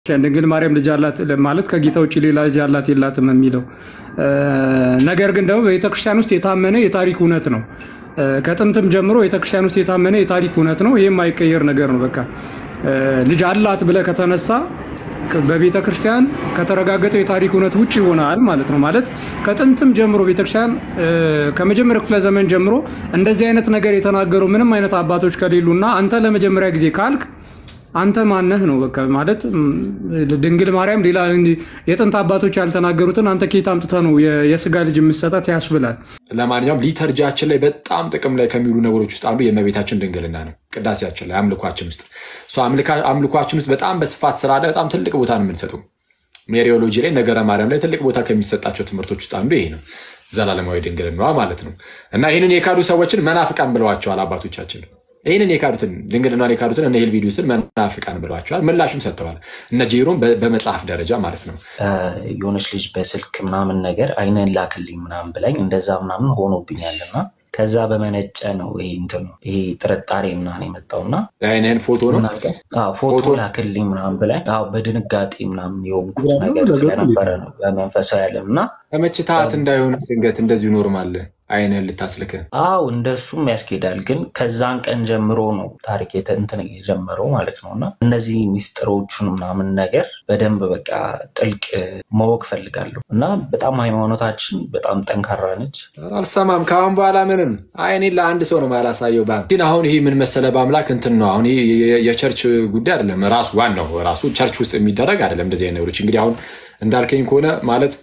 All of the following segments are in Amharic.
ድንግል ማርያም ልጅ አላት ማለት ከጌታ ውጪ ሌላ ልጅ አላት የላትም የሚለው ነገር ግን ደግሞ በቤተክርስቲያን ውስጥ የታመነ የታሪክ እውነት ነው። ከጥንትም ጀምሮ ቤተክርስቲያን ውስጥ የታመነ የታሪክ እውነት ነው። ይሄም የማይቀየር ነገር ነው። በቃ ልጅ አላት ብለህ ከተነሳ በቤተክርስቲያን ከተረጋገጠው የታሪክ እውነት ውጪ ይሆናል ማለት ነው። ማለት ከጥንትም ጀምሮ ቤተክርስቲያን ከመጀመሪያው ክፍለ ዘመን ጀምሮ እንደዚህ አይነት ነገር የተናገሩ ምንም አይነት አባቶች ከሌሉና አንተ ለመጀመሪያ ጊዜ ካልክ አንተ ማነህ ነው። በቃ ማለት ድንግል ማርያም ሌላ የጥንት አባቶች ያልተናገሩትን አንተ ከየት አምጥተህ ነው የስጋ ልጅ የምትሰጣት ያስብላል። ለማንኛውም ሊተርጃችን ላይ በጣም ጥቅም ላይ ከሚውሉ ነገሮች ውስጥ አንዱ የእመቤታችን ድንግልና ነው። ቅዳሴያችን ላይ አምልኳችን ውስጥ አምልኳችን ውስጥ በጣም በስፋት ስራ ላይ በጣም ትልቅ ቦታ ነው የምንሰጠው። ሜሪዮሎጂ ላይ ነገረ ማርያም ላይ ትልቅ ቦታ ከሚሰጣቸው ትምህርቶች ውስጥ አንዱ ይሄ ነው፣ ዘላለማዊ ድንግልናዋ ማለት ነው። እና ይህንን የካዱ ሰዎችን መናፍቃን ብለዋቸዋል አባቶቻችን። ይህንን የካዱትን ድንግልናን የካዱትን እነ ሄልቪዲዮስን መናፍቃን ብለዋቸዋል። ምላሽም ሰጥተዋል። እነ ጄሮም በመጽሐፍ ደረጃ ማለት ነው። የሆነች ልጅ በስልክ ምናምን ነገር አይነን ላክልኝ ምናምን ብላኝ እንደዛ ምናምን ሆኖብኛልና ከዛ በመነጨ ነው ይሄ ጥርጣሬ ምናምን የመጣውና አይነን ፎቶ ነው ፎቶ ላክልኝ ምናምን ብላኝ በድንጋጤ ምናምን የሆንኩት ነገር ስለነበረ ነው በመንፈሳዊ ዓለምና ተመችታት እንዳይሆን ድንገት እንደዚሁ ኖርማል አይነን ልታስልከ እንደሱም ያስኬዳል። ግን ከዛን ቀን ጀምሮ ነው ታሪክ እንትን የጀመረው ማለት ነውና እነዚህ ሚስጥሮቹን ምናምን ነገር በደንብ በቃ ጥልቅ ማወቅ ፈልጋለሁ እና በጣም ሃይማኖታችን በጣም ጠንካራ ነች። አልሰማም ካሁን በኋላ ምንም አይኔን ለአንድ ሰው ነው ማላሳየው ባንክ ግን አሁን ይሄ ምን መሰለ በአምላክ እንትን ነው። አሁን የቸርች ጉዳይ አይደለም፣ ራሱ ዋናው ራሱ ቸርች ውስጥ የሚደረግ አይደለም እንደዚህ አይነት ነገሮች። እንግዲህ አሁን እንዳልከኝ ከሆነ ማለት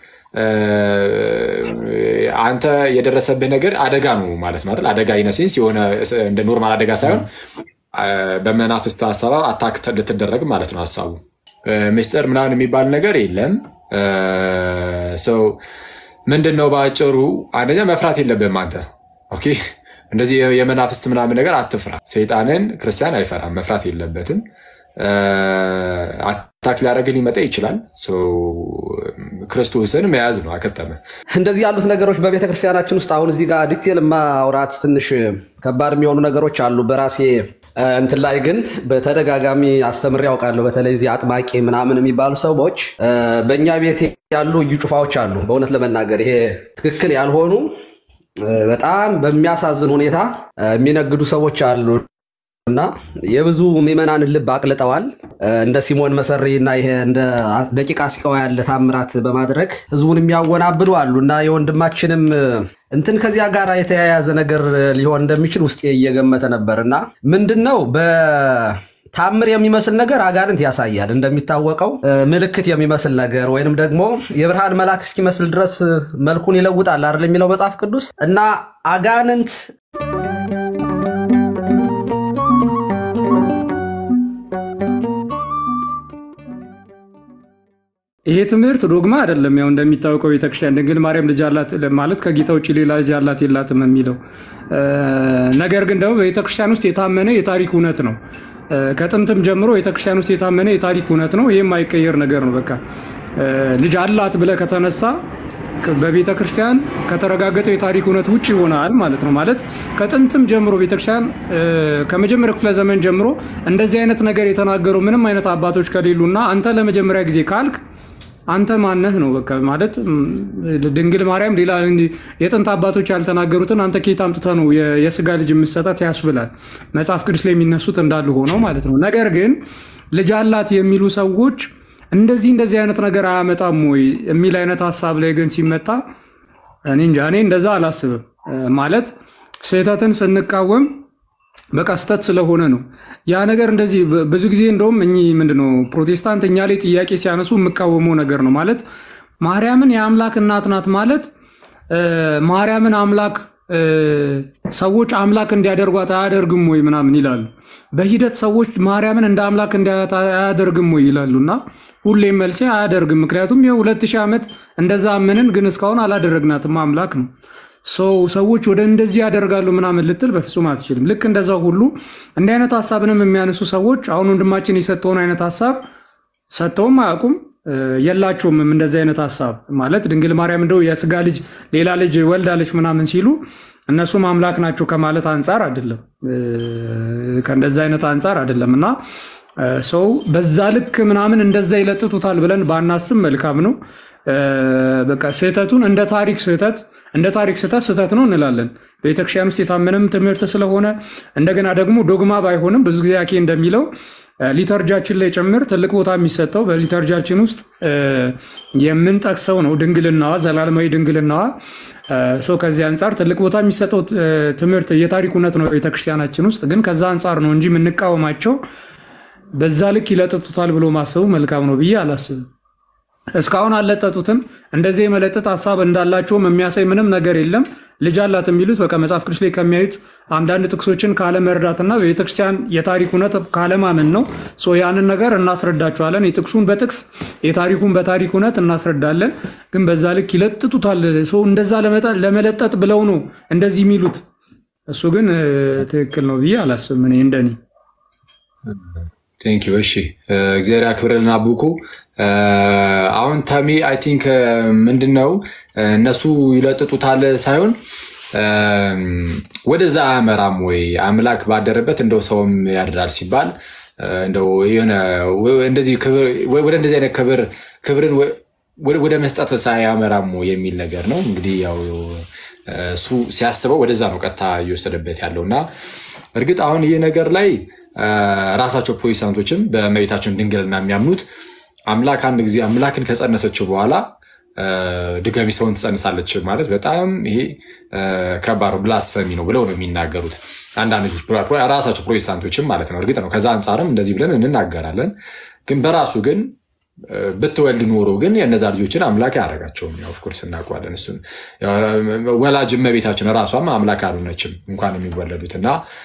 አንተ የደረሰብህ ነገር አደጋ ነው ማለት ነው አይደል? አደጋ ኢነሴንስ የሆነ እንደ ኖርማል አደጋ ሳይሆን በመናፍስት አሰራር አታክ ልትደረግ ማለት ነው። ሐሳቡ ሚስጥር ምናምን የሚባል ነገር የለም። ሰው ምንድነው ባጭሩ አንደኛ መፍራት የለብህም አንተ። ኦኬ እንደዚህ የመናፍስት ምናምን ነገር አትፍራ። ሰይጣንን ክርስቲያን አይፈራም፣ መፍራት የለበትም። አታክ ሊያደርግ ሊመጣ ይችላል። ክርስቶስን መያዝ ነው አከተመ። እንደዚህ ያሉት ነገሮች በቤተክርስቲያናችን ውስጥ አሁን እዚህ ጋር ዲቴል ማውራት ትንሽ ከባድ የሚሆኑ ነገሮች አሉ። በራሴ እንትን ላይ ግን በተደጋጋሚ አስተምሬ ያውቃለሁ። በተለይ እዚህ አጥማቂ ምናምን የሚባሉ ሰዎች በእኛ ቤት ያሉ እዩ ጩፋዎች አሉ። በእውነት ለመናገር ይሄ ትክክል ያልሆኑ በጣም በሚያሳዝን ሁኔታ የሚነግዱ ሰዎች አሉ እና የብዙ ምዕመናን ልብ አቅልጠዋል። እንደ ሲሞን መሰሪና ይሄ እንደ ደቂቃ ሲቀዋ ያለ ታምራት በማድረግ ህዝቡን የሚያወናብዱ አሉና የወንድማችንም እንትን ከዚያ ጋር የተያያዘ ነገር ሊሆን እንደሚችል ውስጥ እየገመተ ነበርና ምንድነው በታምር የሚመስል ነገር አጋንንት ያሳያል። እንደሚታወቀው ምልክት የሚመስል ነገር ወይንም ደግሞ የብርሃን መልአክ እስኪመስል ድረስ መልኩን ይለውጣል አይደል የሚለው መጽሐፍ ቅዱስ እና አጋንንት ይሄ ትምህርት ዶግማ አይደለም። ያው እንደሚታወቀው ቤተክርስቲያን ድንግል ማርያም ልጅ አላት ማለት ከጌታ ውጪ ሌላ ልጅ አላት የላትም የሚለው ነገር ግን ደግሞ በቤተክርስቲያን ውስጥ የታመነ የታሪክ እውነት ነው። ከጥንትም ጀምሮ ቤተክርስቲያን ውስጥ የታመነ የታሪክ እውነት ነው። ይሄም የማይቀየር ነገር ነው። በቃ ልጅ አላት ብለህ ከተነሳ በቤተክርስቲያን ከተረጋገጠው የታሪክ እውነት ውጪ ይሆናል ማለት ነው። ማለት ከጥንትም ጀምሮ ቤተክርስቲያን ከመጀመሪያው ክፍለ ዘመን ጀምሮ እንደዚህ አይነት ነገር የተናገሩ ምንም አይነት አባቶች ከሌሉና አንተ ለመጀመሪያ ጊዜ ካልክ አንተ ማነህ ነው። በቃ ማለት ድንግል ማርያም ሌላ የጥንት አባቶች ያልተናገሩትን አንተ ከየት አምጥተህ ነው የስጋ ልጅ የምትሰጣት ያስብላል። መጽሐፍ ቅዱስ ላይ የሚነሱት እንዳሉ ሆነው ማለት ነው። ነገር ግን ልጅ አላት የሚሉ ሰዎች እንደዚህ አይነት ነገር አያመጣም ወይ የሚል አይነት ሐሳብ ላይ ግን ሲመጣ እኔ እንደዛ አላስብም። ማለት ስህተትን ስንቃወም በቃ ስህተት ስለሆነ ነው ያ ነገር እንደዚህ ብዙ ጊዜ እንደውም ምንድነው ፕሮቴስታንት እኛ ላይ ጥያቄ ሲያነሱ የምቃወመው ነገር ነው። ማለት ማርያምን የአምላክ እናት ናት ማለት ማርያምን አምላክ ሰዎች አምላክ እንዲያደርጓት አያደርግም ወይ ምናምን ይላሉ። በሂደት ሰዎች ማርያምን እንደ አምላክ እንዲያዩት አያደርግም ወይ ይላሉና ሁሌም መልሴ አያደርግም። ምክንያቱም የ2000 ዓመት እንደዛ አመንን ግን እስካሁን አላደረግናትም አምላክ ነው። ሰዎች ወደ እንደዚህ ያደርጋሉ ምናምን ልትል በፍጹም አትችልም። ልክ እንደዛው ሁሉ እንደ አይነት ሐሳብንም የሚያነሱ ሰዎች አሁን ወንድማችን የሰጠውን አይነት ሐሳብ ሰጠውም አያውቁም የላቸውም። እንደዚህ አይነት ሐሳብ ማለት ድንግል ማርያም እንደው የስጋ ልጅ ሌላ ልጅ ወልዳለች ምናምን ሲሉ እነሱም አምላክ ናቸው ከማለት አንፃር አይደለም፣ ከእንደዛ አይነት አንፃር አይደለምና ሰው በዛ ልክ ምናምን እንደዛ ይለጥጡታል ብለን ባናስብ መልካም ነው። በቃ ስህተቱን እንደ ታሪክ ስህተት ነው እንላለን። ቤተክርስቲያን ውስጥ የታመነም ትምህርት ስለሆነ እንደገና ደግሞ ዶግማ ባይሆንም ብዙ ጊዜ ያኬ እንደሚለው ሊተርጃችን ላይ ጭምር ትልቅ ቦታ የሚሰጠው በሊተርጃችን ውስጥ የምንጠቅሰው ነው ድንግልናዋ፣ ዘላለማዊ ድንግልናዋ። ከዚህ አንጻር ትልቅ ቦታ የሚሰጠው ትምህርት የታሪክ እውነት ነው ቤተክርስቲያናችን ውስጥ። ግን ከዛ አንጻር ነው እንጂ የምንቃወማቸው በዛ ልክ ይለጥጡታል ብሎ ማሰቡ መልካም ነው ብዬ አላስብም። እስካሁን አልለጠጡትም። እንደዚህ የመለጠጥ ሀሳብ እንዳላቸውም የሚያሳይ ምንም ነገር የለም። ልጅ አላት የሚሉት በቃ መጽሐፍ ቅዱስ ላይ ከሚያዩት አንዳንድ ጥቅሶችን ካለመረዳትና በቤተክርስቲያን የታሪክ እውነት ካለማመን ነው። ያንን ነገር እናስረዳቸዋለን። የጥቅሱን በጥቅስ የታሪኩን በታሪክ እውነት እናስረዳለን። ግን በዛ ልክ ይለጥጡታል እንደዛ ለመለጠጥ ብለው ነው እንደዚህ የሚሉት። እሱ ግን ትክክል ነው ብዬ አላስብም እኔ እንደኔ። ቴንክ ዩ። እሺ እግዚአብሔር ያክብርልን አቡኩ። አሁን ታሚ አይ ቲንክ ምንድነው እነሱ ይለጥጡታል ሳይሆን ወደዛ አያመራም ወይ አምላክ ባደረበት እንደው ሰውም ያድራል ሲባል እንደው የሆነ እንደዚህ ክብር ወደ እንደዚህ አይነት ክብርን ወደ መስጠት ሳያመራም የሚል ነገር ነው። እንግዲህ ያው እሱ ሲያስበው ወደዛ ነው ቀጥታ እየወሰደበት ያለውና እርግጥ አሁን ይሄ ነገር ላይ ራሳቸው ፕሮቴስታንቶችም በእመቤታችን ድንግልና የሚያምኑት አምላክ አንድ ጊዜ አምላክን ከጸነሰችው በኋላ ድጋሚ ሰውን ትጸንሳለች ማለት በጣም ይሄ ከባድ ብላስፈሚ ነው ብለው ነው የሚናገሩት አንዳንዶች ራሳቸው ፕሮቴስታንቶችም ማለት ነው። እርግጥ ነው ከዛ አንጻርም እንደዚህ ብለን እንናገራለን። ግን በራሱ ግን ብትወልድ ኖሮ ግን የነዛ ልጆችን አምላክ ያደርጋቸውም ያው ኦፍ ኮርስ እናውቀዋለን። እሱን ወላጅ እመቤታችን ራሷም አምላክ አልሆነችም እንኳን የሚወለዱትና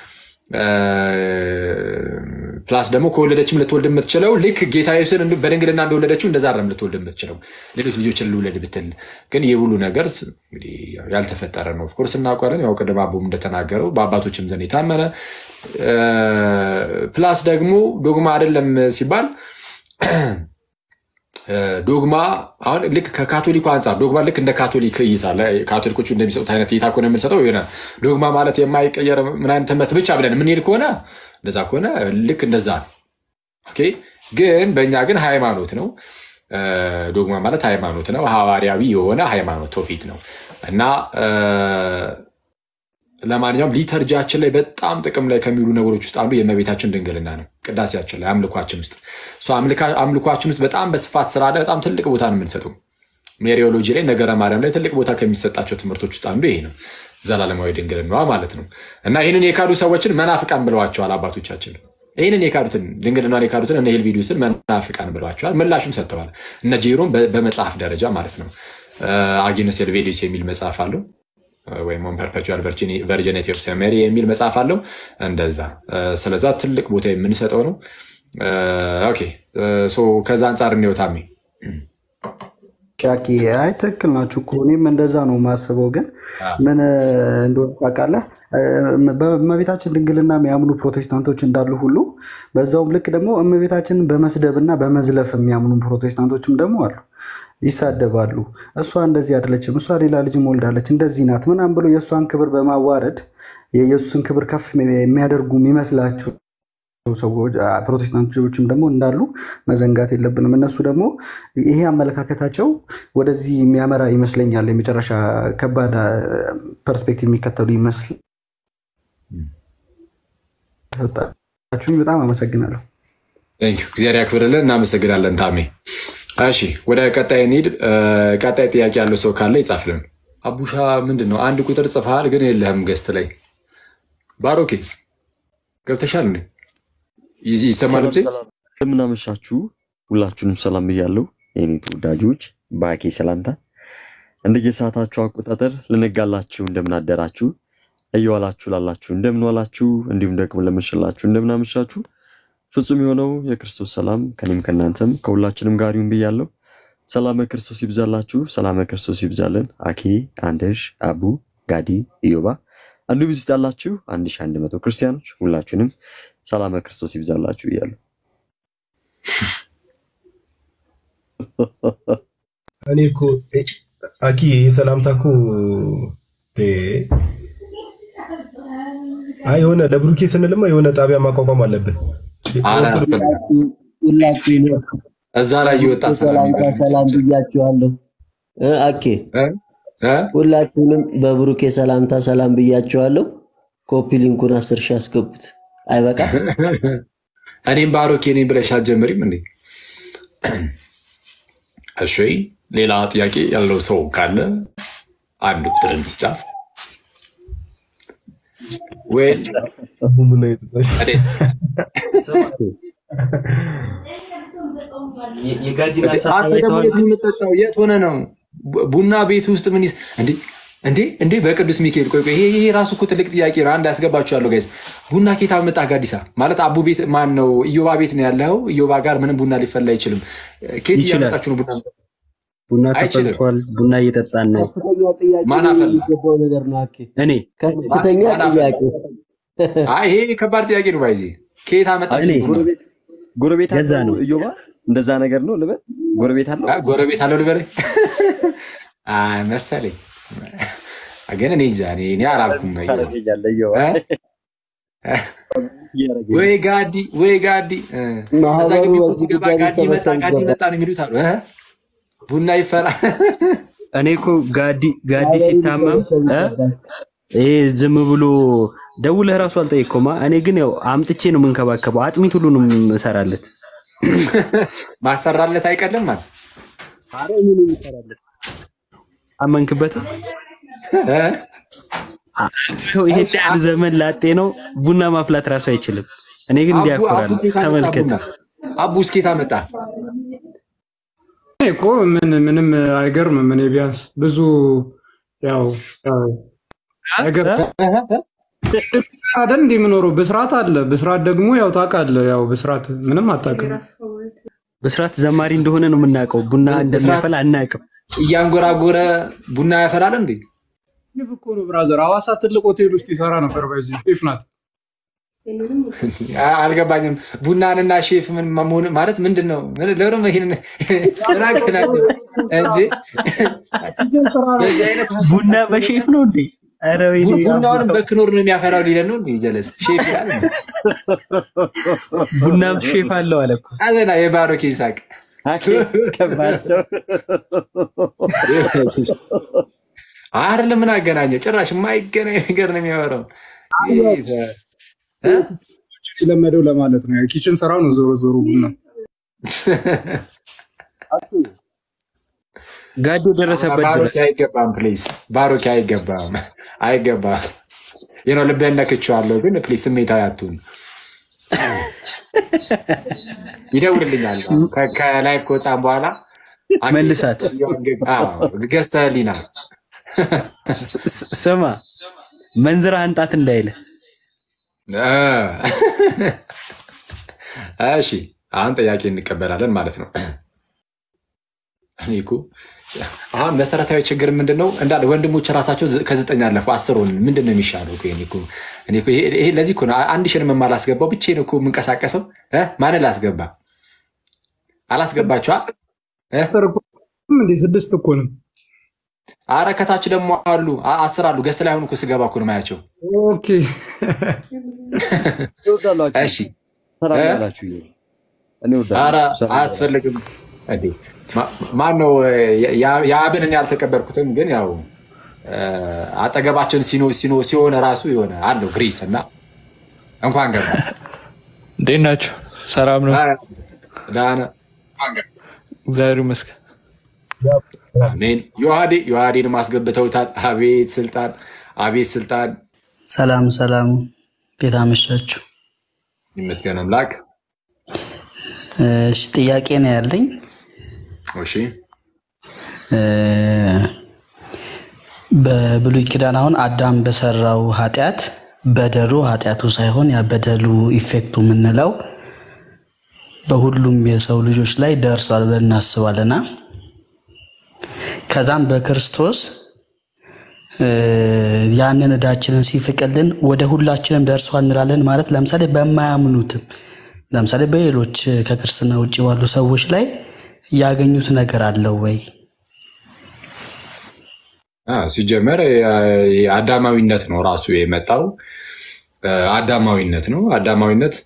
ፕላስ ደግሞ ከወለደችም ልትወልድ የምትችለው ልክ ጌታ ኢየሱስን በድንግልና እንደወለደችው እንደዛ አይደለም ልትወልድ የምትችለው ሌሎች ልጆችን ልውለድ ብትል ግን የሁሉ ነገር እንግዲህ ያልተፈጠረ ነው። ኦፍ ኮርስ እናውቀዋለን። ያው ቅድም አቡም እንደተናገረው በአባቶችም ዘንድ የታመነ ፕላስ ደግሞ ዶግማ አይደለም ሲባል ዶግማ አሁን ልክ ከካቶሊኩ አንጻር ዶግማ ልክ እንደ ካቶሊክ ይይዛል። ካቶሊኮቹ እንደሚሰጡት አይነት ይታ ከሆነ የምንሰጠው የሆነ ዶግማ ማለት የማይቀየር ምን አይነት ትምህርት ብቻ ብለን የምንሄድ ከሆነ እንደዛ ከሆነ ልክ እንደዛ ነው። ኦኬ ግን በእኛ ግን ሃይማኖት ነው። ዶግማ ማለት ሃይማኖት ነው። ሐዋርያዊ የሆነ ሃይማኖት ትውፊት ነው እና ለማንኛውም ሊተርጃችን ላይ በጣም ጥቅም ላይ ከሚውሉ ነገሮች ውስጥ አንዱ የእመቤታችን ድንግልና ነው። ቅዳሴያችን ላይ አምልኳችን ውስጥ አምልኳችን ውስጥ በጣም በስፋት ስላለ በጣም ትልቅ ቦታ ነው የምንሰጠው። ሜሪዮሎጂ ላይ ነገረ ማርያም ላይ ትልቅ ቦታ ከሚሰጣቸው ትምህርቶች ውስጥ አንዱ ይሄ ነው፣ ዘላለማዊ ድንግልናዋ ማለት ነው። እና ይህንን የካዱ ሰዎችን መናፍቃን ብለዋቸዋል አባቶቻችን። ይህንን የካዱትን ድንግልናዋን የካዱትን እነ ሄልቪዲዩስን መናፍቃን ብለዋቸዋል። ምላሽም ሰጥተዋል። እነ ጄሮም በመጽሐፍ ደረጃ ማለት ነው አጊነስ ሄልቪዲዩስ የሚል መጽሐፍ አለው ወይም ኦን ፐርፔቹዋል ቨርጂኒቲ ኦፍ ሜሪ የሚል መጽሐፍ አለው እንደዛ። ስለዛ ትልቅ ቦታ የምንሰጠው ነው። ኦኬ ከዛ አንጻር ነው ታሚ ቻኪ አይ ትክክል ናችሁ እኮ እኔም እንደዛ ነው ማስበው። ግን ምን እንደሆነ ታውቃለህ በእመቤታችን ድንግልና የሚያምኑ ፕሮቴስታንቶች እንዳሉ ሁሉ በዛውም ልክ ደግሞ እመቤታችንን በመስደብና በመዝለፍ የሚያምኑ ፕሮቴስታንቶችም ደግሞ አሉ። ይሳደባሉ። እሷ እንደዚህ አይደለችም፣ እሷ ሌላ ልጅ ወልዳለች፣ እንደዚህ ናት ምናምን ብሎ የእሷን ክብር በማዋረድ የኢየሱስን ክብር ከፍ የሚያደርጉ የሚመስላቸው ሰዎች ፕሮቴስታንቶችም ደግሞ እንዳሉ መዘንጋት የለብንም። እነሱ ደግሞ ይሄ አመለካከታቸው ወደዚህ የሚያመራ ይመስለኛል። የመጨረሻ ከባድ ፐርስፔክቲቭ የሚከተሉ ይመስል። በጣም አመሰግናለሁ። እግዚአብሔር ያክብርልን። እናመሰግናለን ታሜ። እሺ ወደ ቀጣይ እንሂድ። ቀጣይ ጥያቄ ያለው ሰው ካለ ይጻፍልን። አቡሻ ምንድነው አንድ ቁጥር ጽፈሃል ግን የለህም ገስት ላይ። ባሮኬ ገብተሻል እንዴ? ይሰማል እንዴ? እንደምን አመሻችሁ? ሁላችሁንም ሰላም ብያለሁ የኔ ተወዳጆች። ባኬ ሰላምታ እንደየሰዓታችሁ አቆጣጠር ለነጋላችሁ እንደምን አደራችሁ፣ እየዋላችሁ ላላችሁ እንደምን ዋላችሁ፣ እንዲሁም ደግሞ ለመሸላችሁ እንደምን አመሻችሁ። ፍጹም የሆነው የክርስቶስ ሰላም ከኔም ከናንተም ከሁላችንም ጋር ይሁን ብያለሁ። ሰላም ክርስቶስ ይብዛላችሁ፣ ሰላም ክርስቶስ ይብዛልን። አኬ አንተሽ አቡ ጋዲ ኢዮባ አንዱ ብዙ ያላችሁ 1100 ክርስቲያኖች ሁላችሁንም ሰላም ክርስቶስ ይብዛላችሁ ብያለሁ። እኔ እኮ አኪ የሰላምታ እኮ አይ የሆነ ለብሩኬ ስንልማ የሆነ ጣቢያ ማቋቋም አለብን። ሁላችሁ እዛ ላይ ይወጣ ሰላም ብያችኋለሁ። ኦኬ ሁላችሁንም በብሩኬ ሰላምታ ሰላም ብያችኋለሁ። ኮፒ ሊንኩን 10 ሺህ አስገቡት። አይበቃ እኔም ባሮኬ ነኝ ብለሽ አትጀምሪም እንዴ? እሺ ሌላ ጥያቄ ያለው ሰው ካለ አንድ ቁጥር እንዲጻፍ ወይ የጋዲና የት ሆነ ነው ቡና ቤት ውስጥ ምን እንዴ በቅዱስ ሚካኤል ቆይ ይሄ ራሱ እኮ ትልቅ ጥያቄ ነው። አንድ ያስገባችኋለሁ ጋይስ። ቡና ኬታ መጣ ጋዲሳ ማለት አቡ ቤት ማን ነው? ኢዮባ ቤት ነው ያለው። ኢዮባ ጋር ምንም ቡና ሊፈላ አይችልም። ኬት እያመጣችሁ ነው ቡና ተፈልቷል። ቡና እየጠጣን ነው። ማን አፈላ? እኔ ከፍተኛ ጥያቄ። ይሄ ከባድ ጥያቄ ነው። ባይዚ ኬት አመጣችሁ? ጎረቤት አለው ኢዮባ እንደዛ ነገር ነው ልበል። ጎረቤት አለው ልበል መሰለኝ ግን እኔ እኔ አላልኩም። ወይ ጋዲ እዛ ግቢ ሲገባ ጋዲ መጣ ነው የሚሉት አሉ። ቡና ይፈላ። እኔ እኮ ጋዲ ሲታመም ይሄ ዝም ብሎ ደውለህ ራሱ አልጠየቅኩማ። እኔ ግን ያው አምጥቼ ነው የምንከባከበው። አጥሚት ሁሉ ነው የምሰራለት። ማሰራለት አይቀልም ማለት አመንክበት። ይሄ ጫል ዘመን ላጤ ነው። ቡና ማፍላት ራሱ አይችልም። እኔ ግን እንዲያኮራል። ተመልከት አቡ እስኪ ታመጣ እኮ ምንም አይገርምም። እኔ ቢያንስ ብዙ ያው አይገርም አይደል? እንደ የምኖረው ብስራት አለ። ብስራት ደግሞ ያው ታውቃለህ፣ ያው ብስራት ምንም አታውቅም። ብስራት ዘማሪ እንደሆነ ነው የምናውቀው። ቡና እንደሚያፈላ አናውቅም። እያንጎራጎረ ቡና ያፈላል እንዴ? ሼፍ እኮ ነው ብራዘር። ሐዋሳ ትልቅ ሆቴል ውስጥ ይሰራ ነበር። በዚህ ሼፍ ናት። አልገባኝም። ቡናንና ሼፍ ምን መሆን ማለት ምንድነው? ለምን ይሄን ቡና በሼፍ ነው እንዴ? ቡናውን በክኖር ነው የሚያፈራው ሊለን ነው እንዴ? ጀለስ ሼፍ ይላል። ቡናም ሼፍ አለው አለ እኮ አለና የባሮኬ ይሳቅ ከባድ ሰው አይደለም። ምን አገናኘው? ጭራሽ የማይገናኝ ነገር ነው የሚያወራው። የለመደው ለማለት ነው። ኪችን ስራው ነው ዞሮ ቡና ጋዶ ደረሰበት ድረስ አይገባም። ፕሊዝ ባሮኬ አይገባም። ልቤን ነክቼዋለሁ፣ ግን ፕሊዝ ስሜታዊ አትሁን። ይደውልልኛል ከላይቭ ከወጣን በኋላ መልሳት ገዝተህልኝ ና። ስማ መንዝራ አንጣት እንዳይለ። እሺ አሁን ጥያቄ እንቀበላለን ማለት ነው። እኔ እኮ አሁን መሰረታዊ ችግር ምንድነው? እንዳለ ወንድሞች ራሳቸው ከ9 አለፉ 10 ሆን ምንድነው የሚሻለው? እኔ እኮ ይሄ ለዚህ እኮ ነው 1000 የማላስገባው። ብቻዬን እኮ የምንቀሳቀሰው። ማን ላስገባ? አላስገባችኋ እንዴ? 6 እኮ ነው። ኧረ ከታች ደግሞ አሉ 10 አሉ። ገስት ላይ አሁን እኮ ስገባ እኮ ነው የማያቸው። ኦኬ እሺ ኧረ አያስፈልግም እንዴ? ማነው የአብን እኔ አልተቀበልኩትም፣ ግን ያው አጠገባችን ሲሆን ራሱ የሆነ አለው ግሪስ እና እንኳን ገባ። እንዴት ናችሁ? ሰላም ነው? ዳነ እግዚአብሔር ይመስገን። አሜን። ዮሐዴን ማስገብተውታል። አቤት ስልጣን። ሰላም ቤት አመሻችሁ። ይመስገን አምላክ። እሺ ጥያቄ ነው ያለኝ። እሺ በብሉይ ኪዳን አሁን አዳም በሰራው ኃጢአት ኃጢአቱ ሳይሆን ያ በደሉ ኢፌክቱ የምንለው በሁሉም የሰው ልጆች ላይ ደርሷል ብለን እናስባለና ከዛም በክርስቶስ ያንን እዳችንን ሲፍቅልን ወደ ሁላችንም ደርሷል እንላለን ማለት። ለምሳሌ በማያምኑትም ለምሳሌ በሌሎች ከክርስትና ውጪ ባሉ ሰዎች ላይ ያገኙት ነገር አለ ወይ? ሲጀመር አዳማዊነት ነው ራሱ የመጣው። አዳማዊነት ነው። አዳማዊነት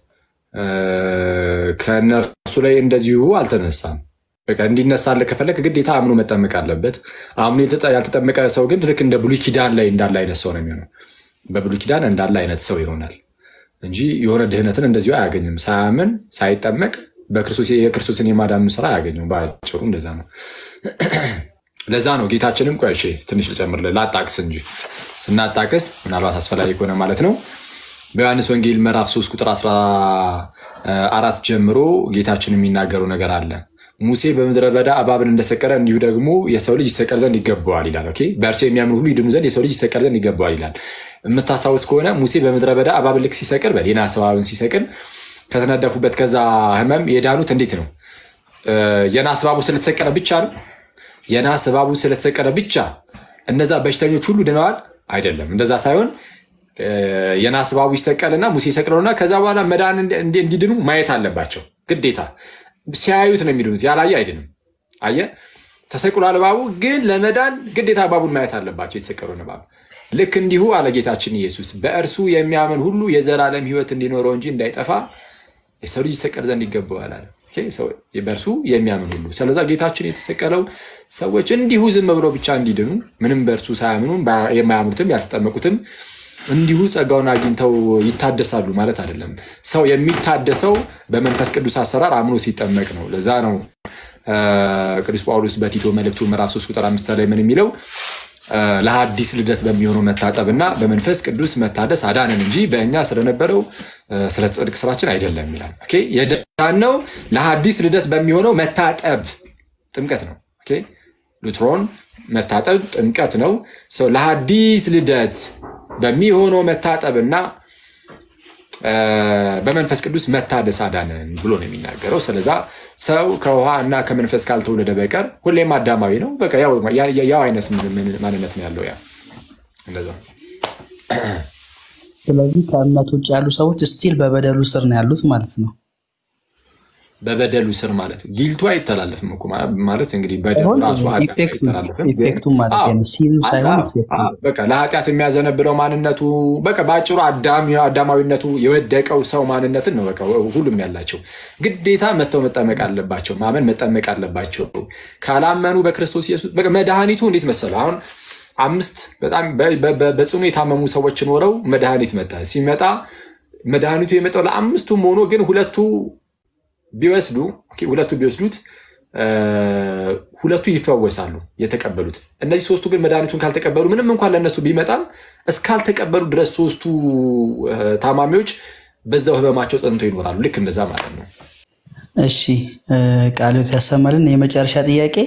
ከነርሱ ላይ እንደዚሁ አልተነሳም። በቃ እንዲነሳለ ከፈለክ ግዴታ አምኖ መጠመቅ አለበት። አምኖ ያልተጠመቀ ሰው ግን ልክ እንደ ብሉይ ኪዳን ላይ እንዳለ አይነት ሰው ነው የሚሆነው። በብሉይ ኪዳን እንዳለ አይነት ሰው ይሆናል እንጂ የሆነ ድህነትን እንደዚሁ አያገኝም። ሳያምን ሳይጠመቅ የክርስቶስን የማዳኑ ስራ አያገኘው። በአጭሩ እንደዛ ነው። ለዛ ነው ጌታችንም ቆይ ትንሽ ልጨምርልህ ላጣቅስ እንጂ ስናጣቅስ ምናልባት አስፈላጊ ከሆነ ማለት ነው። በዮሐንስ ወንጌል ምዕራፍ 3 ቁጥር 14 ጀምሮ ጌታችን የሚናገረው ነገር አለ። ሙሴ በምድረ በዳ እባብን እንደሰቀለ እንዲሁ ደግሞ የሰው ልጅ ይሰቀል ዘንድ ይገባዋል ይላል። ኦኬ በእርሱ የሚያምኑ ሁሉ ይድኑ ዘንድ የሰው ልጅ ይሰቀል ዘንድ ይገባዋል ይላል። የምታስታውስ ከሆነ ሙሴ በምድረ በዳ እባብን ልክ ሲሰቅል በሌናስ እባብን ሲሰቅል ከተነደፉበት ከዛ ህመም የዳኑት እንዴት ነው? የናስ እባቡ ስለተሰቀለ ብቻ ነው? የናስ እባቡ ስለተሰቀለ ብቻ እነዛ በሽተኞች ሁሉ ድነዋል? አይደለም። እንደዛ ሳይሆን የናስ እባቡ ይሰቀልና ሙሴ ይሰቅለውና ከዛ በኋላ መዳን እንዲድኑ ማየት አለባቸው ግዴታ። ሲያዩት ነው የሚድኑት፣ ያላየ አይድንም። አየ ተሰቅሏል እባቡ፣ ግን ለመዳን ግዴታ እባቡን ማየት አለባቸው፣ የተሰቀለውን እባብ። ልክ እንዲሁ አለ ጌታችን ኢየሱስ በእርሱ የሚያምን ሁሉ የዘላለም ሕይወት እንዲኖረው እንጂ እንዳይጠፋ የሰው ልጅ ይሰቀል ዘንድ ይገባዋል አለ። በእርሱ የሚያምን ሁሉ። ስለዛ ጌታችን የተሰቀለው ሰዎች እንዲሁ ዝም ብለው ብቻ እንዲድኑ፣ ምንም በእርሱ ሳያምኑ የማያምኑትም ያልተጠመቁትም እንዲሁ ጸጋውን አግኝተው ይታደሳሉ ማለት አይደለም። ሰው የሚታደሰው በመንፈስ ቅዱስ አሰራር አምኖ ሲጠመቅ ነው። ለዛ ነው ቅዱስ ጳውሎስ በቲቶ መልእክቱ ምዕራፍ 3 ቁጥር 5 ላይ ምን የሚለው ለሐዲስ ልደት በሚሆነው መታጠብና በመንፈስ ቅዱስ መታደስ አዳነን እንጂ በእኛ ስለነበረው ስለ ጽድቅ ስራችን አይደለም ይላል። ኦኬ የዳነው ለሐዲስ ልደት በሚሆነው መታጠብ ጥምቀት ነው። ኦኬ ሉትሮን መታጠብ ጥምቀት ነው። ሰው ለሐዲስ ልደት በሚሆነው መታጠብና በመንፈስ ቅዱስ መታደስ አዳነን ብሎ ነው የሚናገረው። ስለዛ ሰው ከውሃ እና ከመንፈስ ካልተወለደ በቀር ሁሌም አዳማዊ ነው። በቃ ያው አይነት ማንነት ነው ያለው። ያ እንደዛ። ስለዚህ ከእምነት ውጭ ያሉ ሰዎች ስቲል በበደሉ ስር ነው ያሉት ማለት ነው። በበደሉ ስር ማለት ጊልቱ አይተላለፍም እኮ ማለት እንግዲህ በደሉ ራሱ ኢፌክቱ ማለት ነው። ሲሉ ሳይሆን ኢፌክቱ በቃ ለኃጢአት የሚያዘነብለው ማንነቱ በቃ ባጭሩ አዳማዊነቱ የወደቀው ሰው ማንነትን ነው። በቃ ሁሉም ያላቸው ግዴታ መተው መጠመቅ አለባቸው፣ ማመን መጠመቅ አለባቸው። ካላመኑ በክርስቶስ ኢየሱስ በቃ መድኃኒቱ እንዴት መሰለህ? አሁን 5 በጣም በጽኑ የታመሙ ሰዎች ኖረው መድኃኒት መጣ። ሲመጣ መድኃኒቱ የመጣው ለአምስቱም ሆኖ ግን ሁለቱ ቢወስዱት ሁለቱ ይፈወሳሉ የተቀበሉት። እነዚህ 3ቱ ግን መድኃኒቱን ካልተቀበሉ ምንም እንኳን ለነሱ ቢመጣም እስካልተቀበሉ ድረስ 3ቱ ታማሚዎች በዛው ህመማቸው ጸንተው ይኖራሉ። ልክ እንደዛ ማለት ነው። እሺ ቃልዎት ያሰማልን። የመጨረሻ ጥያቄ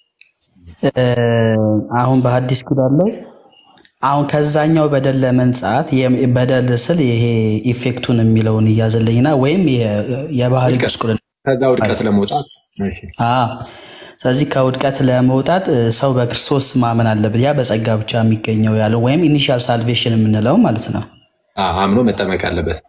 አሁን በሐዲስ ኪዳን ላይ አሁን ከዛኛው በደል ለመንጻት በደል ስል ይሄ ኢፌክቱን የሚለውን እያዘለኝና ወይም የባህሪ ጉስቁልና ከዛ ውድቀት ለመውጣት ስለዚህ ከውድቀት ለመውጣት ሰው በክርስቶስ ማመን አለበት። ያ በጸጋ ብቻ የሚገኘው ያለው ወይም ኢኒሺያል ሳልቬሽን የምንለው ማለት ነው። አምኖ መጠመቅ አለበት።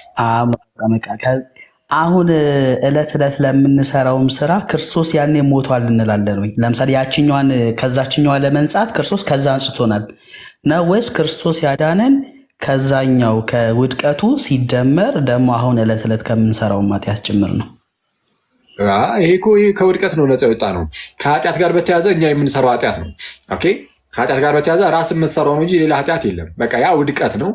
አሁን እለት እለት ለምንሰራውም ስራ ክርስቶስ ያኔ ሞቷል እንላለን ወይ? ለምሳሌ ያችኛዋን ከዛችኛዋ ለመንጻት ክርስቶስ ከዛ አንጽቶናል ነው ወይስ ክርስቶስ ያዳነን ከዛኛው ከውድቀቱ ሲደመር ደግሞ አሁን እለት እለት ከምንሰራው ማጥያት ጭምር ነው? ይሄ እኮ ከውድቀት ነው ነፃ የወጣ ነው። ከኃጢአት ጋር በተያዘ እኛ የምንሰራው ኃጢአት ነው። ኦኬ ከኃጢአት ጋር በተያዘ ራስ የምትሰራው ነው እንጂ ሌላ ኃጢአት የለም። በቃ ያ ውድቀት ነው።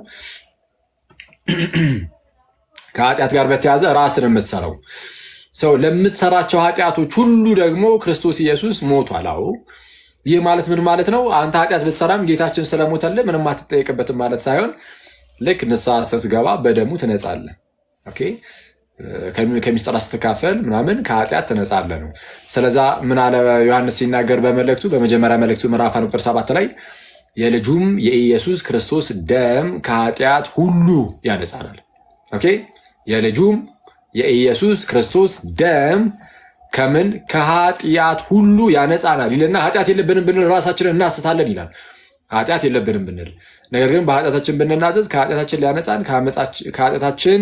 ከኃጢአት ጋር በተያዘ ራስን የምትሰራው ሰው ለምትሰራቸው ኃጢአቶች ሁሉ ደግሞ ክርስቶስ ኢየሱስ ሞቷል። አዎ ይህ ማለት ምን ማለት ነው? አንተ ኃጢአት ብትሰራም ጌታችን ስለሞተልህ ምንም አትጠየቅበትም ማለት ሳይሆን ልክ ንስሐ ስትገባ በደሙ ትነጻለህ። ኦኬ ከሚስጥር ስትካፈል ምናምን ከኃጢአት ትነጻለህ ነው። ስለዛ ምን አለ ዮሐንስ ሲናገር በመልእክቱ በመጀመሪያ መልእክቱ ምዕራፍ 1 ቁጥር 7 ላይ የልጁም የኢየሱስ ክርስቶስ ደም ከኃጢአት ሁሉ ያነጻናል። ኦኬ የልጁም የኢየሱስ ክርስቶስ ደም ከምን ከኃጢአት ሁሉ ያነጻናል ይልና ኃጢአት የለብንም ብንል ራሳችንን እናስታለን ይላል። ኃጢአት የለብንም ብንል ነገር ግን በኃጢአታችን ብንናዘዝ ከኃጢአታችን ሊያነጻን ከኃጢአታችን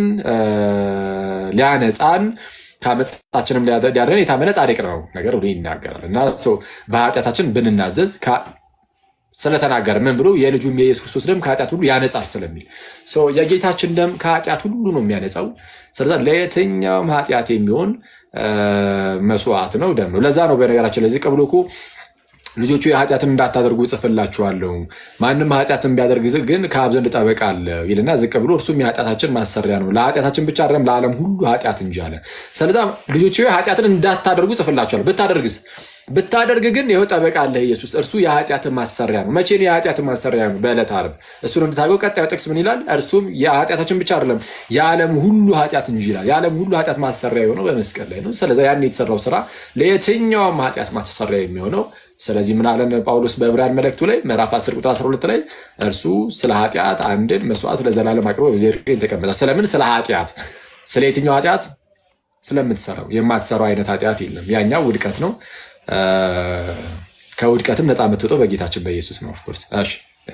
ሊያነጻን ከዓመፃችንም ሊያድነን የታመነ ጻድቅ ነው ነገር ሁሉ ይናገራል። እና በኃጢአታችን ብንናዘዝ ስለተናገረ ምን ብሎ የልጁም የኢየሱስ ክርስቶስ ደም ከኃጢአት ሁሉ ያነጻል ስለሚል የጌታችን ደም ከኃጢአት ሁሉ ነው የሚያነጻው። ስለዚህ ለየትኛውም ኃጢአት የሚሆን መስዋዕት ነው፣ ደም ነው። ለዛ ነው በነገራችን ላይ ዝቅ ብሎ እኮ ልጆቹ የኃጢአትን እንዳታደርጉ ጽፍላችኋለሁ፣ ማንም ኃጢአትን ቢያደርግ ግን ከአብ ዘንድ ጠበቃ አለ ይልና ዝቅ ብሎ እርሱም የኃጢአታችን ማሰሪያ ነው፣ ለኃጢአታችን ብቻ አይደለም ለዓለም ሁሉ ኃጢአት እንጂ አለ። ስለዚህ ልጆቹ ኃጢአትን እንዳታደርጉ ጽፍላችኋለሁ፣ ብታደርግ ግን ይኸው ጠበቃ አለ ኢየሱስ፣ እርሱ የኃጢአት ማሰሪያ ነው። መቼ ነው የኃጢአት ማሰሪያ ነው? በዕለተ ዓርብ። እሱን እንድታውቀው ቀጣዩ ጥቅስ ምን ይላል? እርሱም የኃጢአታችን ብቻ አይደለም የዓለም ሁሉ ኃጢአት እንጂ ይላል። የዓለም ሁሉ ኃጢአት ማሰሪያ የሆነው በመስቀል ላይ ነው። ስለዚህ ያን የተሰራው ስራ ለየትኛውም ኃጢአት ማሰሪያ የሚሆነው። ስለዚህ ምን አለን ጳውሎስ በዕብራውያን መልእክቱ ላይ ምዕራፍ 10 ቁጥር 12 ላይ እርሱ ስለ ኃጢአት አንድን መስዋዕት ለዘላለም አቅርቦ በእግዚአብሔር ተቀመጠ። ስለምን? ስለ ኃጢአት። ስለ የትኛው ኃጢአት? ስለምትሰራው። የማትሰራው አይነት ኃጢአት የለም። ያኛው ውድቀት ነው። ከውድቀትም ነፃ የምትወጣው በጌታችን በኢየሱስ ነው። ኦፍኮርስ እሺ፣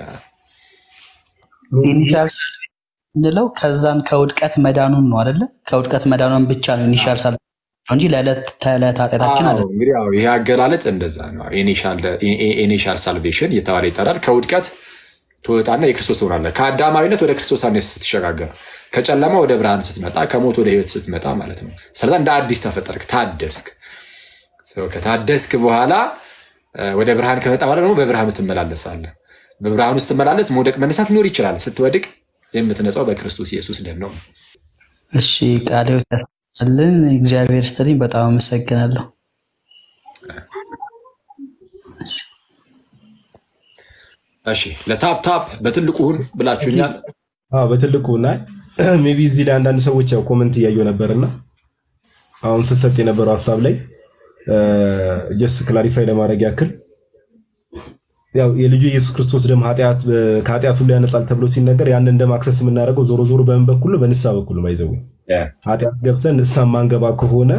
ኢኒሻል እንለው ከዛን ከውድቀት መዳኑን ነው አይደለ? ከውድቀት መዳኑን ብቻ ነው ኢኒሻል እንጂ ለዕለት ተዕለት ኃጢአታችን አይደለም። እንግዲህ ይሄ አገላለጽ እንደዛ ነው። ኢኒሻል ሳልቬሽን እየተባለ ይጠራል። ከውድቀት ትወጣና የክርስቶስ ትሆናለህ። ከአዳማዊነት ወደ ክርስቶሳዊነት ስትሸጋገር፣ ከጨለማ ወደ ብርሃን ስትመጣ፣ ከሞት ወደ ህይወት ስትመጣ ማለት ነው። ስለዚህ እንደ አዲስ ተፈጠርክ፣ ታደስክ። ከታደስክ በኋላ ወደ ብርሃን ከመጣ በኋላ ደግሞ በብርሃን ትመላለሳለህ። በብርሃን ውስጥ ትመላለስ። መውደቅ መነሳት ሊኖር ይችላል። ስትወድቅ የምትነጻው በክርስቶስ ኢየሱስ ደም ነው። እሺ፣ ቃሌው ተፈጸመልን። እግዚአብሔር ይስጥልኝ። በጣም አመሰግናለሁ። እሺ፣ ለታፕ በትልቁ ሁን ብላችሁኛል። በትልቁና ሜቢ እዚህ ላይ አንዳንድ ሰዎች ያው ኮመንት እያየሁ ነበርና አሁን ስሰጥ የነበረው ሀሳብ ላይ ጀስት ክላሪፋይ ለማድረግ ያክል ያው የልጁ ኢየሱስ ክርስቶስ ደም ከኃጢአት ሁሉ ያነጻል ተብሎ ሲነገር ያንን ደም አክሰስ የምናደርገው ዞሮ ዞሮ በምን በኩል ነው? በንስሐ በኩል ነው። ባይዘው ኃጢአት ገብተን ንስሐ ማንገባ ከሆነ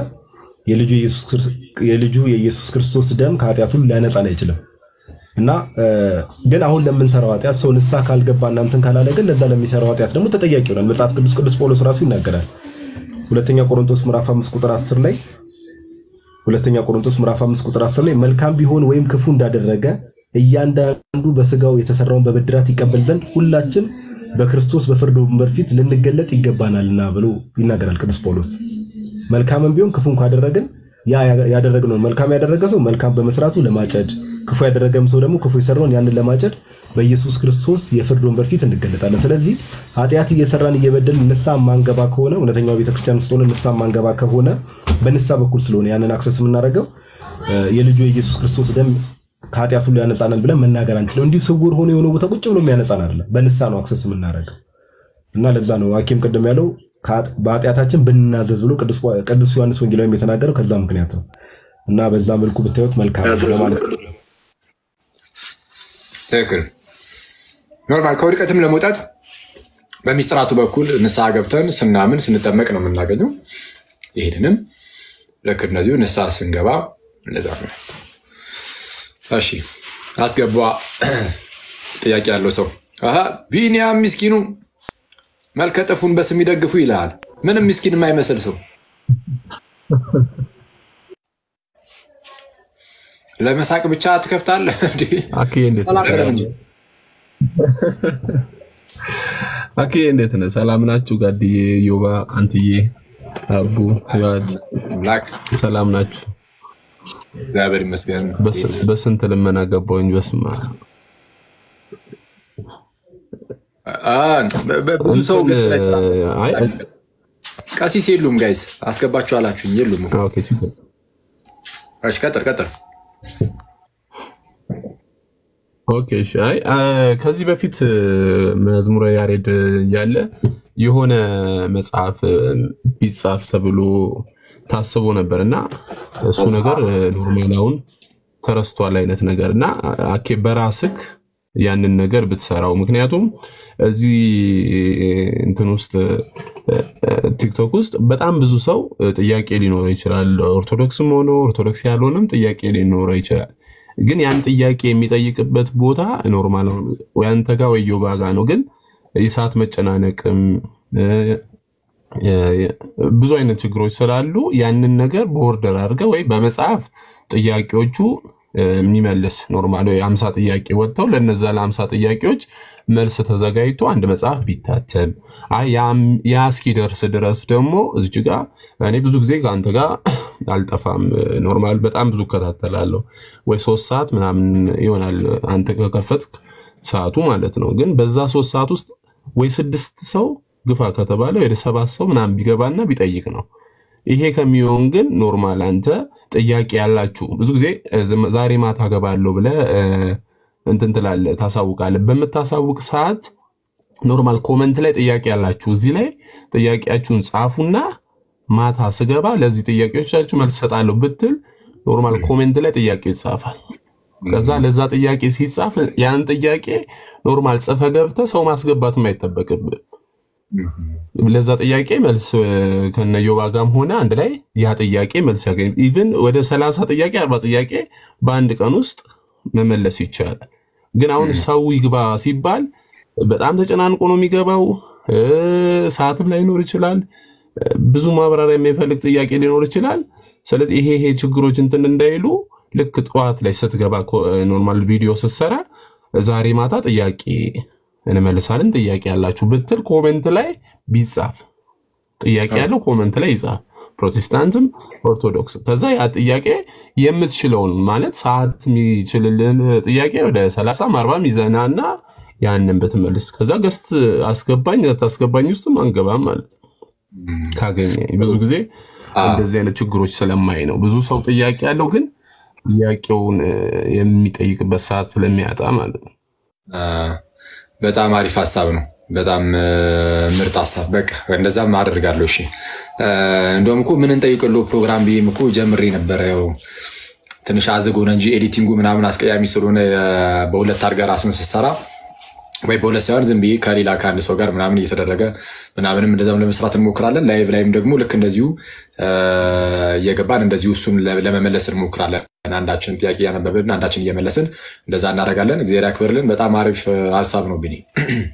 የልጁ የኢየሱስ ክርስቶስ ደም ከኃጢአት ሁሉ ሊያነጻን አይችልም። እና ግን አሁን ለምንሰራው ኃጢአት ሰው ንስሐ ካልገባ እናንተን ካላለ ግን ለዛ ለሚሰራው ኃጢአት ደግሞ ተጠያቂ ይሆናል። መጽሐፍ ቅዱስ ጳውሎስ ራሱ ይናገራል። ሁለተኛ ቆሮንቶስ ምዕራፍ 5 ቁጥር 10 ላይ መልካም ቢሆን ወይም ክፉ እንዳደረገ እያንዳንዱ በስጋው የተሰራውን በብድራት ይቀበል ዘንድ ሁላችን በክርስቶስ በፍርድ ወንበር ፊት ልንገለጥ ይገባናልና ብሎ ይናገራል ቅዱስ ጳውሎስ። መልካምም ቢሆን ክፉን ካደረግን ያደረግነው መልካም ያደረገ ሰው መልካም በመስራቱ ለማጨድ፣ ክፉ ያደረገም ሰው ደግሞ ክፉ የሰራውን ያንን ለማጨድ በኢየሱስ ክርስቶስ የፍርድ ወንበር ፊት እንገለጣለን። ስለዚህ ኃጢአት እየሰራን እየበደልን ንስሐ ማንገባ ከሆነ እውነተኛው ቤተክርስቲያን ውስጥ ሆነ ንስሐ ማንገባ ከሆነ በንስሐ በኩል ስለሆነ ያንን አክሰስ የምናደርገው የልጁ የኢየሱስ ክርስቶስ ደም ከኃጢአት ሁሉ ያነጻናል ብለን መናገር አንችልም። እንዲሁ ስውር ሆኖ የሆነ ቦታ ቁጭ ብሎ የሚያነጻን አይደለም። በንስሐ ነው አክሰስ የምናደርገው እና ለዛ ነው ሐኪም ቅድም ያለው በኃጢአታችን ብንናዘዝ ብሎ ቅዱስ ዮሐንስ ወንጌላዊም የተናገረው ከዛ ምክንያት ነው። እና በዛ መልኩ ብታዩት መልካም ነው ማለት ነው። ትክክል ኖርማል። ከውድቀትም ለመውጣት በሚስጥራቱ በኩል ንስሐ ገብተን ስናምን ስንጠመቅ ነው የምናገኘው። ይሄንንም ልክ እነዚሁ ንስሐ ስንገባ እንደዛ ነው። እሺ አስገባ። ጥያቄ ያለው ሰው ቢኒያም ምስኪኑ መልከጠፉን በስም ይደግፉ ይላል። ምንም ምስኪን የማይመስል ሰው ለመሳቅ ብቻ ትከፍታለህ እንዴ? አኬ እንዴት ነህ? ሰላም ናችሁ? ጋድዬ፣ ዮባ፣ አንትዬ፣ አቡ፣ ያድ ሰላም ናችሁ? እግዚአብሔር ይመስገን። በስንት ልመና ገባሁኝ። በስማ ብዙ ሰው ገስ ላይ ስራ ቀሲስ የሉም ጋይስ አስገባችሁ አላችሁኝ። የሉም። ኦኬ ችግር እሺ ቀጥል። ኦኬ እሺ። ከዚህ በፊት መዝሙረ ያሬድ ያለ የሆነ መጽሐፍ ቢጻፍ ተብሎ ታስቦ ነበርና እሱ ነገር ኖርማላውን ተረስቷል አይነት ነገርና አኬ በራስክ ያንን ነገር ብትሰራው። ምክንያቱም እዚህ እንትን ውስጥ ቲክቶክ ውስጥ በጣም ብዙ ሰው ጥያቄ ሊኖረው ይችላል። ኦርቶዶክስም ሆኖ ኦርቶዶክስ ያልሆነም ጥያቄ ሊኖረው ይችላል። ግን ያን ጥያቄ የሚጠይቅበት ቦታ ኖርማል ነው ወይ አንተ ጋር ወይ ዮባ ጋር ነው። ግን የሰዓት መጨናነቅም ብዙ አይነት ችግሮች ስላሉ ያንን ነገር በኦርደር አድርገህ ወይ በመጽሐፍ ጥያቄዎቹ የሚመልስ ኖርማል 50 ጥያቄ ወጥተው ለነዛ ለ50 ጥያቄዎች መልስ ተዘጋጅቶ አንድ መጽሐፍ ቢታተም ያ እስኪደርስ ድረስ ደግሞ እዚህ ጋር እኔ ብዙ ጊዜ ከአንተ ጋር አልጠፋም። ኖርማል በጣም ብዙ እከታተላለሁ ወይ 3 ሰዓት ምናምን ይሆናል አንተ ከከፈትክ ሰዓቱ ማለት ነው። ግን በዛ 3 ሰዓት ውስጥ ወይ 6 ሰው ግፋ ከተባለ ወደ 7 ሰው ምናምን ቢገባና ቢጠይቅ ነው። ይሄ ከሚሆን ግን ኖርማል አንተ ጥያቄ ያላችሁ ብዙ ጊዜ ዛሬ ማታ ገባለሁ ብለህ እንትን ትላለህ ታሳውቃለህ። በመታሳውቅ ሰዓት ኖርማል ኮሜንት ላይ ጥያቄ ያላችሁ እዚህ ላይ ጥያቄያችሁን ጻፉና ማታ ስገባ ለዚህ ጥያቄዎቻችሁ መልስ ሰጣለሁ ብትል ኖርማል ኮሜንት ላይ ጥያቄ ይጻፋል። ከዛ ለዛ ጥያቄ ሲጻፍ ያን ጥያቄ ኖርማል ጽፈ ገብተህ ሰው ማስገባትም አይጠበቅብህ። ለዛ ጥያቄ መልስ ከነዮባ ጋርም ሆነ አንድ ላይ ያ ጥያቄ መልስ ያገኝ ኢቭን ወደ 30 ጥያቄ 40 ጥያቄ በአንድ ቀን ውስጥ መመለስ ይቻላል። ግን አሁን ሰው ይግባ ሲባል በጣም ተጨናንቆ ነው የሚገባው። ሰዓትም ላይኖር ይችላል። ብዙ ማብራሪያ የሚፈልግ ጥያቄ ሊኖር ይችላል። ስለዚህ ይሄ ችግሮች እንትን እንዳይሉ ልክ ጠዋት ላይ ስትገባ ኖርማል ቪዲዮ ስትሰራ ዛሬ ማታ ጥያቄ እንመልሳለን ጥያቄ ያላችሁ ብትል ኮሜንት ላይ ቢጻፍ ጥያቄ ያለው ኮሜንት ላይ ይጻፍ። ፕሮቴስታንትም ኦርቶዶክስ ከዛ ያ ጥያቄ የምትችለውን ማለት ሰዓት የሚችልልን ጥያቄ ወደ 30 40 ሚዛናና ያንን በትመልስ ከዛ ገስት አስገባኝ ታስገባኝ ውስጥም አንገባም ማለት ካገኘ ብዙ ጊዜ እንደዚህ አይነት ችግሮች ስለማይ ነው ብዙ ሰው ጥያቄ ያለው ግን ጥያቄውን የሚጠይቅበት ሰዓት ስለሚያጣ ማለት ነው። በጣም አሪፍ ሐሳብ ነው። በጣም ምርጥ ሐሳብ በቃ እንደዛም አደርጋለሁ። እሺ እንደውም እኮ ምን እንጠይቅሎ ፕሮግራም ቢም እኮ ጀምሬ ነበር። ያው ትንሽ አዝጎነ እንጂ ኤዲቲንጉ ምናምን አስቀያሚ ስለሆነ በሁለት አድርገህ ራስን ስትሰራ ወይ በሁለት ሳይሆን ዝም ብዬ ከሌላ ከአንድ ሰው ጋር ምናምን እየተደረገ ምናምንም እንደዛም ለመስራት እንሞክራለን። ላይቭ ላይም ደግሞ ልክ እንደዚሁ እየገባን እንደዚሁ እሱን ለመመለስ እንሞክራለን። አንዳችን ጥያቄ ያነበብን አንዳችን እየመለስን እንደዛ እናደርጋለን። እግዚአብሔር ያክብርልን። በጣም አሪፍ ሐሳብ ነው። ቢኒ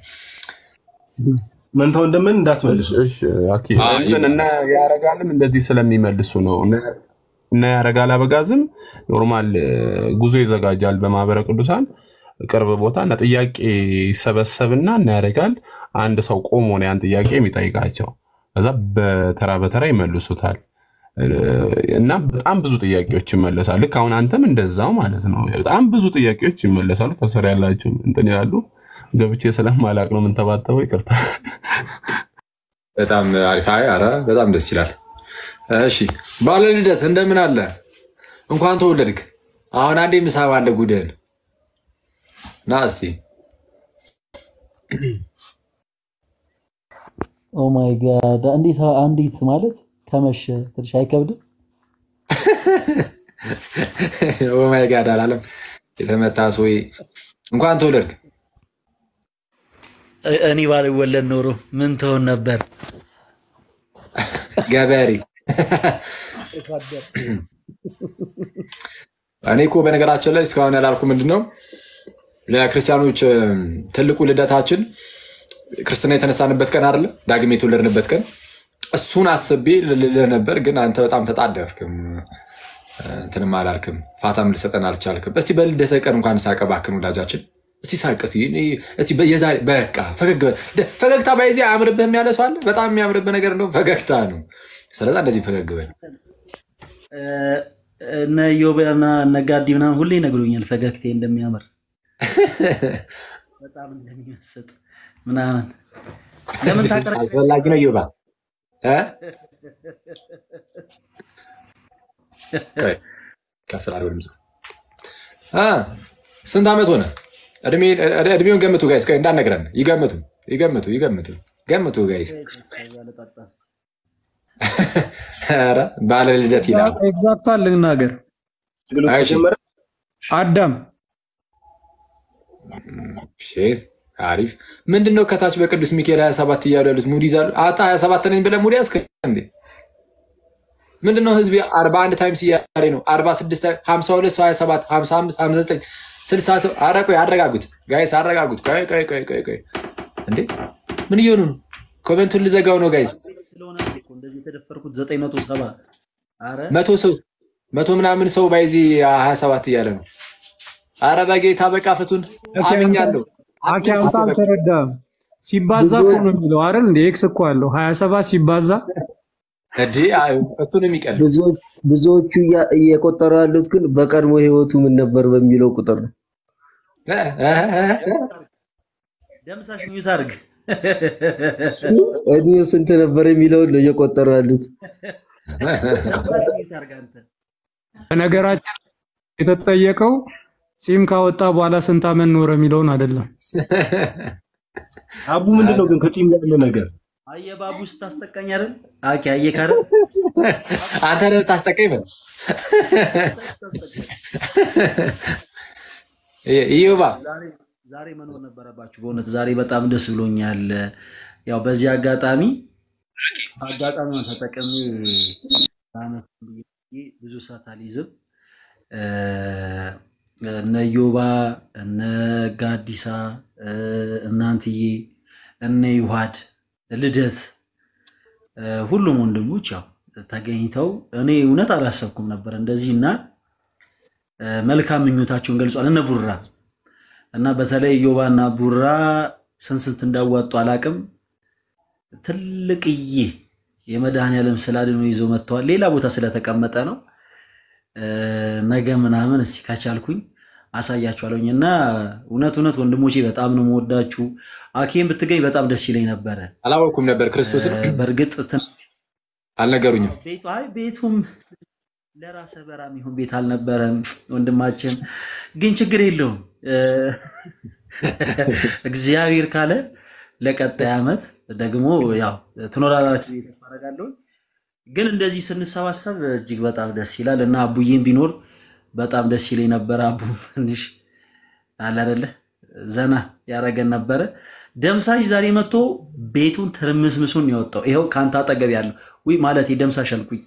መንተው እንደምን እንዳትመልስ እሺ አኪ እንትና ያረጋልም እንደዚህ ስለሚመልሱ ነው እና ያረጋል አበጋዝም ኖርማል ጉዞ ይዘጋጃል በማህበረ ቅዱሳን ቅርብ ቦታ እና ጥያቄ ሰበሰብና እና ያረጋል አንድ ሰው ቆሞ ነው ያን ጥያቄ የሚጠይቃቸው ከዛ በተራ በተራ ይመልሱታል እና በጣም ብዙ ጥያቄዎች ይመለሳሉ። ልክ አሁን አንተም እንደዛው ማለት ነው በጣም ብዙ ጥያቄዎች ይመለሳሉ። ከሰር ያላችሁ እንትን ይላሉ ገብቼ ስለማላቅ ነው ምን ተባተው ይቅርታ። በጣም አሪፍ አረ በጣም ደስ ይላል። እሺ ባለ ልደት እንደምን አለ እንኳን ተወለድክ። አሁን አንዴ ምሳብ አለ ጉደን ናስቲ ኦ ማይ ጋድ አንዲት ማለት ከመሸ ትንሽ አይከብድም? ኦ ማይ ጋድ አላለም የተመታ ሰው እንኳን ተወለድክ። እኔ ባልወለድ ኖሮ ምን ትሆን ነበር? ገበሬ። እኔ እኮ በነገራችን ላይ እስካሁን ያላልኩ ምንድነው ለክርስቲያኖች ትልቁ ልደታችን ክርስትና የተነሳንበት ቀን አይደለ? ዳግም የተወለድንበት ቀን እሱን አስቤ ልልህ ነበር፣ ግን አንተ በጣም ተጣደፍክም እንትንም አላልክም፣ ፋታም ልሰጠን አልቻልክም። እስቲ በልደተ ቀን እንኳን ሳቅ እባክህን ወዳጃችን፣ እስቲ ሳቅ እስቲ የዛሬ በቃ ፈገግታ ባይዚ አያምርብህም ያለ ሰው አለ? በጣም የሚያምርብህ ነገር እንደው ፈገግታ ነው። ስለዛ እንደዚህ ፈገግ በል። እነ ዮብና እነ ጋዲ ምናምን ሁሌ ይነግሩኛል ፈገግቴ እንደሚያምር በጣም እንደሚመስጥ ምናምን። ለምን ታቀረ አስፈላጊ ነው ዮባ ከፍራር ወልምዝ ስንት ዓመት ሆነ? እድሜውን ገምቱ ጋይስ፣ እንዳነግረን ይገምቱ ጋይስ። ኧረ ባለ ልደት ይላል። ኤግዛክት ልናገር አዳም አሪፍ ምንድነው? ከታች በቅዱስ ሚካኤል 27 እያሉ ያሉት ሙድ ይዛሉ። አታ 27 ነኝ ብለህ ሙድ ያዝክ እንዴ? ምንድነው? ህዝብ 41 ታይምስ እያለ ነው። 46 52 27 55 59 60 ሰው። ኧረ ቆይ አረጋጉት ጋይስ፣ አረጋጉት። ቆይ እንዴ ምን እየሆኑ ነው? ኮሜንቱን ልዘጋው ነው ጋይስ። ስለሆነ እኮ እንደዚህ የተደፈርኩት 970 አረ 100 ሰው 100 ምናምን ሰው ባይዚ 27 እያለ ነው። አረ በጌታ በቃ ፍቱን አምኛለሁ። አኪ አንተ አልተረዳም። ሲባዛ እኮ ነው የሚለው አይደል እንዴ? ኤክስ እኮ አለው 27 ሲባዛ እዲ እሱን የሚቀል ብዙዎቹ እየቆጠሩ ያሉት ግን በቀድሞ ህይወቱ ምን ነበር በሚለው ቁጥር ነው። ደምሳሽ ሚዩት አድርግ። እድሜው ስንት ነበር የሚለው ነው እየቆጠሩ ያሉት። በነገራችን የተጠየቀው ጺም ካወጣ በኋላ ስንት ዓመት ኖረ የሚለውን አይደለም። አቡ ምንድነው ግን ከጺም ጋር ያለው ነገር? አየባቡ ስታስጠቀኝ አይደል? አኪ አየካረ አንተ ነው ታስጠቀኝ በል። ይዩባ ዛሬ መኖር ነበረባችሁ። በእውነት ዛሬ በጣም ደስ ብሎኛል። ያው በዚህ አጋጣሚውን ተጠቅሜ አመት ብዙ ሰዓት አልይዝም። እነ ዮባ እነ ጋዲሳ እናንትዬ እነ ይዋድ ልደት ሁሉም ወንድሞች ያው ተገኝተው እኔ እውነት አላሰብኩም ነበር እንደዚህና መልካም ምኞታቸውን ገልጿል። እነ ቡራ እና በተለይ ዮባና ቡራ ስንት እንዳዋጡ አላቅም። ትልቅዬ የመድኃኒዓለም ስላድኖ ይዞ መጥተዋል። ሌላ ቦታ ስለተቀመጠ ነው። ነገ ምናምን እስኪ ካቻልኩኝ አሳያችኋለሁና እውነት ወንድሞቼ በጣም ነው የምወዳችሁ። አኬም ብትገኝ በጣም ደስ ይለኝ ነበር። አላወኩም ነበር ክርስቶስን በርግጥ አልነገሩኝም። ቤቱም ለራሰ በራም ይሁን ቤት አልነበረም ወንድማችን። ግን ችግር የለውም እግዚአብሔር ካለ ለቀጣይ አመት ደግሞ ያው ትኖራላችሁ ተስፋ አደርጋለሁ። ግን እንደዚህ ስንሰባሰብ እጅግ በጣም ደስ ይላል እና አቡዬም ቢኖር በጣም ደስ ይለኝ ነበር። አቡ ትንሽ አለ አይደለ ዘና ያረገን ነበር። ደምሳሽ ዛሬ መጥቶ ቤቱን ተርምስምሱን ያወጣው ይሄው ካንተ አጠገብ ያለው ወይ ማለት ደምሳሽ አልኩኝ።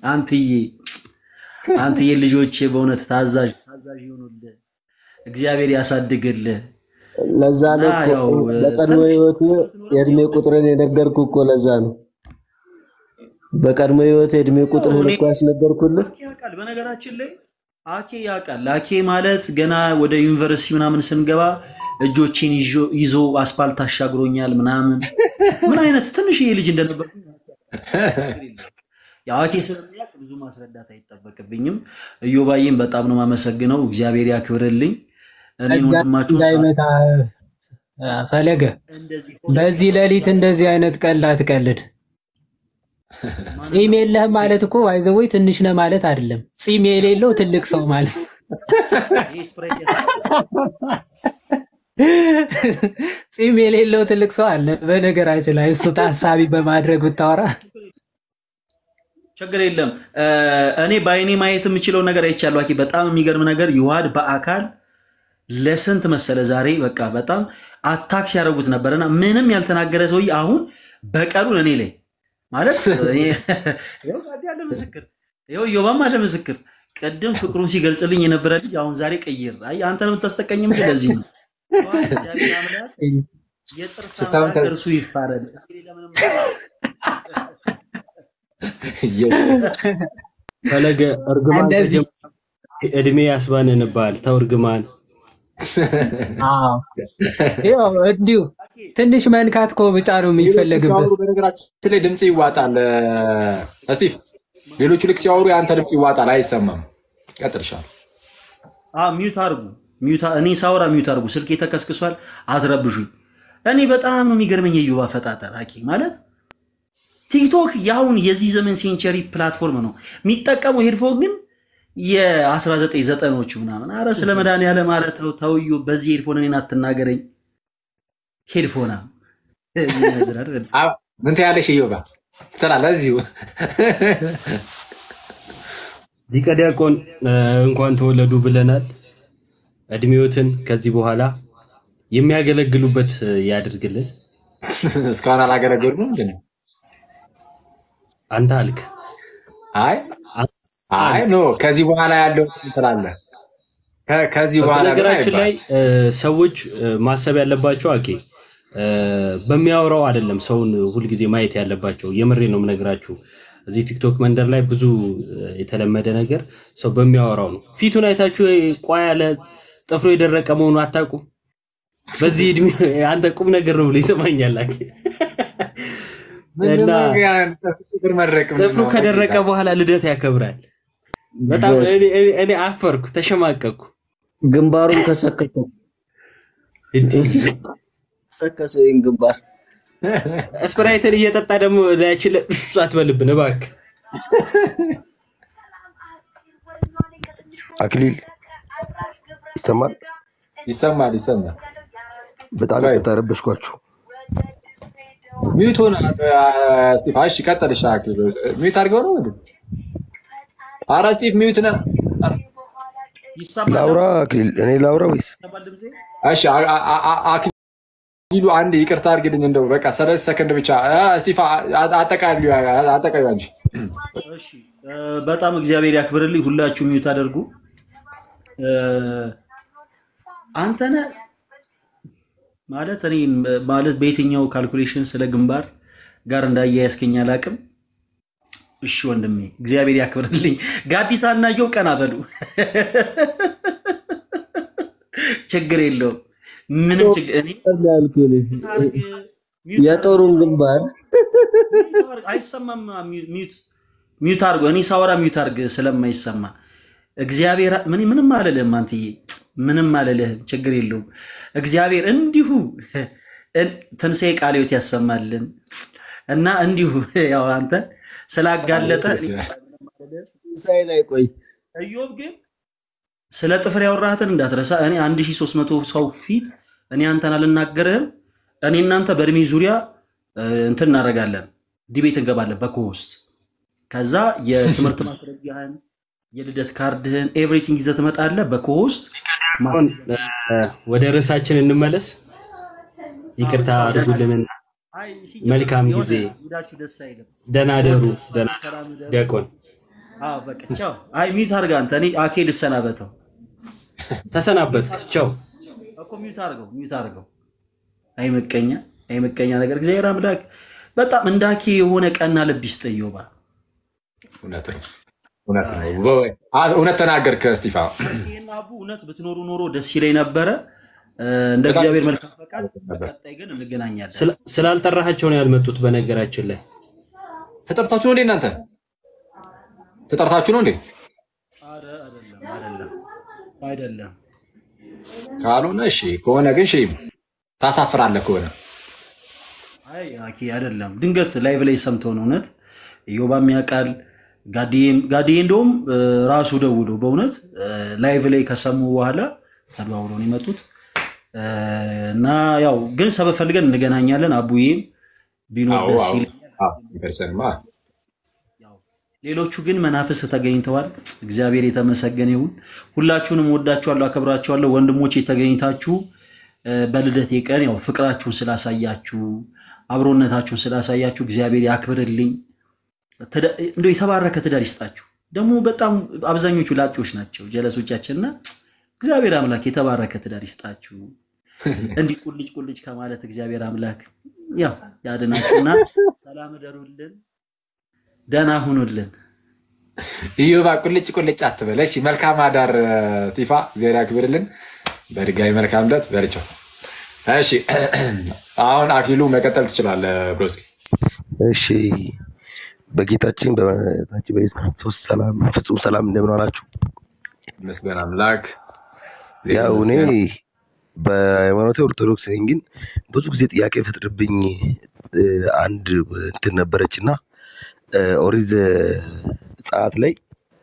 አንተዬ ልጆቼ በእውነት ታዛዥ ይሁኑልህ፣ እግዚአብሔር ያሳድግልህ። ለዛ ነው በቀድሞ ህይወቱ የእድሜ ቁጥርን የነገርኩ እኮ ለዛ ነው። በቀድሞ ህይወት የእድሜ ቁጥርን እኮ ያስነገርኩልህ። ያውቃል በነገራችን ላይ አኬ ያውቃል። አኬ ማለት ገና ወደ ዩኒቨርሲቲ ምናምን ስንገባ እጆቼን ይዞ አስፋልት አሻግሮኛል ምናምን ምን አይነት ትንሽዬ ልጅ እንደነበር ያው አኬ ስለሚያውቅ ብዙ ማስረዳት አይጠበቅብኝም። እዮባዬም በጣም ነው ማመሰግነው። እግዚአብሔር ያክብርልኝ። እኔን ወንድማችሁ ፈለገ በዚህ ሌሊት እንደዚህ አይነት ቀልድ አትቀልድ። ጺም የለህ ማለት እኮ አይዘወይ ትንሽ ነህ ማለት አይደለም። ጺም የሌለው ትልቅ ሰው ማለት ጺም የሌለው ትልቅ ሰው አለ። በነገራችን ላይ እሱ ታሳቢ በማድረግ ብታወራ ችግር የለም። እኔ ባይኔ ማየት የምችለው ነገር አይቻለሁ። አኪ በጣም የሚገርም ነገር ይዋድ በአካል ለስንት መሰለ ዛሬ በቃ በጣም አታክስ ያደረጉት ነበርና ምንም ያልተናገረ ሰውዬ አሁን በቀሉን እኔ ላይ ማለት ይሄው ጋዲ ያለ ምስክር ይሄው ዮባም አለ ምስክር። ቀደም ፍቅሩን ሲገልጽልኝ የነበረ ልጅ አሁን ዛሬ ቀይር። አይ አንተ ነው የምታስጠቀኝም ስለዚህ ነው። እግዚአብሔር አምላክ የጥርስ አምላክ እርሱ ይፋረድ። ፈለገ እርግማን እድሜ ያስባንንባል። ተው እርግማን ያው እንዲሁ ትንሽ መንካት እኮ ብቻ ነው የሚፈልግበት። በነገራችን ላይ ድምጽ ይዋጣል። እስቲፍ ሌሎቹ ልክ ሲያወሩ የአንተ ድምጽ ይዋጣል፣ አይሰማም። ቀጥልሻል። ሚዩት አድርጉ። እኔ ሳወራ ሚዩት አድርጉ። ስልኬ ተከስክሷል፣ አትረብሹኝ። እኔ በጣም ነው የሚገርመኝ የዩባ ፈጣጠር አኪ ማለት ቲክቶክ ያሁን የዚህ ዘመን ሴንቸሪ ፕላትፎርም ነው የሚጠቀመው። ሄድፎን ግን የ1990ዎቹ ምናምን። አረ ስለ መድኃኒዓለም አረ ተውዩ። በዚህ ሄድፎን እኔን አትናገረኝ። ሄድፎና ምን ትያለሽ? ይዮባ ትላለህ እዚሁ ሊቀ ዲያቆን እንኳን ተወለዱ ብለናል። እድሜዎትን ከዚህ በኋላ የሚያገለግሉበት ያድርግልን። እስካሁን አላገለገሉም እንዴ? አንተ አልክ። አይ ኖ ከዚህ በኋላ ያለው ትላለህ። ከዚህ በኋላ በነገራችን ላይ ሰዎች ማሰብ ያለባቸው አኬ በሚያወራው አይደለም ሰውን ሁልጊዜ ማየት ያለባቸው። የምሬ ነው የምነግራችሁ። እዚህ ቲክቶክ መንደር ላይ ብዙ የተለመደ ነገር ሰው በሚያወራው ነው። ፊቱን አይታችሁ ቋ ያለ ጥፍሩ የደረቀ መሆኑ አታውቁ? በዚህ እድሜ አንተ ቁም ነገር ነው ብሎ ይሰማኛል። እና ጥፍሩ ከደረቀ በኋላ ልደት ያከብራል። በጣም እኔ አፈርኩ፣ ተሸማቀቅኩ። ግንባሩን ከሰከተው ሰከሰው ግንባር ስፕራይትን እየጠጣ ደግሞ ላያችለ አትበልብን እባክህ። አክሊል ይሰማል? ይሰማል። በጣም ተረበሽኳችሁ። ሚዩት ሆነ ስቲቭ። እሺ ቀጥልሽ አክሊል። ሚዩት አድርገው ነው እንዴ? ኧረ ስቲቭ ሚዩት ነህ። ላውራ አክሊል፣ እኔ ላውራ ወይስ? እሺ አክሊሉ አንድ ይቅርታ አድርግልኝ እንደው በቃ 30 ሰከንድ ብቻ ስቲቭ አጠቃልዩ አንጂ። እሺ በጣም እግዚአብሔር ያክብርልኝ። ሁላችሁ ሚዩት አድርጉ። አንተነ ማለት እኔ ማለት በየትኛው ካልኩሌሽን ስለ ግንባር ጋር እንዳያያዝከኝ አላቅም። እሺ ወንድሜ እግዚአብሔር ያክብርልኝ። ጋዲሳ እናየው ቀና በሉ። ችግር የለውም ምንም ችግር እኔ የጦሩን ግንባር አይሰማም። ሚዩት አድርጎ እኔ ሳወራ ሚዩት አድርግ ስለማይሰማ እግዚአብሔር ምንም አልልህም። አንተዬ ምንም አልልህም፣ ችግር የለውም። እግዚአብሔር እንዲሁ ትንሣኤ ቃለ ሕይወት ያሰማልን እና እንዲሁ ያው አንተ ስላጋለጠ ሳይ ላይ ቆይ ኢዮብ ግን ስለ ጥፍር ያወራህትን እንዳትረሳ። እኔ 1300 ሰው ፊት እኔ አንተን አልናገርህም። እኔ እናንተ በእድሜ ዙሪያ እንትን እናደርጋለን፣ ዲቤት እንገባለን በኮስት። ከዛ የትምህርት ማስረጃህን የልደት ካርድህን ኤቭሪቲንግ ይዘህ ትመጣለህ በኮስት። ወደ ርዕሳችን እንመለስ። ይቅርታ አድርጉልን። መልካም ጊዜ። ደህና ደሩ። ደህና ዲያቆን። አዎ በቃ ቻው። አይ ሚዩት አድርግ አንተ። እኔ አኬ ልሰናበተው። ተሰናበትክ። ቻው እኮ ሚዩት አድርገው። አይ መቀኛ ነገር። እግዚአብሔር አምላክ በጣም እንዳኬ የሆነ ቀና ልብ ይስጥ ኢዮባ። እውነት ተናገርክ ስቲፋ። ይሄን አቡ እውነት ብትኖሩ ኖሮ ደስ ይለኝ ነበረ። እንደ እግዚአብሔር መልካም ፈቃድ በቀጣይ ግን እንገናኛለን። ስላልጠራሃቸው ነው ያልመጡት። በነገራችን ላይ ተጠርታችሁ ነው እንዴ እናንተ? ተጠርታችሁ ነው እንዴ? አረ አይደለም። ካልሆነ እሺ፣ ከሆነ ግን እሺ ታሳፍራለህ ከሆነ። አይ አኪ አይደለም፣ ድንገት ላይቭ ላይ ሰምተው ነው። እውነት ኢዮባም ያውቃል፣ ጋዲዬ እንደውም ራሱ ደውሎ በእውነት ላይቭ ላይ ከሰሙ በኋላ ተደዋውለው ነው የመጡት። እና ያው ግን ሰበብ ፈልገን እንገናኛለን። አቡዬም ቢኖር ደስ ይላል። ሌሎቹ ግን መናፍስ ተገኝተዋል። እግዚአብሔር የተመሰገነ ይሁን። ሁላችሁንም ወዳችኋለሁ፣ አከብራችኋለሁ። ወንድሞቼ ተገኝታችሁ በልደቴ ቀን ያው ፍቅራችሁን ስላሳያችሁ፣ አብሮነታችሁን ስላሳያችሁ እግዚአብሔር ያክብርልኝ። እንደው የተባረከ ትዳር ይስጣችሁ። ደግሞ በጣም አብዛኞቹ ላጤዎች ናቸው ጀለሶቻችንና እግዚአብሔር አምላክ የተባረከ ትዳር ይስጣችሁ። እንዲህ ቁልጭ ከማለት እግዚአብሔር አምላክ ያው ያድናችሁና ሰላም እደሩልን፣ ደህና ሁኑልን። ኢዮባ ቁልጭ አትበል። እሺ መልካም አዳር ስቲፋ፣ እግዚአብሔር ያክብርልን። በድጋሚ መልካም ልደት በርቻው። እሺ አሁን አክሊሉ መቀጠል ትችላለህ ብሮስኪ። እሺ በጌታችን በመድኃኒታችን በኢየሱስ ክርስቶስ ሰላም ፍጹም ሰላም እንደምን ዋላችሁ? ይመስገን አምላክ። ያው እኔ በሃይማኖቴ ኦርቶዶክስ ነኝ፣ ግን ብዙ ጊዜ ጥያቄ ፈጥርብኝ አንድ እንትን ነበረችና ኦሪት ዘጸአት ላይ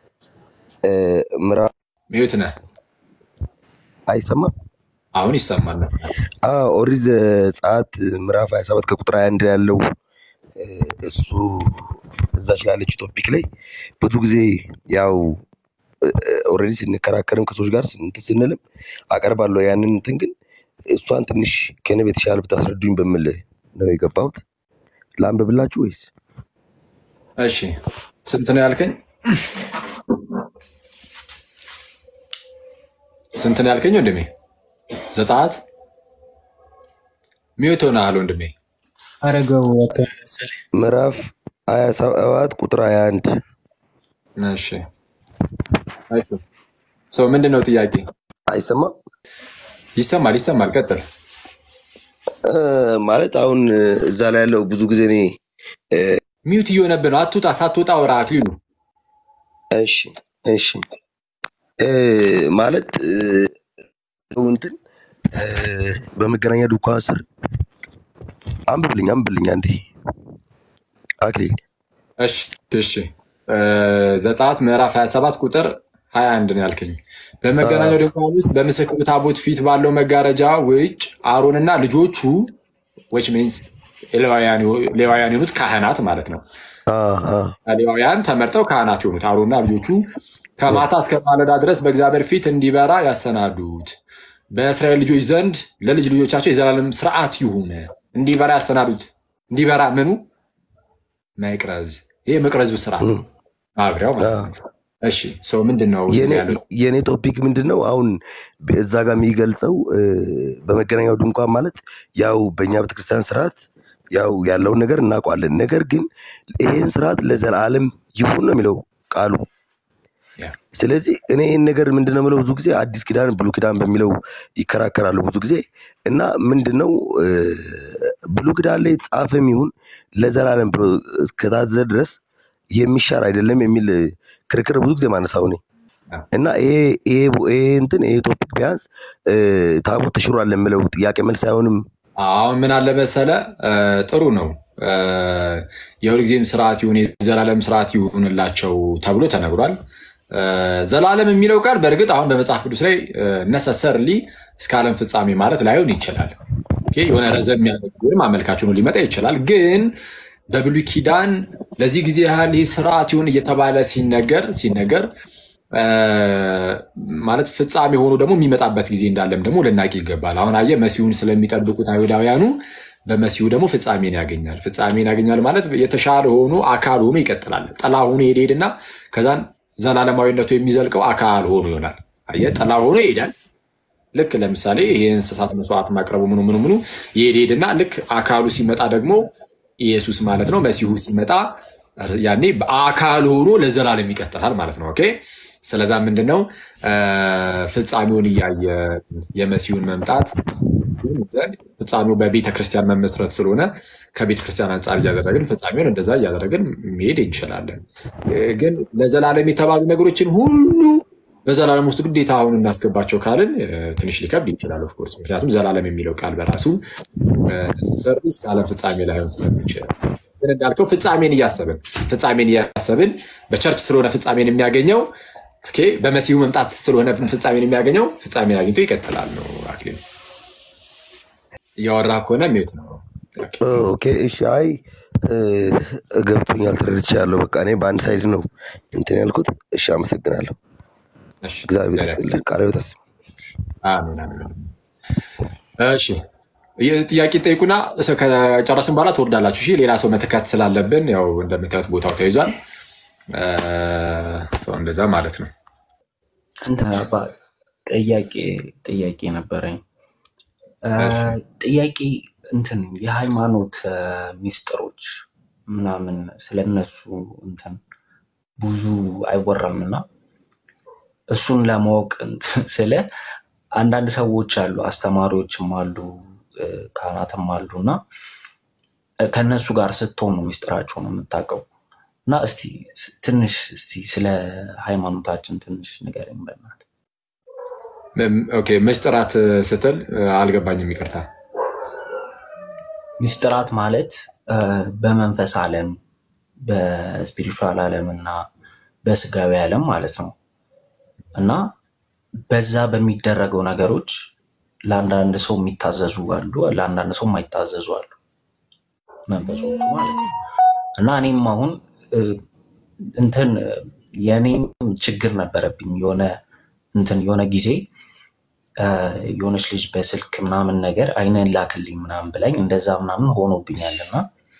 ምዕራፍ ሚዩት ነህ? አይሰማም? አሁን ይሰማል። ኦሪት ዘጸአት ምዕራፍ 27 ከቁጥር 21 ያለው እሱ እዛች ላለች ቶፒክ ላይ ብዙ ጊዜ ያው ኦልሬዲ ስንከራከርም ከሰዎች ጋር እንትን ስንልም አቀርባለሁ ያንን እንትን። ግን እሷን ትንሽ ከኔ የተሻለ ብታስረዱኝ በሚል ነው የገባሁት። ላንብብላችሁ ወይስ? እሺ ስንት ነው ያልከኝ? ስንት ነው ያልከኝ ወንድሜ? ዘጸአት ሚዩት ሆነሃል ወንድሜ። አረጋው ምዕራፍ 27 ቁጥር 21 እሺ አይቶ ሰው ምንድነው ጥያቄ? አይሰማም? ይሰማል። ቀጥል። ማለት አሁን እዛ ላይ ያለው ብዙ ጊዜ እኔ ሚውት እየሆነብህ ነው። አትውጣ፣ ሳትወጣ አውራ አክሊሉ። እሺ ማለት እንትን በመገናኛ ድንኳን ስር አንብብልኝ አንዴ አክሊል። እሺ ዘጸአት ምዕራፍ 27 ቁጥር 21 ነው ያልከኝ። በመገናኛው ድንኳን ውስጥ በምስክሩ ታቦት ፊት ባለው መጋረጃ ውጭ አሮንና ልጆቹ which means ሌዋውያን የሆኑት ካህናት ማለት ነው። ሌዋውያን ተመርጠው ካህናት የሆኑት አሮንና ልጆቹ ከማታ እስከ ማለዳ ድረስ በእግዚአብሔር ፊት እንዲበራ ያሰናዱት። በእስራኤል ልጆች ዘንድ ለልጅ ልጆቻቸው የዘላለም ስርዓት ይሁን። እንዲበራ ያሰናዱት። እንዲበራ ምኑ? መቅረዝ። ይሄ መቅረዙ ስርዓት ነው፣ ማብሪያው ማለት ነው። እሺ ሰው ምንድነው የኔ ቶፒክ ምንድነው? አሁን እዛ ጋር የሚገልጸው በመገናኛው ድንኳን ማለት ያው በእኛ ቤተክርስቲያን ስርዓት ያው ያለውን ነገር እናውቀዋለን። ነገር ግን ይሄን ስርዓት ለዘላለም ይሁን ነው የሚለው ቃሉ። ስለዚህ እኔ ይህን ነገር ምንድነው የምለው ብዙ ጊዜ አዲስ ኪዳን ብሉይ ኪዳን በሚለው ይከራከራሉ ብዙ ጊዜ እና ምንድነው ብሉይ ኪዳን ላይ የተጻፈም ይሁን ለዘላለም ብሎ እስከታዘዘ ድረስ የሚሻር አይደለም የሚል ክርክር ብዙ ጊዜ ማነሳው ነኝ እና ይሄ ቶፒክ ቢያንስ ታቦት ተሽሯል የምለው ጥያቄ መልስ አይሆንም። አሁን ምን አለ መሰለ፣ ጥሩ ነው የሁልጊዜም ስርዓት ይሁን የዘላለም ስርዓት ይሁንላቸው ተብሎ ተነግሯል። ዘላለም የሚለው ቃል በእርግጥ አሁን በመጽሐፍ ቅዱስ ላይ ነሰሰርሊ እስከ ዓለም ፍጻሜ ማለት ላይሆን ይችላል። የሆነ ረዘም ያለ ማመልካች ሆኖ ሊመጣ ይችላል። ግን በብሉይ ኪዳን ለዚህ ጊዜ ያህል ይህ ስርዓት ይሁን እየተባለ ሲነገር ማለት ፍጻሜ ሆኖ ደግሞ የሚመጣበት ጊዜ እንዳለም ደግሞ ልናቅ ይገባል። አሁን አየህ መሲሁን ስለሚጠብቁት አይሁዳውያኑ በመሲሁ ደግሞ ፍጻሜን ያገኛል ማለት የተሻለ ሆኖ አካል ሆኖ ይቀጥላል። ጥላ ሆኖ ይሄድና ከዛን ዘላለማዊነቱ የሚዘልቀው አካል ሆኖ ይሆናል። አየህ ጥላ ሆኖ ይሄዳል። ልክ ለምሳሌ ይሄ እንስሳት መስዋዕት ማቅረቡ ምኑ ይሄድና ልክ አካሉ ሲመጣ ደግሞ ኢየሱስ ማለት ነው መሲሁ ሲመጣ ያኔ በአካል ሆኖ ለዘላለም ይቀጥላል ማለት ነው። ኦኬ ስለዛ ምንድነው ፍጻሜውን እያየ የመሲሁን መምጣት ፍጻሜው በቤተ ክርስቲያን መመስረት ስለሆነ ከቤተ ክርስቲያን አንጻር እያደረግን ፍጻሜውን እንደዛ እያደረግን መሄድ እንችላለን። ግን ለዘላለም የተባሉ ነገሮችን ሁሉ በዘላለም ውስጥ ግዴታ አሁን እናስገባቸው ካልን ትንሽ ሊከብድ ይችላል። ኦፍ ኮርስ ምክንያቱም ዘላለም የሚለው ቃል በራሱ ሰርቪስ ከዓለም ፍጻሜ ላይሆን ስለሚችል ግን እንዳልከው ፍጻሜን እያሰብን በቸርች ስለሆነ ፍጻሜን የሚያገኘው በመሲሁ መምጣት ስለሆነ ፍጻሜን የሚያገኘው ፍጻሜን አግኝቶ ይቀጥላል ነው። አክሊል እያወራ ከሆነ ሚውት ነው። ኦኬ እሺ። አይ ገብቶኛል፣ ተረድቻለሁ። በቃ እኔ በአንድ ሳይድ ነው እንትን ያልኩት። እሺ አመሰግናለሁ። እግዚአብሔር ይስጥልኝ። ቃል ይወጣስ። አሜን። እሺ ጥያቄ ጠይቁና ከጨረስን በኋላ ትወርዳላችሁ። እሺ ሌላ ሰው መተካት ስላለብን ያው እንደምታዩት ቦታው ተይዟል። ሰው እንደዛ ማለት ነው። ጥያቄ ነበረኝ። ጥያቄ እንትን የሃይማኖት ሚስጥሮች ምናምን ስለነሱ እንትን ብዙ አይወራምና እሱን ለማወቅ ስለ አንዳንድ ሰዎች አሉ፣ አስተማሪዎችም አሉ፣ ካህናትም አሉና ከነሱ ጋር ስትሆን ነው ሚስጥራቸውን የምታውቀው። እና ትንሽ ስለ ሃይማኖታችን ትንሽ ንገረኝ በእናትህ። ኦኬ ሚስጥራት ስትል አልገባኝም፣ ይቅርታ። ሚስጥራት ማለት በመንፈስ ዓለም በስፒሪቹዋል ዓለም እና በስጋዊ ዓለም ማለት ነው። እና በዛ በሚደረገው ነገሮች ለአንዳንድ ሰው የሚታዘዙ አሉ፣ ለአንዳንድ ሰው የማይታዘዙ አሉ መንፈሶቹ ማለት ነው። እና እኔም አሁን እንትን የኔም ችግር ነበረብኝ። የሆነ ጊዜ የሆነች ልጅ በስልክ ምናምን ነገር አይነን ላክልኝ ምናምን ብላኝ እንደዛ ምናምን ሆኖብኛልና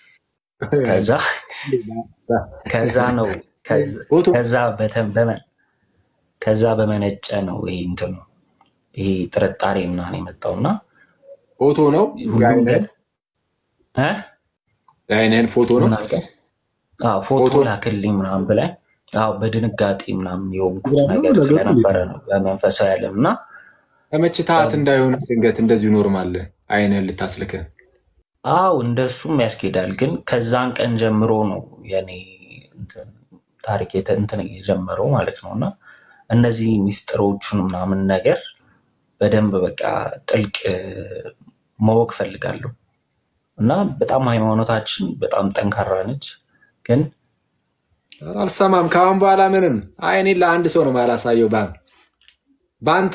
ከዛ በመነጨ ነው ይሄ ጥርጣሬ ምናምን የመጣውና ፎቶ ነው ሁሉም የአይንህን ፎቶ ነው ፎቶ ላክልኝ ምናምን ብላኝ በድንጋጤ ምናምን የሆንኩት ነገር ስለነበረ ነው በመንፈሳዊ ዓለም እና ተመችታት እንዳይሆን ድንገት እንደዚሁ ኖርማል አይነን ልታስልከ እንደሱም ያስኬዳል። ግን ከዛን ቀን ጀምሮ ነው የኔ ታሪክ እንትን የጀመረው ማለት ነውና እነዚህ ሚስጥሮቹን ምናምን ነገር በደንብ በቃ ጥልቅ ማወቅ ፈልጋለሁ እና በጣም ሃይማኖታችን በጣም ጠንካራ ነች። ግን አልሰማም ካሁን በኋላ ምንም አይኔ ለአንድ ሰው ነው ማላሳየው ባንተ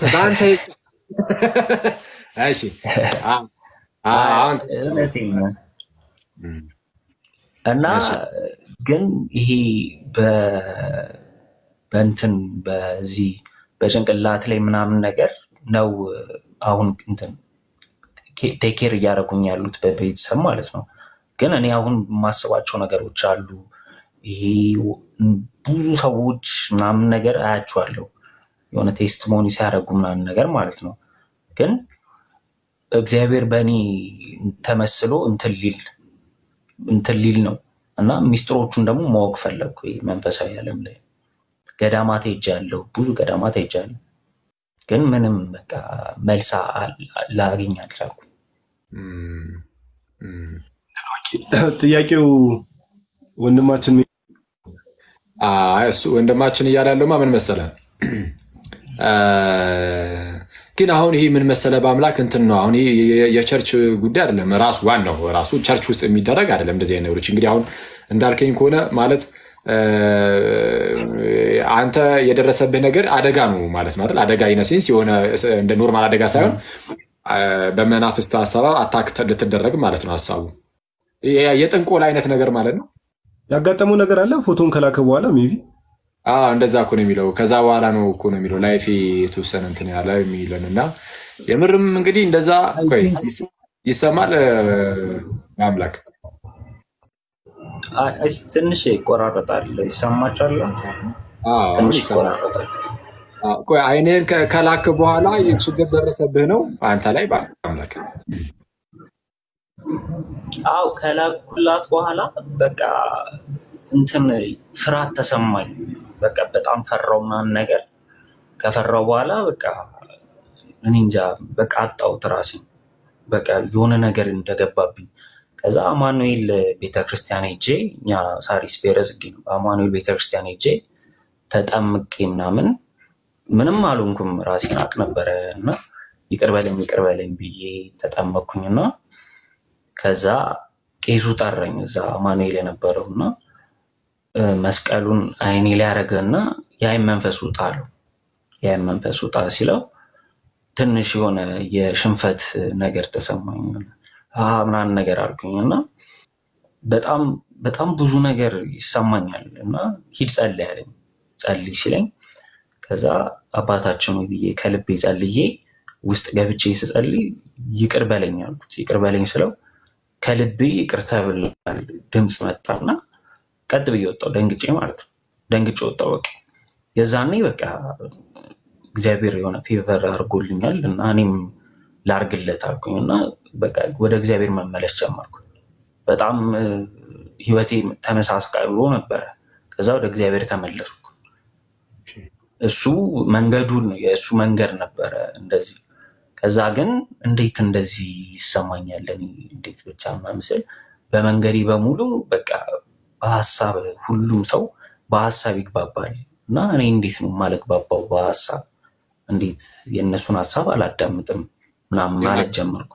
እሺ እና ግን ይሄ በእንትን በዚህ በጭንቅላት ላይ ምናምን ነገር ነው አሁን እንትን ቴኬር እያደረጉኝ ያሉት በቤተሰብ ማለት ነው። ግን እኔ አሁን ማስባቸው ነገሮች አሉ። ይሄ ብዙ ሰዎች ምናምን ነገር አያቸዋለሁ የሆነ ቴስቲሞኒ ሲያደርጉ ምናምን ነገር ማለት ነው። ግን እግዚአብሔር በእኔ ተመስሎ እንትን ሊል ነው እና ሚስጥሮቹን ደግሞ ማወቅ ፈለግኩ። መንፈሳዊ ዓለም ላይ ገዳማት ሄጃለሁ፣ ብዙ ገዳማት ሄጃለሁ። ግን ምንም በቃ መልስ ላገኝ አልቻልኩም። ጥያቄው ወንድማችን እሱ ወንድማችን እያለ ያለውማ ምን መሰለህ ግን አሁን ይሄ ምን መሰለህ በአምላክ እንትን ነው። አሁን የቸርች ጉዳይ አይደለም። ራሱ ዋናው ራሱ ቸርች ውስጥ የሚደረግ አይደለም እንደዚህ አይነት ነገሮች። እንግዲህ አሁን እንዳልከኝ ከሆነ ማለት አንተ የደረሰብህ ነገር አደጋ ነው ማለት ነው አይደል? አደጋ ኢነሴንስ የሆነ እንደ ኖርማል አደጋ ሳይሆን በመናፍስት አሰራር አታክ ልትደረግ ማለት ነው ሐሳቡ። የጥንቆላ አይነት ነገር ማለት ነው። ያጋጠመው ነገር አለ ፎቶን ከላከ በኋላ ሜቢ እንደዛ እኮ ነው የሚለው። ከዛ በኋላ ነው እኮ ነው የሚለው ላይፍ የተወሰነ እንትን ያለ የሚለንና የምርም እንግዲህ እንደዛ ቆይ ይሰማል አምላክ ትንሽ ይቆራረጣል። ይሰማቻል? ትንሽ ይቆራረጣል። ቆይ አይኔን ከላክ በኋላ ችግር ደረሰብህ ነው አንተ ላይ በአምላክ? ከላኩላት በኋላ በቃ እንትን ፍርሃት ተሰማኝ። በቃ በጣም ፈራው ምናምን ነገር። ከፈራው በኋላ በቃ እኔ እንጃ በቃ አጣሁት ራሴን። በቃ የሆነ ነገር እንደገባብኝ። ከዛ አማኑኤል ቤተክርስቲያን ሄጄ እኛ ሳሪስ ቤረዝጊ ነው። አማኑኤል ቤተክርስቲያን ሄጄ ተጠምቄ ምንም አልሆንኩም። ራሴን አቅ ነበረ እና ይቅር በለኝ ብዬ ተጠመቅኩኝና ከዛ ቄሱ ጠረኝ እዛ አማኑኤል የነበረውና መስቀሉን አይኔ ላይ ያደረገና የአይን መንፈስ ውጣ አለው። የአይን መንፈስ ውጣ ሲለው ትንሽ የሆነ የሽንፈት ነገር ተሰማኝ ምናምን ነገር አልኩኝና በጣም ብዙ ነገር ይሰማኛል እና ሂድ ጸልይ አለኝ። ጸልይ ሲለኝ ከዛ አባታችን ብዬ ከልቤ ጸልዬ ውስጥ ገብቼ ስጸልይ ይቅር በለኝ አልኩት። ይቅር በለኝ ስለው ከልቤ ይቅር ተብሏል ድምፅ መጣና ቀጥ ብዬ ወጣሁ። ደንግጬ ማለት ነው። ደንግጬ ወጣሁ። በቃ የዛኔ በቃ እግዚአብሔር የሆነ ፌቨር አድርጎልኛል እና እኔም ላርግለት አልኩኝና በቃ ወደ እግዚአብሔር መመለስ ጀመርኩ። በጣም ህይወቴ ተመሳስቃሎ ነበረ። ከዛ ወደ እግዚአብሔር ተመለስኩ። እሱ መንገዱን የእሱ መንገድ ነበረ እንደዚህ። ከዛ ግን እንዴት እንደዚህ ይሰማኛል እኔ እንዴት ብቻ ማምሰል በመንገዴ በሙሉ በቃ በሐሳብ ሁሉም ሰው በሐሳብ ይግባባል እና እኔ እንዴት ነው ማለግባባው በሐሳብ? እንዴት የነሱን ሐሳብ አላዳምጥም ምናምን ማለት ጀመርኩ።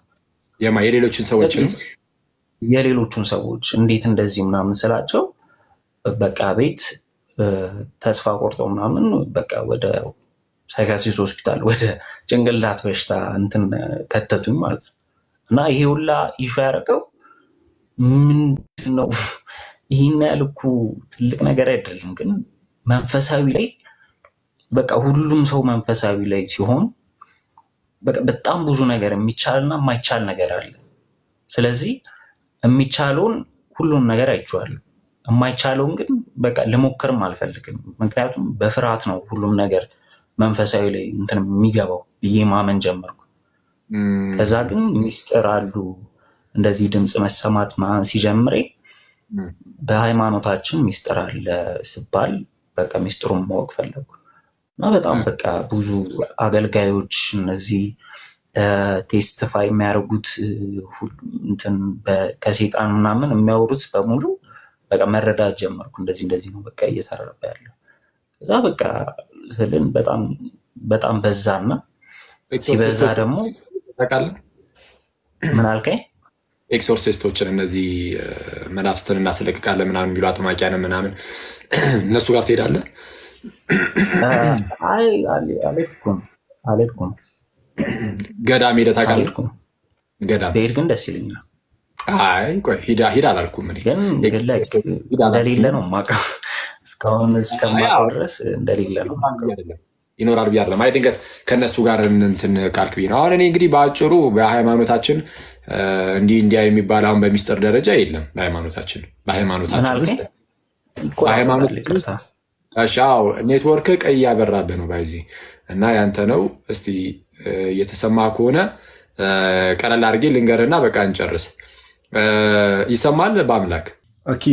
የሌሎችን ሰዎች እንዴት እንደዚህ ምናምን ስላቸው በቃ ቤት ተስፋ ቆርጠው ምናምን በቃ ወደ ሳይካትሪስት ሆስፒታል ወደ ጭንቅላት በሽታ እንትን ከተቱኝ ማለት ነው። እና ይሄ ሁላ ኢሹ ያደረገው ምንድነው? ይሄን ያልኩ ትልቅ ነገር አይደለም፣ ግን መንፈሳዊ ላይ በቃ ሁሉም ሰው መንፈሳዊ ላይ ሲሆን በቃ በጣም ብዙ ነገር የሚቻልና የማይቻል ነገር አለ። ስለዚህ የሚቻለውን ሁሉም ነገር አይቻለሁ፣ የማይቻለውን ግን በቃ ልሞክርም አልፈልግም። ምክንያቱም በፍርሃት ነው ሁሉም ነገር መንፈሳዊ ላይ እንትን የሚገባው ብዬ ማመን ጀመርኩ። ከዛ ግን ሚስጥር አሉ እንደዚህ ድምፅ መሰማት ማን ሲጀምሬ በሃይማኖታችን ሚስጥር አለ ሲባል በቃ ሚስጥሩን ማወቅ ፈለጉ እና በጣም በቃ ብዙ አገልጋዮች እነዚህ ቴስቲፋይ የሚያደርጉት እንትን ከሰይጣን ምናምን የሚያወሩት በሙሉ በቃ መረዳት ጀመርኩ። እንደዚህ ነው በቃ እየተረበ ያለው። ከዛ በቃ ስልን በጣም በዛና ሲበዛ ደግሞ ታውቃለህ ምን አልከኝ? ኤክሶርሲስቶችን እነዚህ መናፍስትን እናስለቅቃለን ምናምን የሚሉ አጥማቂያን ምናምን እነሱ ጋር ትሄዳለህ? አይ አልሄድኩም። ገዳም ሄደህ ታውቃለህ? ገዳም ብሄድ ግን ደስ ይለኛል። አይ ቆይ ሂድ አላልኩም። እኔ ግን እንደሌለ ነው የማውቀው። እስካሁን እስከማውቀው ድረስ እንደሌለ ነው የማውቀው። ይኖራል ብዬ አይደለም። አይ ድንገት ከነሱ ጋር እንትን ካልክ ብዬ ነው። አሁን እኔ እንግዲህ በአጭሩ በሃይማኖታችን እንዲያ የሚባል አሁን በሚስጥር ደረጃ የለም። በሃይማኖታችን ውስጥ አሻው ኔትወርክ ቀይ ያበራብህ ነው ባይዚ እና ያንተ ነው። እስቲ እየተሰማ ከሆነ ቀለል አድርጌ ልንገርና በቃ እንጨርስ። ይሰማል በአምላክ ኦኬ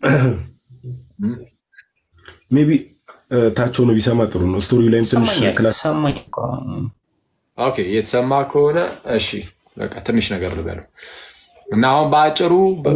ሜቢ ታች ሆኖ ቢሰማ ጥሩ ነው። ስቶሪው ላይም ትንሽ ክላስ ኦኬ የተሰማ ከሆነ እሺ በቃ ትንሽ ነገር ልበለው እና አሁን በአጭሩ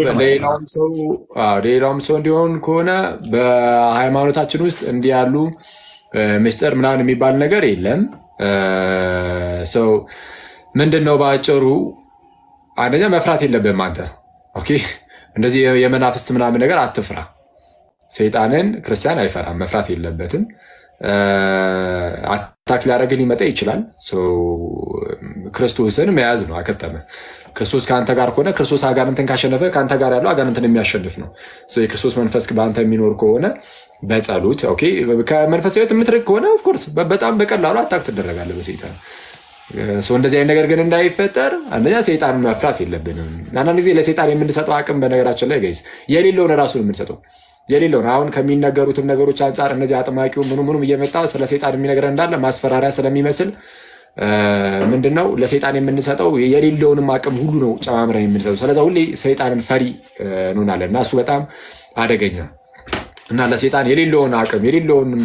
ሌላውም ሰው እንዲሆን ከሆነ በሃይማኖታችን ውስጥ እንዲህ ያሉ ምስጢር ምናምን የሚባል ነገር የለም። ሰው ምንድነው በአጭሩ አንደኛ መፍራት የለብህም አንተ። ኦኬ እንደዚህ የመናፍስት ምናምን ነገር አትፍራ። ሰይጣንን ክርስቲያን አይፈራም፣ መፍራት የለበትም። አታክ ሊያደርግህ ሊመጣ ይችላል። ክርስቶስን መያዝ ነው አከተመ። ክርስቶስ ከአንተ ጋር ከሆነ ክርስቶስ አጋንንትን ካሸነፈ ከአንተ ጋር ያለው አጋንንትን የሚያሸንፍ ነው። የክርስቶስ መንፈስ በአንተ የሚኖር ከሆነ በጸሎት ኦኬ ከመንፈሳዊ ሕይወት የምትርቅ ከሆነ ኦፍኮርስ በጣም በቀላሉ አታክ ትደረጋለህ በሰይጣን። እንደዚህ አይነት ነገር ግን እንዳይፈጠር አንደኛ ሰይጣንን መፍራት የለብንም። አንዳንድ ጊዜ ለሰይጣን የምንሰጠው አቅም በነገራችን ላይ ጋይስ የሌለውን ራሱን የምንሰጠው የሌለውን አሁን ከሚነገሩትም ነገሮች አንጻር እነዚህ አጥማቂው ምኑም እየመጣ ስለ ሰይጣን የሚነገር እንዳለ ማስፈራሪያ ስለሚመስል ምንድነው ለሰይጣን የምንሰጠው የሌለውንም አቅም ሁሉ ነው ጨማምረን የምንሰጠው። ስለዚህ ሁሌ ሰይጣንን ፈሪ እንሆናለን እና እሱ በጣም አደገኛ እና ለሰይጣን የሌለውን አቅም የሌለውንም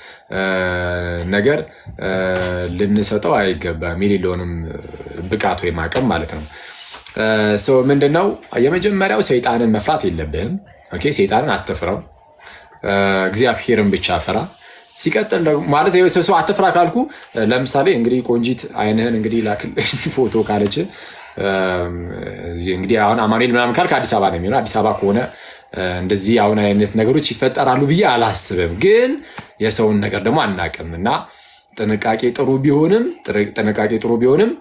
ነገር ልንሰጠው አይገባም። የሌለውንም ብቃት ወይም አቅም ማለት ነው። ምንድነው የመጀመሪያው ሰይጣንን መፍራት የለብህም። ኦኬ ሰይጣንን አትፍራው፣ እግዚአብሔርን ብቻ ፍራ። ሲቀጥል ደግሞ ማለት ሰው አትፍራ ካልኩ ለምሳሌ እንግዲህ ቆንጂት አይንህን እንግዲህ ላክል ፎቶ ካለች እንግዲህ አሁን አማኑኤል ምናምን ካልክ አዲስ አበባ ነው የሚሆነው። አዲስ አበባ ከሆነ እንደዚህ አሁን አይነት ነገሮች ይፈጠራሉ ብዬ አላስብም። ግን የሰውን ነገር ደግሞ አናውቅም እና ጥንቃቄ ጥሩ ቢሆንም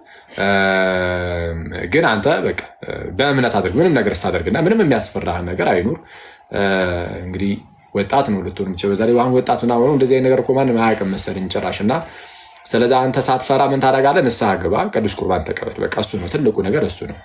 ግን አንተ በቃ በእምነት አድርግ። ምንም ነገር ስታደርግና ምንም የሚያስፈራህ ነገር አይኑር። እንግዲህ ወጣት ነው ልትሆን የምችለው በዛ ላይ አሁን ወጣት ምናምን ነው እንደዚህ አይነት ነገር እኮ ማንም አያውቅም መሰለኝ ጭራሽ። እና ስለዚህ አንተ ሳትፈራ ምን ታደርጋለህ? ንስሐ ግባ፣ ቅዱስ ቁርባን ተቀበል። በቃ እሱ ነው ትልቁ ነገር እሱ ነው።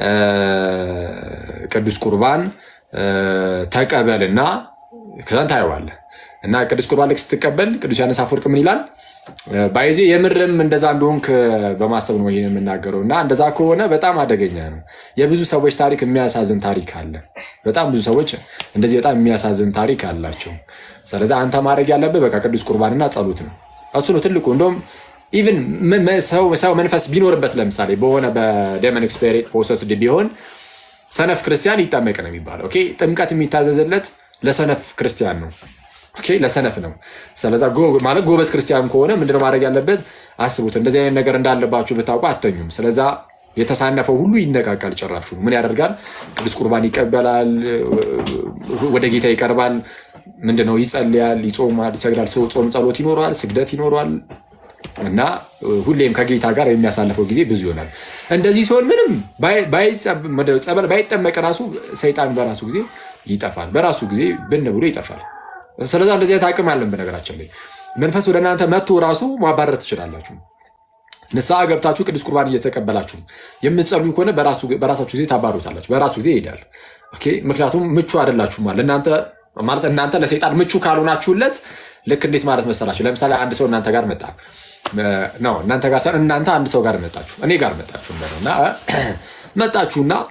ቅዱስ ቁርባን ተቀበልና ከዛን ታየዋለህ። እና ቅዱስ ቁርባን ልክ ስትቀበል ቅዱስ ዮሐንስ አፈወርቅ ምን ይላል? ባይዜ የምርም እንደዛ እንደሆንክ በማሰብ ነው ይሄን የምናገረው። እና እንደዛ ከሆነ በጣም አደገኛ ነው። የብዙ ሰዎች ታሪክ የሚያሳዝን ታሪክ አለ። በጣም ብዙ ሰዎች እንደዚህ በጣም የሚያሳዝን ታሪክ አላቸው። ስለዚህ አንተ ማድረግ ያለብህ በቃ ቅዱስ ቁርባንና ጸሎት ነው። እሱ ነው ትልቁ። እንደውም ኢቭን ሰው መንፈስ ቢኖርበት ለምሳሌ በሆነ በዴመን ስፒሪት ፖሰስድ ቢሆን ሰነፍ ክርስቲያን ይጠመቅ ነው የሚባለው። ኦኬ ጥምቀት የሚታዘዝለት ለሰነፍ ክርስቲያን ነው። ኦኬ ለሰነፍ ነው። ስለዛ ማለት ጎበዝ ክርስቲያን ከሆነ ምንድነው ማድረግ ያለበት? አስቡት እንደዚህ አይነት ነገር እንዳለባችሁ ብታውቁ አተኙም። ስለዛ የተሳነፈው ሁሉ ይነቃቃል። ጭራሹ ምን ያደርጋል? ቅዱስ ቁርባን ይቀበላል፣ ወደ ጌታ ይቀርባል። ምንድነው ይጸልያል፣ ይጾማል፣ ይሰግዳል። ሰው ጾም ጸሎት ይኖረዋል፣ ስግደት ይኖረዋል እና ሁሌም ከጌታ ጋር የሚያሳልፈው ጊዜ ብዙ ይሆናል። እንደዚህ ሲሆን ምንም ጸበል ባይጠመቅ ራሱ ሰይጣን በራሱ ጊዜ ይጠፋል። በራሱ ጊዜ ብን ብሎ ይጠፋል። ስለዚህ እንደዚህ አቅም አለን። በነገራችን ላይ መንፈስ ወደ እናንተ መጥቶ ራሱ ማባረር ትችላላችሁ። ንስሐ ገብታችሁ ቅዱስ ቁርባን እየተቀበላችሁ የምትጸልዩ ከሆነ በራሳችሁ ጊዜ ታባሩታላችሁ። በራሱ ጊዜ ይሄዳል። ኦኬ ምክንያቱም ምቹ አይደላችሁ ማለት እናንተ ለሰይጣን ምቹ ካልሆናችሁለት ልክ እንዴት ማለት መሰላችሁ? ለምሳሌ አንድ ሰው እናንተ ጋር መጣ ነው እናንተ ጋር ሳይሆን እናንተ አንድ ሰው ጋር መጣችሁ፣ እኔ ጋር መጣችሁና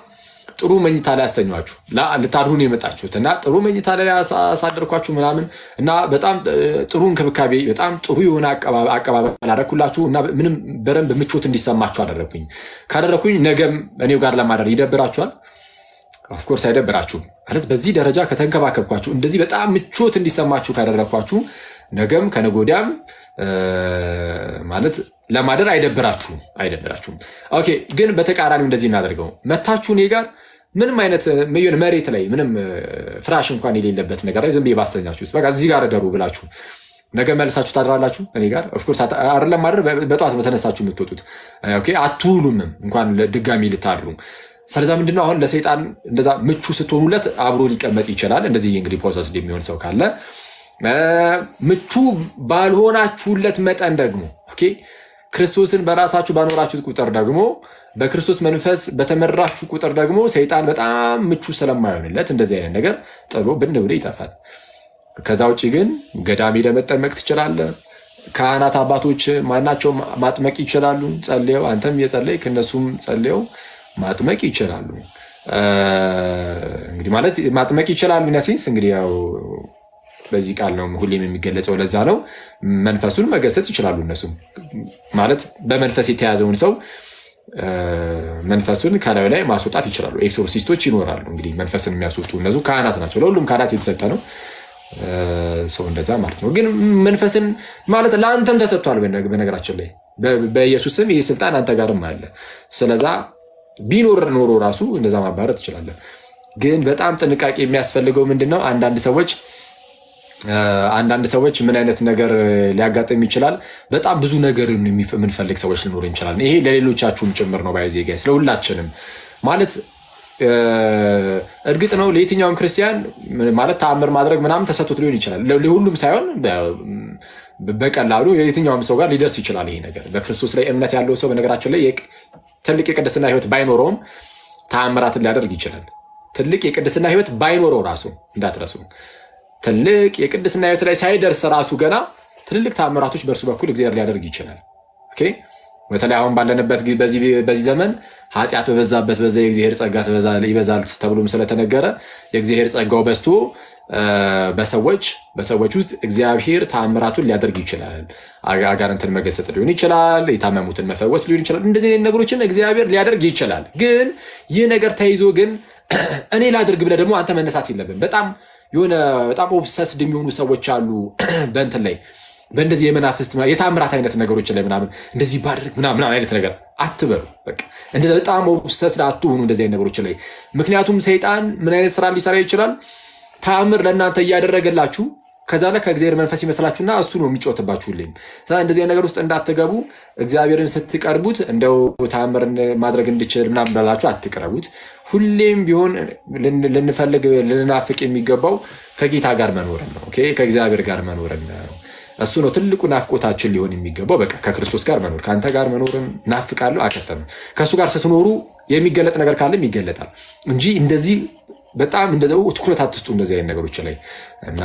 ጥሩ መኝታ ላይ አስተኛችሁ ልታድሩ ነው የመጣችሁት እና ጥሩ መኝታ ላይ አሳደርኳችሁ ምናምን እና በጣም ጥሩ እንክብካቤ በጣም ጥሩ የሆነ አቀባበል አደረኩላችሁ እና ምንም በደንብ ምቾት እንዲሰማችሁ አደረኩኝ። ካደረኩኝ ነገም እኔው ጋር ለማደር ይደብራችኋል? ኦፍኮርስ አይደብራችሁም። ማለት በዚህ ደረጃ ከተንከባከብኳችሁ እንደዚህ በጣም ምቾት እንዲሰማችሁ ካደረኳችሁ ነገም ከነገ ወዲያም ማለት ለማደር አይደብራችሁም። ኦኬ ግን በተቃራኒው እንደዚህ እናደርገው። መታችሁ እኔ ጋር ምንም አይነት መሬት ላይ ምንም ፍራሽ እንኳን የሌለበት ነገር ላይ ዝም ብዬ ባስተኛችሁ በቃ እዚህ ጋር ደሩ ብላችሁ ነገ መልሳችሁ ታድራላችሁ እኔ ጋር። ኦፍኮርስ አይደለም ማደር በጠዋት በተነሳችሁ የምትወጡት ኦኬ አትውሉም እንኳን ድጋሚ ልታድሩ። ስለዚህ ምንድነው አሁን ለሰይጣን እንደዛ ምቹ ስትሆኑለት አብሮ ሊቀመጥ ይችላል። እንደዚህ እንግዲህ ፖሰስ የሚሆን ሰው ካለ ምቹ ባልሆናችሁለት መጠን ደግሞ ኦኬ ክርስቶስን በራሳችሁ ባኖራችሁት ቁጥር ደግሞ በክርስቶስ መንፈስ በተመራችሁ ቁጥር ደግሞ ሰይጣን በጣም ምቹ ስለማይሆንለት እንደዚህ አይነት ነገር ጥሎ ብን ብሎ ይጠፋል። ከዛ ውጪ ግን ገዳሚ ለመጠመቅ ትችላለህ። ካህናት አባቶች ማናቸው ማጥመቅ ይችላሉ። ጸልየው አንተም የጸለይክ እነሱም ጸልየው ማጥመቅ ይችላሉ። እንግዲህ ማለት ማጥመቅ ይችላሉ ነሲስ እንግዲህ ያው በዚህ ቃል ነው ሁሌም የሚገለጸው። ለዛ ነው መንፈሱን መገሰጽ ይችላሉ እነሱ ማለት በመንፈስ የተያዘውን ሰው መንፈሱን ከላዩ ላይ ማስወጣት ይችላሉ። ኤክሶርሲስቶች ይኖራሉ እንግዲህ መንፈስን የሚያስወጡ እነሱ ካህናት ናቸው። ለሁሉም ካህናት የተሰጠ ነው ሰው እንደዛ ማለት ነው። ግን መንፈስን ማለት ለአንተም ተሰጥቷል። በነገራችን ላይ በኢየሱስ ስም ይህ ስልጣን አንተ ጋርም አለ። ስለዛ ቢኖር ኖሮ ራሱ እንደዛ ማባረር ትችላለህ። ግን በጣም ጥንቃቄ የሚያስፈልገው ምንድነው አንዳንድ ሰዎች ምን አይነት ነገር ሊያጋጥም ይችላል? በጣም ብዙ ነገር የምንፈልግ ሰዎች ሊኖር ይችላል። ይሄ ለሌሎቻችሁም ጭምር ነው ባይዜ ጋይስ ለሁላችንም ማለት እርግጥ ነው ለየትኛውም ክርስቲያን ማለት ተአምር ማድረግ ምናምን ተሰጥቶት ሊሆን ይችላል። ለሁሉም ሳይሆን በቀላሉ የትኛውም ሰው ጋር ሊደርስ ይችላል ይሄ ነገር። በክርስቶስ ላይ እምነት ያለው ሰው በነገራችን ላይ ትልቅ የቅድስና ህይወት ባይኖረውም ተአምራትን ሊያደርግ ይችላል። ትልቅ የቅድስና ህይወት ባይኖረው ራሱ እንዳትረሱ ትልቅ የቅድስና ህይወት ላይ ሳይደርስ ራሱ ገና ትልልቅ ተአምራቶች በእርሱ በኩል እግዚአብሔር ሊያደርግ ይችላል። ኦኬ በተለይ አሁን ባለንበት በዚህ ዘመን ኃጢአት በበዛበት በዛ የእግዚአብሔር ጸጋ ይበዛል ተብሎም ስለተነገረ የእግዚአብሔር ጸጋው በዝቶ በሰዎች ውስጥ እግዚአብሔር ተአምራቱን ሊያደርግ ይችላል። አጋንንትን መገሰጽ ሊሆን ይችላል፣ የታመሙትን መፈወስ ሊሆን ይችላል። እንደዚህ አይነት ነገሮችን እግዚአብሔር ሊያደርግ ይችላል። ግን ይህ ነገር ተይዞ ግን እኔ ላድርግ ብለህ ደግሞ አንተ መነሳት የለብን። በጣም ኦብሰስድ የሚሆኑ ሰዎች አሉ በእንትን ላይ በእንደዚህ የመናፍስት የታምራት አይነት ነገሮች ላይ ምናምን እንደዚህ ባድርግ ምናምን አይነት ነገር አትበሉ። በቃ እንደዚህ በጣም ኦብሰስድ አትሁኑ እንደዚህ አይነት ነገሮች ላይ። ምክንያቱም ሰይጣን ምን አይነት ስራ ሊሰራ ይችላል? ታምር ለእናንተ እያደረገላችሁ ከዛ ላይ ከእግዚአብሔር መንፈስ ይመስላችሁና እሱ ነው የሚጫወትባችሁልኝ። ስለዚህ ነገር ውስጥ እንዳትገቡ እግዚአብሔርን ስትቀርቡት እንደው ታምርን ማድረግ እንድችል ምናምን ብላችሁ አትቅረቡት። ሁሌም ቢሆን ልንናፍቅ የሚገባው ከጌታ ጋር መኖርን ነው። ኦኬ ከእግዚአብሔር ጋር መኖርን ነው። እሱ ነው ትልቁ ናፍቆታችን ሊሆን የሚገባው። በቃ ከክርስቶስ ጋር መኖር ከአንተ ጋር መኖርን ናፍቃለሁ አከተም። ከእሱ ጋር ስትኖሩ የሚገለጥ ነገር ካለም ይገለጣል እንጂ እንደዚህ በጣም እንደው ትኩረት አትስጡ እንደዚህ አይነት ነገሮች ላይ እና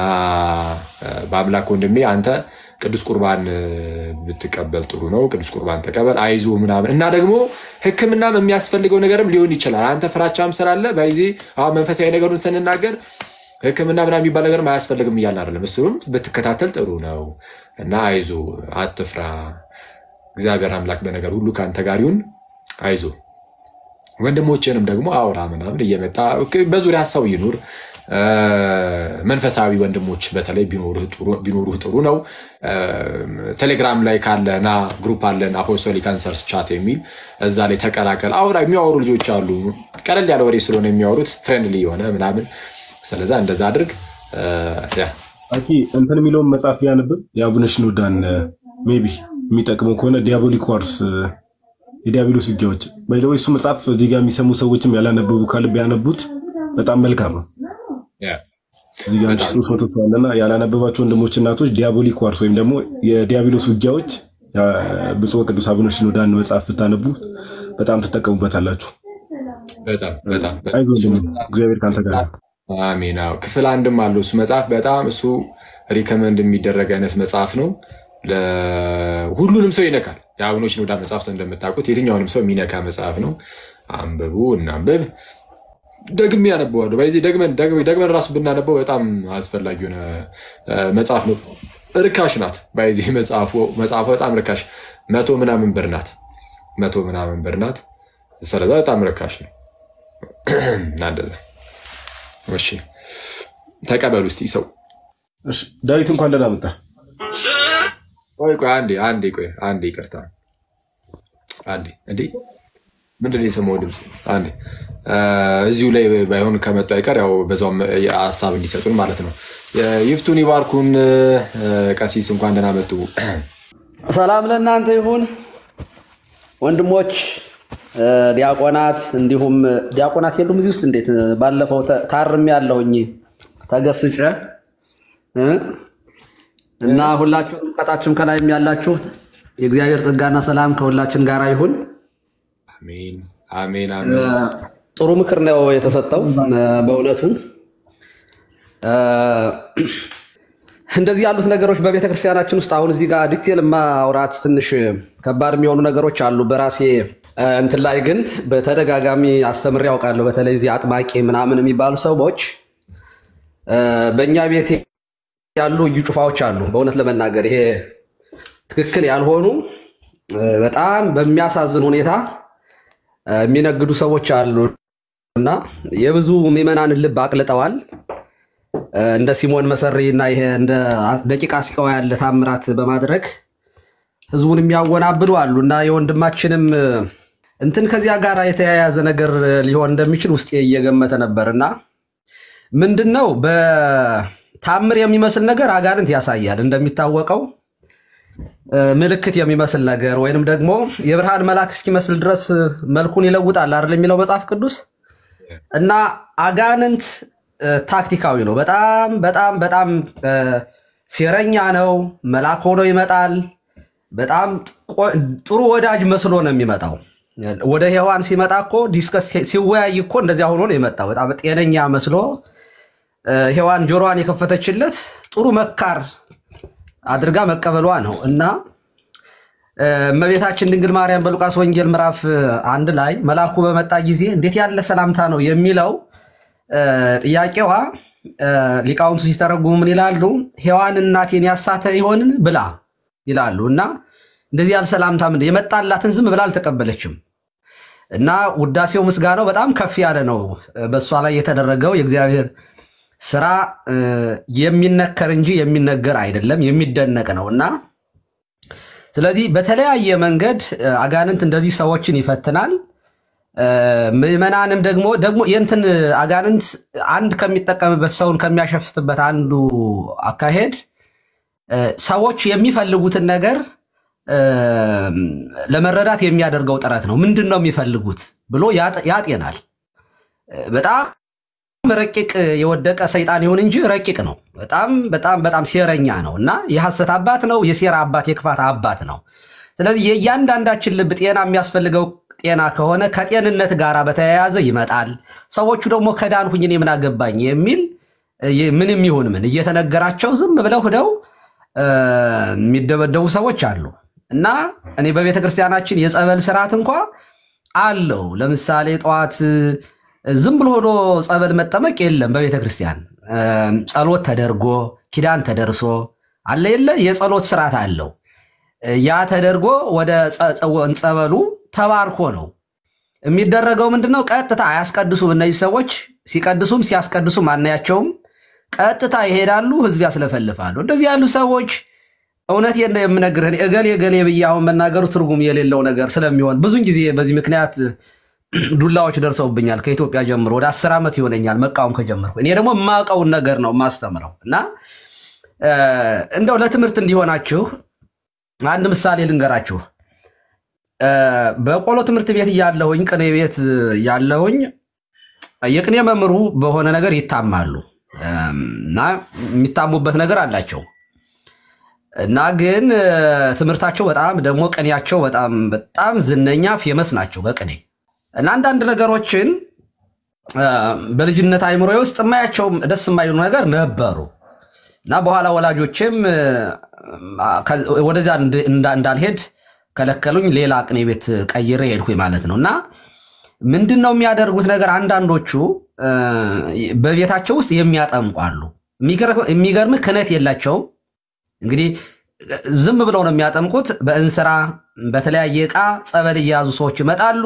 በአምላክ ወንድሜ አንተ ቅዱስ ቁርባን ብትቀበል ጥሩ ነው። ቅዱስ ቁርባን ተቀበል አይዞ ምናምን እና ደግሞ ሕክምናም የሚያስፈልገው ነገርም ሊሆን ይችላል። አንተ ፍራቻም ስላለ ባይዚ አሁን መንፈሳዊ ነገሩን ስንናገር ሕክምና ምናምን የሚባል ነገር ማያስፈልግም እያልን አይደለም። እሱም ብትከታተል ጥሩ ነው እና አይዞ አትፍራ፣ እግዚአብሔር አምላክ በነገር ሁሉ ካንተ ጋር ይሁን፣ አይዞ ወንድሞችንም ደግሞ አውራ ምናምን እየመጣ በዙሪያ ሰው ይኑር። መንፈሳዊ ወንድሞች በተለይ ቢኖሩህ ጥሩ ነው። ቴሌግራም ላይ ካለና ግሩፕ አለን አፖስቶሊክ አንሰርስ ቻት የሚል እዛ ላይ ተቀላቀል። አውራ የሚያወሩ ልጆች አሉ። ቀለል ያለ ወሬ ስለሆነ የሚያወሩት ፍሬንድሊ የሆነ ምናምን። ስለዛ እንደዛ አድርግ። አኪ እንትን የሚለውን መጽሐፍ ቢያነብብ የአቡነ ሽኖዳን ሜቢ የሚጠቅመው ከሆነ ዲያቦሊክ ዋርስ የዲያብሎስ ውጊያዎች ባይዘው እሱ መጽሐፍ እዚህ ጋር የሚሰሙ ሰዎችም ያላነበቡ ካለ ቢያነቡት በጣም መልካም ነው። እዚህ ጋር 300 ተዋለና ያላነበባቸው ወንድሞች እናቶች ዲያቦሊክ ዋርስ ወይም ደግሞ የዲያብሎስ ውጊያዎች ብፁዕ ቅዱስ አቡነ ሽኖዳን መጽሐፍ ብታነቡ በጣም ትጠቀሙበታላችሁ። በጣም እግዚአብሔር ካንተ ጋር አሜን። ክፍል አንድም አለው እሱ መጽሐፍ በጣም እሱ ሪከመንድ የሚደረግ አይነት መጽሐፍ ነው። ለሁሉንም ሰው ይነካል። የአቡነ ሽኖዳ መጽሐፍት እንደምታውቁት የትኛውንም ሰው የሚነካ መጽሐፍ ነው። አንብቡ እናንብብ። ደግሜ ያነበዋለሁ። በዚህ ደግመን ራሱ ብናነበው በጣም አስፈላጊ የሆነ መጽሐፍ ነው። ርካሽ ናት። በዚህ መጽሐፉ በጣም ርካሽ 100 ምናምን ብር ናት። 100 ምናምን ብር ናት። ስለዛ በጣም ርካሽ ነው። እንደዛ እሺ፣ ተቀበሉ እስቲ ሰው። እሺ ዳዊት እንኳን ደህና መጣ። ቆይ አንዴ ይቅርታ። አንዴ እንዴ ምንድን ነው የሰማው ድምፅ? አንዴ እዚሁ ላይ ባይሆን ከመጡ አይቀር ያው በዛውም ሀሳብ እንዲሰጡን ማለት ነው። ይፍቱን ይባርኩን። ቀሲስ እንኳን ደህና መጡ። ሰላም ለእናንተ ይሁን ወንድሞች ዲያቆናት፣ እንዲሁም ዲያቆናት የሉም እዚህ ውስጥ? እንዴት ባለፈው ታርም ያለሁኝ ተገስጨ እና ሁላችሁም ከታችም ከላይም ያላችሁት የእግዚአብሔር ጸጋና ሰላም ከሁላችን ጋር ይሁን። አሜን አሜን አሜን። ጥሩ ምክር ነው የተሰጠው በእውነቱ። እንደዚህ ያሉት ነገሮች በቤተ ክርስቲያናችን ውስጥ አሁን እዚህ ጋር ዲቴል ማውራት ትንሽ ከባድ የሚሆኑ ነገሮች አሉ። በራሴ እንትን ላይ ግን በተደጋጋሚ አስተምሬ ያውቃለሁ። በተለይ እዚህ አጥማቂ ምናምን የሚባሉ ሰዎች በእኛ ቤት ያሉ እዩ ጩፋዎች አሉ። በእውነት ለመናገር ይሄ ትክክል ያልሆኑ በጣም በሚያሳዝን ሁኔታ የሚነግዱ ሰዎች አሉ እና የብዙ ምዕመናንን ልብ አቅልጠዋል። እንደ ሲሞን መሰሪ እና ይሄ እንደ ደቂቃ ሲቀዋ ያለ ታምራት በማድረግ ህዝቡን የሚያወናብዱ አሉ እና የወንድማችንም እንትን ከዚያ ጋር የተያያዘ ነገር ሊሆን እንደሚችል ውስጤ እየገመተ ነበርና ምንድነው በታምር የሚመስል ነገር አጋንንት ያሳያል። እንደሚታወቀው ምልክት የሚመስል ነገር ወይንም ደግሞ የብርሃን መልአክ እስኪመስል ድረስ መልኩን ይለውጣል አይደል የሚለው መጽሐፍ ቅዱስ። እና አጋንንት ታክቲካዊ ነው። በጣም በጣም በጣም ሴረኛ ነው። መልአክ ሆኖ ይመጣል። በጣም ጥሩ ወዳጅ መስሎ ነው የሚመጣው። ወደ ሔዋን ሲመጣ እኮ ዲስከስ ሲወያይ እኮ እንደዚያ ሆኖ ነው የመጣው። በጣም ጤነኛ መስሎ ሔዋን ጆሮዋን የከፈተችለት ጥሩ መካር አድርጋ መቀበሏ ነው። እና እመቤታችን ድንግል ማርያም በሉቃስ ወንጌል ምዕራፍ 1 ላይ መልአኩ በመጣ ጊዜ እንዴት ያለ ሰላምታ ነው የሚለው ጥያቄዋ ሊቃውንቱ ሲተረጉሙ ምን ይላሉ? ሔዋን እናቴን ያሳተ ይሆንን ብላ ይላሉ። እና እንደዚህ ያለ ሰላምታ ምን የመጣላትን ዝም ብላ አልተቀበለችም። እና ውዳሴው ምስጋናው በጣም ከፍ ያለ ነው። በእሷ ላይ የተደረገው የእግዚአብሔር ስራ የሚነከር እንጂ የሚነገር አይደለም፣ የሚደነቅ ነው። እና ስለዚህ በተለያየ መንገድ አጋንንት እንደዚህ ሰዎችን ይፈትናል። ምዕመናንም ደግሞ የእንትን አጋንንት አንድ ከሚጠቀምበት ሰውን ከሚያሸፍትበት አንዱ አካሄድ ሰዎች የሚፈልጉትን ነገር ለመረዳት የሚያደርገው ጥረት ነው። ምንድን ነው የሚፈልጉት ብሎ ያጤናል። በጣም ረቂቅ የወደቀ ሰይጣን ይሁን እንጂ ረቂቅ ነው። በጣም በጣም በጣም ሴረኛ ነው እና የሐሰት አባት ነው፣ የሴራ አባት፣ የክፋት አባት ነው። ስለዚህ የእያንዳንዳችን ልብ ጤና የሚያስፈልገው ጤና ከሆነ ከጤንነት ጋር በተያያዘ ይመጣል። ሰዎቹ ደግሞ ከዳንኩኝ እኔ ምን አገባኝ የሚል ምንም ይሁን ምን እየተነገራቸው ዝም ብለው ሄደው የሚደበደቡ ሰዎች አሉ። እና እኔ በቤተ ክርስቲያናችን የጸበል ስርዓት እንኳ አለው። ለምሳሌ ጠዋት ዝም ብሎ ሆዶ ጸበል መጠመቅ የለም። በቤተ ክርስቲያን ጸሎት ተደርጎ ኪዳን ተደርሶ አለ የለ የጸሎት ስርዓት አለው። ያ ተደርጎ ወደ ጸበሉ ተባርኮ ነው የሚደረገው። ምንድነው? ቀጥታ አያስቀድሱም። እነዚህ ሰዎች ሲቀድሱም ሲያስቀድሱም አናያቸውም። ቀጥታ ይሄዳሉ፣ ህዝብ ያስለፈልፋሉ። እንደዚህ ያሉ ሰዎች እውነቴን ነው የምነግርህ፣ እገሌ ብዬ አሁን መናገሩ ትርጉም የሌለው ነገር ስለሚሆን ብዙን ጊዜ በዚህ ምክንያት ዱላዎች ደርሰውብኛል። ከኢትዮጵያ ጀምሮ ወደ 10 ዓመት ይሆነኛል መቃወም ከጀመርኩ። እኔ ደግሞ የማውቀውን ነገር ነው የማስተምረው። እና እንደው ለትምህርት እንዲሆናችሁ አንድ ምሳሌ ልንገራችሁ። በቆሎ ትምህርት ቤት እያለሁኝ ቅኔ ቤት ያለሁኝ የቅኔ መምህሩ በሆነ ነገር ይታማሉ እና የሚታሙበት ነገር አላቸው። እና ግን ትምህርታቸው በጣም ደግሞ ቅኔያቸው በጣም ዝነኛ ፌመስ ናቸው በቅኔ። እና አንዳንድ ነገሮችን በልጅነት አይምሮዬ ውስጥ የማያቸው ደስ የማይሉ ነገር ነበሩ። እና በኋላ ወላጆችም ወደዚያ እንዳልሄድ ከለከሉኝ። ሌላ ቅኔ ቤት ቀይሬ ሄድኩኝ ማለት ነው። እና ምንድነው የሚያደርጉት ነገር? አንዳንዶቹ በቤታቸው ውስጥ የሚያጠምቁ አሉ። የሚገርም ክህነት የላቸውም። እንግዲህ ዝም ብለው ነው የሚያጠምቁት። በእንስራ በተለያየ ዕቃ ጸበል እየያዙ ሰዎች ይመጣሉ።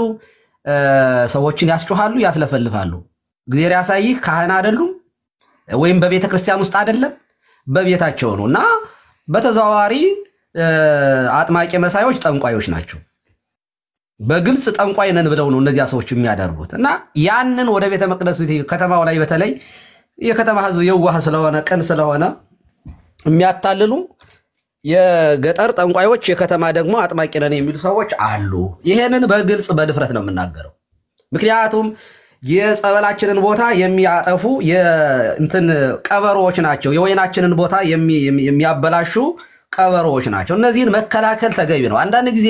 ሰዎችን ያስጮሃሉ፣ ያስለፈልፋሉ። እግዚአብሔር ያሳይህ ካህን አይደሉም ወይም በቤተ ክርስቲያን ውስጥ አይደለም፣ በቤታቸው ነው እና በተዘዋዋሪ አጥማቂ መሳዮች ጠንቋዮች ናቸው። በግልጽ ጠንቋይ ነን ብለው ነው እነዚያ ሰዎች የሚያደርጉት እና ያንን ወደ ቤተ መቅደሱ ከተማው ላይ በተለይ የከተማ ህዝብ የዋህ ስለሆነ ቅን ስለሆነ የሚያታልሉ የገጠር ጠንቋዮች፣ የከተማ ደግሞ አጥማቂ ነን የሚሉ ሰዎች አሉ። ይሄንን በግልጽ በድፍረት ነው የምናገረው። ምክንያቱም የጸበላችንን ቦታ የሚያጠፉ የእንትን ቀበሮዎች ናቸው። የወይናችንን ቦታ የሚያበላሹ ቀበሮዎች ናቸው። እነዚህን መከላከል ተገቢ ነው። አንዳንድ ጊዜ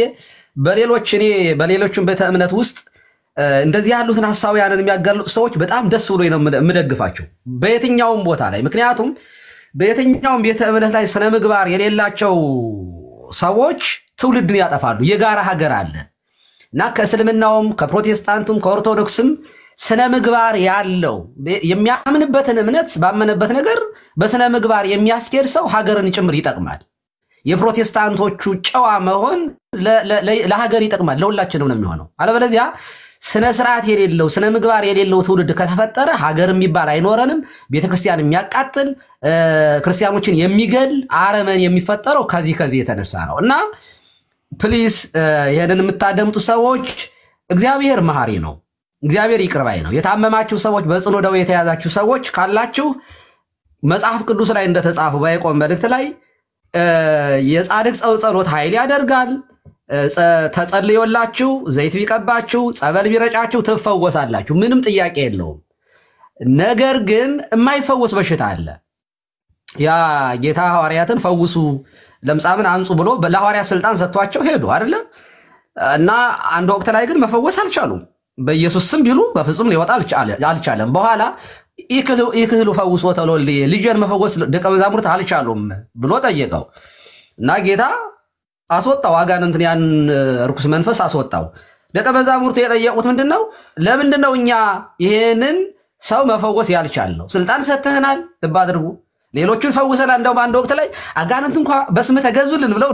በሌሎችም ቤተ እምነት ውስጥ እንደዚህ ያሉትን ሐሳውያንን የሚያጋልጡ ሰዎች በጣም ደስ ብሎ ነው የምደግፋቸው በየትኛውም ቦታ ላይ። ምክንያቱም በየትኛውም ቤተ እምነት ላይ ስነ ምግባር የሌላቸው ሰዎች ትውልድን ያጠፋሉ። የጋራ ሀገር አለ እና ከእስልምናውም ከፕሮቴስታንቱም ከኦርቶዶክስም ስነ ምግባር ያለው የሚያምንበትን እምነት ባመነበት ነገር በስነ ምግባር የሚያስኬድ ሰው ሀገርን ጭምር ይጠቅማል። የፕሮቴስታንቶቹ ጨዋ መሆን ለሀገር ይጠቅማል፣ ለሁላችንም ነው የሚሆነው። አለበለዚያ ስነ ስርዓት የሌለው ስነ ምግባር የሌለው ትውልድ ከተፈጠረ ሀገር የሚባል አይኖረንም። ቤተክርስቲያን የሚያቃጥል ክርስቲያኖችን የሚገል አረመን የሚፈጠረው ከዚህ የተነሳ ነው እና ፕሊስ ይሄንን የምታደምጡ ሰዎች እግዚአብሔር መሐሪ ነው፣ እግዚአብሔር ይቅር ባይ ነው። የታመማችሁ ሰዎች፣ በጽኑ ደዌ የተያዛችሁ ሰዎች ካላችሁ መጽሐፍ ቅዱስ ላይ እንደተጻፈ በያዕቆብ መልእክት ላይ የጻድቅ ሰው ጸሎት ኃይል ያደርጋል። ተጸልዮላችሁ ዘይት ቢቀባችሁ ጸበል ቢረጫችሁ ትፈወሳላችሁ። ምንም ጥያቄ የለውም። ነገር ግን የማይፈወስ በሽታ አለ። ያ ጌታ ሐዋርያትን ፈውሱ ለምጻምን አንጹ ብሎ ለሐዋርያት ስልጣን ሰጥቷቸው ሄዱ አይደለ? እና አንድ ወቅት ላይ ግን መፈወስ አልቻሉም። በኢየሱስ ስም ቢሉ በፍጹም ሊወጣ አልቻለም። በኋላ ይክህሉ ፈውሶ ተሎል ልጅን መፈወስ ደቀ መዛሙርት አልቻሉም ብሎ ጠየቀው እና ጌታ አስወጣው። አጋንንትን ያን ርኩስ መንፈስ አስወጣው። ደቀ መዛሙርት የጠየቁት ምንድነው? ለምንድነው እኛ ይሄንን ሰው መፈወስ ያልቻልነው? ስልጣን ሰጥተህናል፣ ልብ አድርጉ። ሌሎቹን ፈውሰናል። እንደውም አንድ ወቅት ላይ አጋንንት እንኳን በስምህ ተገዙልን ብለው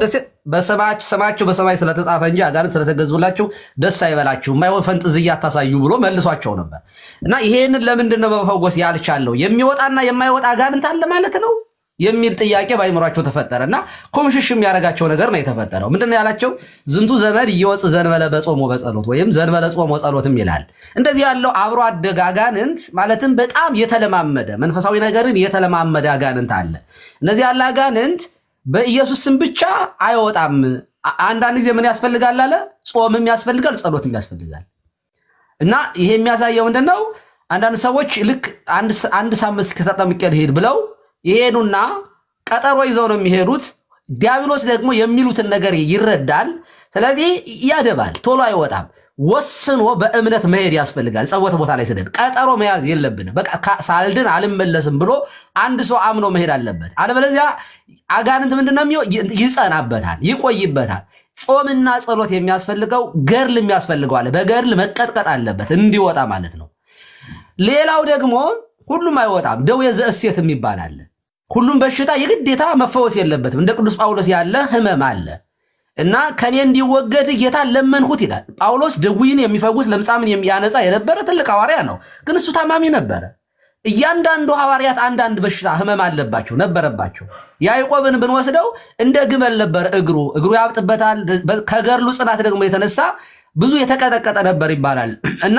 ስማቸው በሰማይ ስለተጻፈ እንጂ አጋንንት ስለተገዙላችሁ ደስ አይበላችሁ፣ የማይሆን ፈንጥዝያ አታሳዩ ብሎ መልሷቸው ነበር። እና ይሄንን ለምንድነው መፈወስ ያልቻልነው? የሚወጣና የማይወጣ አጋንንት አለ ማለት ነው የሚል ጥያቄ ባይምሯቸው ተፈጠረና ኮምሽሽ የሚያረጋቸው ነገር ነው የተፈጠረው። ምንድነው ያላቸው? ዝንቱ ዘመድ ይወጽ ዘንበለ በጾም ወበጸሎት ወይም ዘንበለ ጾም ወጸሎትም ይላል። እንደዚህ ያለው አብሮ አደግ አጋንንት ማለትም በጣም የተለማመደ መንፈሳዊ ነገርን የተለማመደ አጋንንት አለ። እነዚህ ያለ አጋንንት በኢየሱስ ስም ብቻ አይወጣም። አንዳንድ ጊዜ ምን ያስፈልጋል አለ? ጾምም ያስፈልጋል፣ ጸሎትም ያስፈልጋል። እና ይሄ የሚያሳየው ምንድነው? አንዳንድ ሰዎች ልክ አንድ ሳምንት ከተጠምቄ ልሄድ ብለው ይሄዱና ቀጠሮ ይዘው ነው የሚሄዱት። ዲያብሎስ ደግሞ የሚሉትን ነገር ይረዳል። ስለዚህ ያደባል፣ ቶሎ አይወጣም። ወስኖ በእምነት መሄድ ያስፈልጋል። ጸሎት ቦታ ላይ ስደድ ቀጠሮ መያዝ የለብንም። በቃ ሳልድን አልመለስም ብሎ አንድ ሰው አምኖ መሄድ አለበት። አለበለዚያ አጋንንት ምንድነው ይጸናበታል፣ ይቆይበታል። ጾምና ጸሎት የሚያስፈልገው ገርል የሚያስፈልገው አለ። በገርል መቀጥቀጥ አለበት እንዲወጣ ማለት ነው። ሌላው ደግሞ ሁሉም አይወጣም። ደዌ ዘእሴት የሚባል አለ። ሁሉም በሽታ የግዴታ መፈወስ የለበትም። እንደ ቅዱስ ጳውሎስ ያለ ህመም አለ እና ከኔ እንዲወገድ ጌታ ለመንሁት ይላል ጳውሎስ። ደዌን የሚፈውስ ለምጻምን የሚያነጻ የነበረ ትልቅ ሐዋርያ ነው። ግን እሱ ታማሚ ነበረ። እያንዳንዱ ሐዋርያት አንዳንድ በሽታ ህመም አለባቸው ነበረባቸው። ያዕቆብን ብንወስደው እንደ ግመል ነበር፣ እግሩ ያብጥበታል። ከገርሉ ጽናት ደግሞ የተነሳ ብዙ የተቀጠቀጠ ነበር ይባላል እና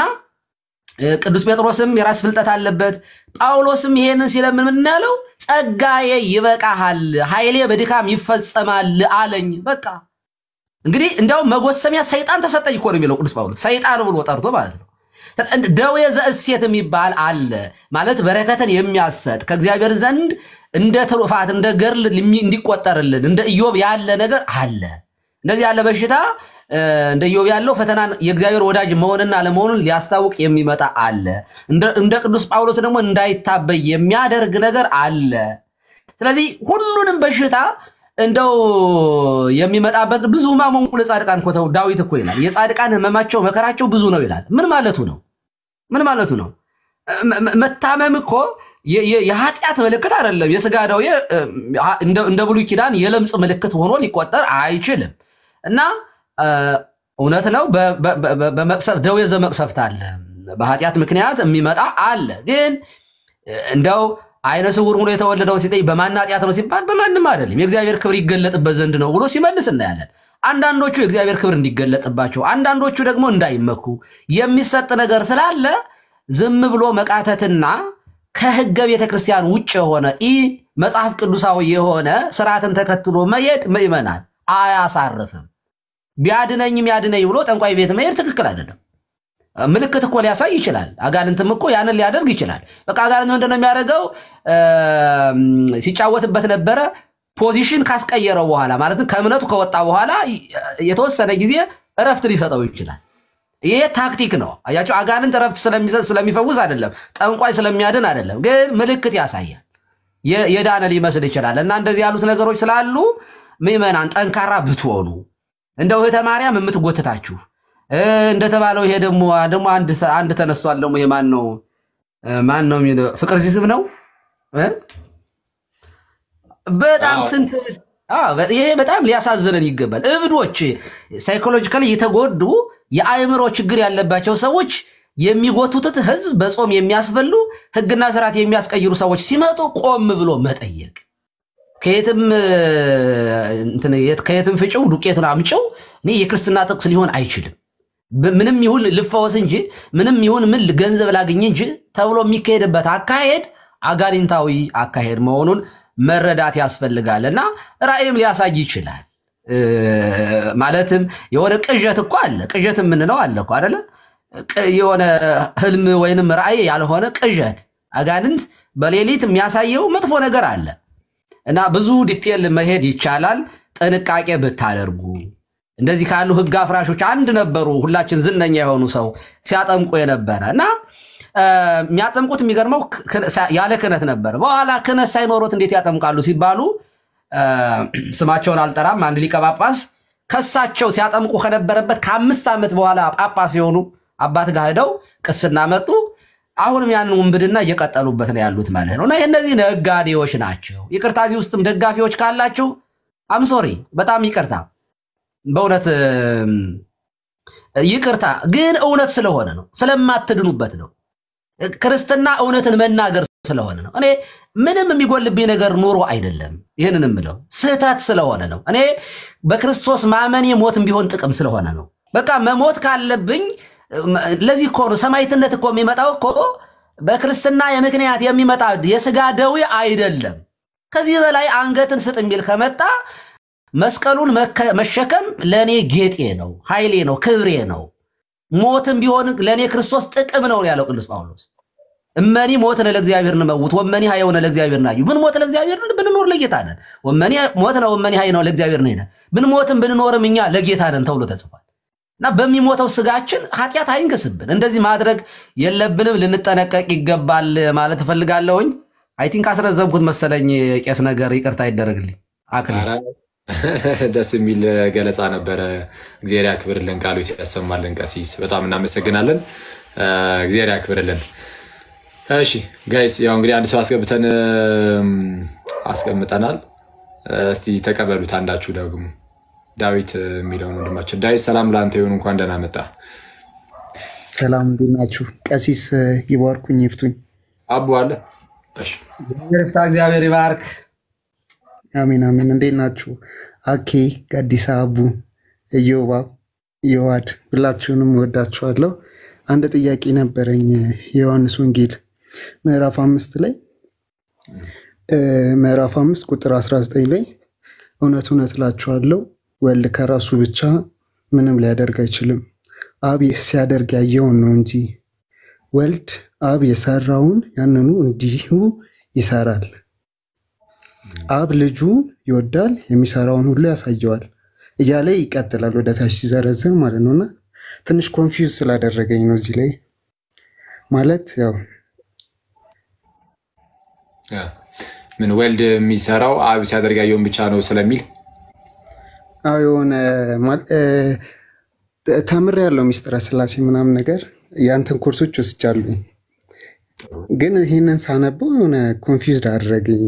ቅዱስ ጴጥሮስም የራስ ፍልጠት አለበት። ጳውሎስም ይሄንን ሲለምን ምን ያለው? ጸጋዬ ይበቃሃል፣ ኃይሌ በድካም ይፈጸማል አለኝ። በቃ እንግዲህ እንደው መጎሰሚያ ሰይጣን ተሰጠኝ እኮ ነው የሚለው ቅዱስ ጳውሎስ። ሰይጣን ብሎ ጠርቶ ማለት ነው። ደዌ ዘእሴት የሚባል አለ ማለት በረከትን የሚያሰጥ ከእግዚአብሔር ዘንድ እንደ ትሩፋት እንደ ገርል እንዲቆጠርልን እንደ ኢዮብ ያለ ነገር አለ። እንደዚህ ያለ በሽታ እንደ ኢዮብ ያለው ፈተና የእግዚአብሔር ወዳጅ መሆንና ለመሆኑን ሊያስታውቅ የሚመጣ አለ። እንደ ቅዱስ ጳውሎስ ደግሞ እንዳይታበይ የሚያደርግ ነገር አለ። ስለዚህ ሁሉንም በሽታ እንደው የሚመጣበት ብዙ ህማሞሙ ለጻድቃን እኮ ተው ዳዊት እኮ ይላል የጻድቃን ህመማቸው መከራቸው ብዙ ነው ይላል። ምን ማለቱ ነው? ምን ማለቱ ነው? መታመም እኮ የኃጢአት ምልክት አይደለም። የሥጋ ደዌ እንደ ብሉይ ኪዳን የለምጽ ምልክት ሆኖ ሊቆጠር አይችልም። እና እውነት ነው በመቅሰፍ ደዌ ዘመቅሰፍት አለ፣ በኃጢአት ምክንያት የሚመጣ አለ። ግን እንደው አይነ ስውር ሆኖ የተወለደው ሲጠይ በማን ኃጢአት ነው ሲባል በማንም አይደለም የእግዚአብሔር ክብር ይገለጥበት ዘንድ ነው ብሎ ሲመልስ እናያለን። አንዳንዶቹ የእግዚአብሔር ክብር እንዲገለጥባቸው፣ አንዳንዶቹ ደግሞ እንዳይመኩ የሚሰጥ ነገር ስላለ ዝም ብሎ መቃተትና ከሕገ ቤተክርስቲያን ውጭ የሆነ መጽሐፍ ቅዱሳዊ የሆነ ስርዓትን ተከትሎ መሄድ ምእመናን አያሳርፍም። ቢያድነኝም ያድነኝ ብሎ ጠንቋይ ቤት መሄድ ትክክል አይደለም። ምልክት እኮ ሊያሳይ ይችላል። አጋንንትም እኮ ያንን ሊያደርግ ይችላል። በቃ አጋንንት ምንድነው የሚያደርገው? ሲጫወትበት ነበረ። ፖዚሽን ካስቀየረው በኋላ ማለት ከእምነቱ ከወጣ በኋላ የተወሰነ ጊዜ እረፍት ሊሰጠው ይችላል። ይሄ ታክቲክ ነው። አያችሁ፣ አጋንንት እረፍት ስለሚፈውስ አይደለም፣ ጠንቋይ ስለሚያድን አይደለም። ግን ምልክት ያሳያል። የዳነ ሊመስል ይችላል። እና እንደዚህ ያሉት ነገሮች ስላሉ ምእመናን ጠንካራ ብትሆኑ እንደው እህተ ማርያም የምትጎትታችሁ እንደተባለው ይሄ ደግሞ አንድ ተነስቷል። ደግሞ ይሄ ማን ነው የሚለው ፍቅር ሲስብ ነው በጣም ስንት ይሄ በጣም ሊያሳዝነን ይገባል። እብዶች ሳይኮሎጂካሊ የተጎዱ የአእምሮ ችግር ያለባቸው ሰዎች የሚጎቱት ህዝብ በጾም የሚያስበሉ ህግና ስርዓት የሚያስቀይሩ ሰዎች ሲመጡ ቆም ብሎ መጠየቅ ከየትም ፍጭው ዱቄቱን አምጪው የክርስትና ጥቅስ ሊሆን አይችልም። ምንም ይሁን ልፈወስ እንጂ ምንም ይሁን ምን ገንዘብ ላግኝ እንጂ ተብሎ የሚካሄድበት አካሄድ አጋንንታዊ አካሄድ መሆኑን መረዳት ያስፈልጋልና ራእይም ሊያሳይ ይችላል። ማለትም የሆነ ቅዠት እኮ አለ። ቅዠት ምንለው አለ እኮ አይደለ? የሆነ ህልም ወይንም ራእይ ያልሆነ ቅዠት አጋንንት በሌሊት የሚያሳየው መጥፎ ነገር አለ። እና ብዙ ዲቴል መሄድ ይቻላል ጥንቃቄ ብታደርጉ። እንደዚህ ካሉ ህግ አፍራሾች አንድ ነበሩ፣ ሁላችን ዝነኛ የሆኑ ሰው ሲያጠምቁ የነበረ እና የሚያጠምቁት የሚገርመው ያለ ክህነት ነበር። በኋላ ክህነት ሳይኖሩት እንዴት ያጠምቃሉ ሲባሉ ስማቸውን አልጠራም፣ አንድ ሊቀ ጳጳስ ከሳቸው ሲያጠምቁ ከነበረበት ከ5 ዓመት በኋላ ጳጳስ የሆኑ አባት ጋር ሄደው ቅስና መጡ። አሁንም ያን ውንብድና እየቀጠሉበት ነው ያሉት ማለት ነው። እና እነዚህ ነጋዴዎች ናቸው። ይቅርታ እዚህ ውስጥም ደጋፊዎች ካላችሁ አምሶሪ በጣም ይቅርታ፣ በእውነት ይቅርታ። ግን እውነት ስለሆነ ነው፣ ስለማትድኑበት ነው። ክርስትና እውነትን መናገር ስለሆነ ነው። እኔ ምንም የሚጎልብኝ ነገር ኑሮ አይደለም። ይህንን የምለው ስህተት ስለሆነ ነው። እኔ በክርስቶስ ማመኔ ሞትም ቢሆን ጥቅም ስለሆነ ነው። በቃ መሞት ካለብኝ ለዚህ እኮ ነው ሰማዕትነት እኮ የሚመጣው እኮ በክርስትና የምክንያት የሚመጣ የሥጋ ደዌ አይደለም። ከዚህ በላይ አንገትን ስጥ የሚል ከመጣ መስቀሉን መሸከም ለኔ ጌጤ ነው፣ ኃይሌ ነው፣ ክብሬ ነው። ሞትም ቢሆን ለኔ ክርስቶስ ጥቅም ነው ያለው ቅዱስ ጳውሎስ። እመኒ ሞትነ ለእግዚአብሔር ንመውት ወመኒ ኃይነ ለእግዚአብሔር ናዩ። ምን ሞት ለእግዚአብሔር ብንኖር ለጌታ ነን። ወመኒ ሞት ነው ወመኒ ኃይነ ለእግዚአብሔር ነን። ብንሞትም ብንኖርም እኛ ለጌታ ነን ተብሎ ተጽፏል። እና በሚሞተው ስጋችን ኃጢአት አይንገስብን። እንደዚህ ማድረግ የለብንም፣ ልንጠነቀቅ ይገባል ማለት እፈልጋለሁኝ። አይ ቲንክ አስረዘምኩት መሰለኝ። ቄስ ነገር ይቅርታ ይደረግልኝ። አክሊል ደስ የሚል ገለጻ ነበረ። እግዚአብሔር ያክብርልን፣ ቃሉ ያሰማልን። ቀሲስ በጣም እናመሰግናለን። እግዚአብሔር ያክብርልን። እሺ ጋይስ፣ ያው እንግዲህ አንድ ሰው አስገብተን አስቀምጠናል። እስቲ ተቀበሉት አንዳችሁ ደግሞ ዳዊት የሚለውን ወንድማችን ዳዊት ሰላም ላንተ ይሁን፣ እንኳን ደህና መጣ። ሰላም እንዴት ናችሁ? ቀሲስ ይባርኩኝ ይፍቱኝ። አቡ አለ። እሺ እግዚአብሔር ይባርክ። አሜን አሜን። እንዴት ናችሁ? አኬ ጋዲሳ፣ አቡ፣ እዮባ፣ ዮዋድ ሁላችሁንም ወዳችኋለሁ። አንድ ጥያቄ ነበረኝ። የዮሐንስ ወንጌል ምዕራፍ 5 ላይ ምዕራፍ 5 ቁጥር 19 ላይ እውነት እውነት እላችኋለሁ ወልድ ከራሱ ብቻ ምንም ሊያደርግ አይችልም፣ አብ ሲያደርግ ያየውን ነው እንጂ ወልድ አብ የሰራውን ያንኑ እንዲሁ ይሰራል። አብ ልጁ ይወዳል፣ የሚሰራውን ሁሉ ያሳየዋል እያለ ይቀጥላል ወደ ታች ሲዘረዝር ማለት ነውና ትንሽ ኮንፊውዝ ስላደረገኝ ነው እዚህ ላይ ማለት ያው ምን ወልድ የሚሰራው አብ ሲያደርግ ያየውን ብቻ ነው ስለሚል የሆነ ተምር ያለው ሚስጥረ ስላሴ ምናምን ነገር ያንተን ኮርሶች ወስጃለሁ፣ ግን ይህንን ሳነበው የሆነ ኮንፊውዝድ አደረገኝ።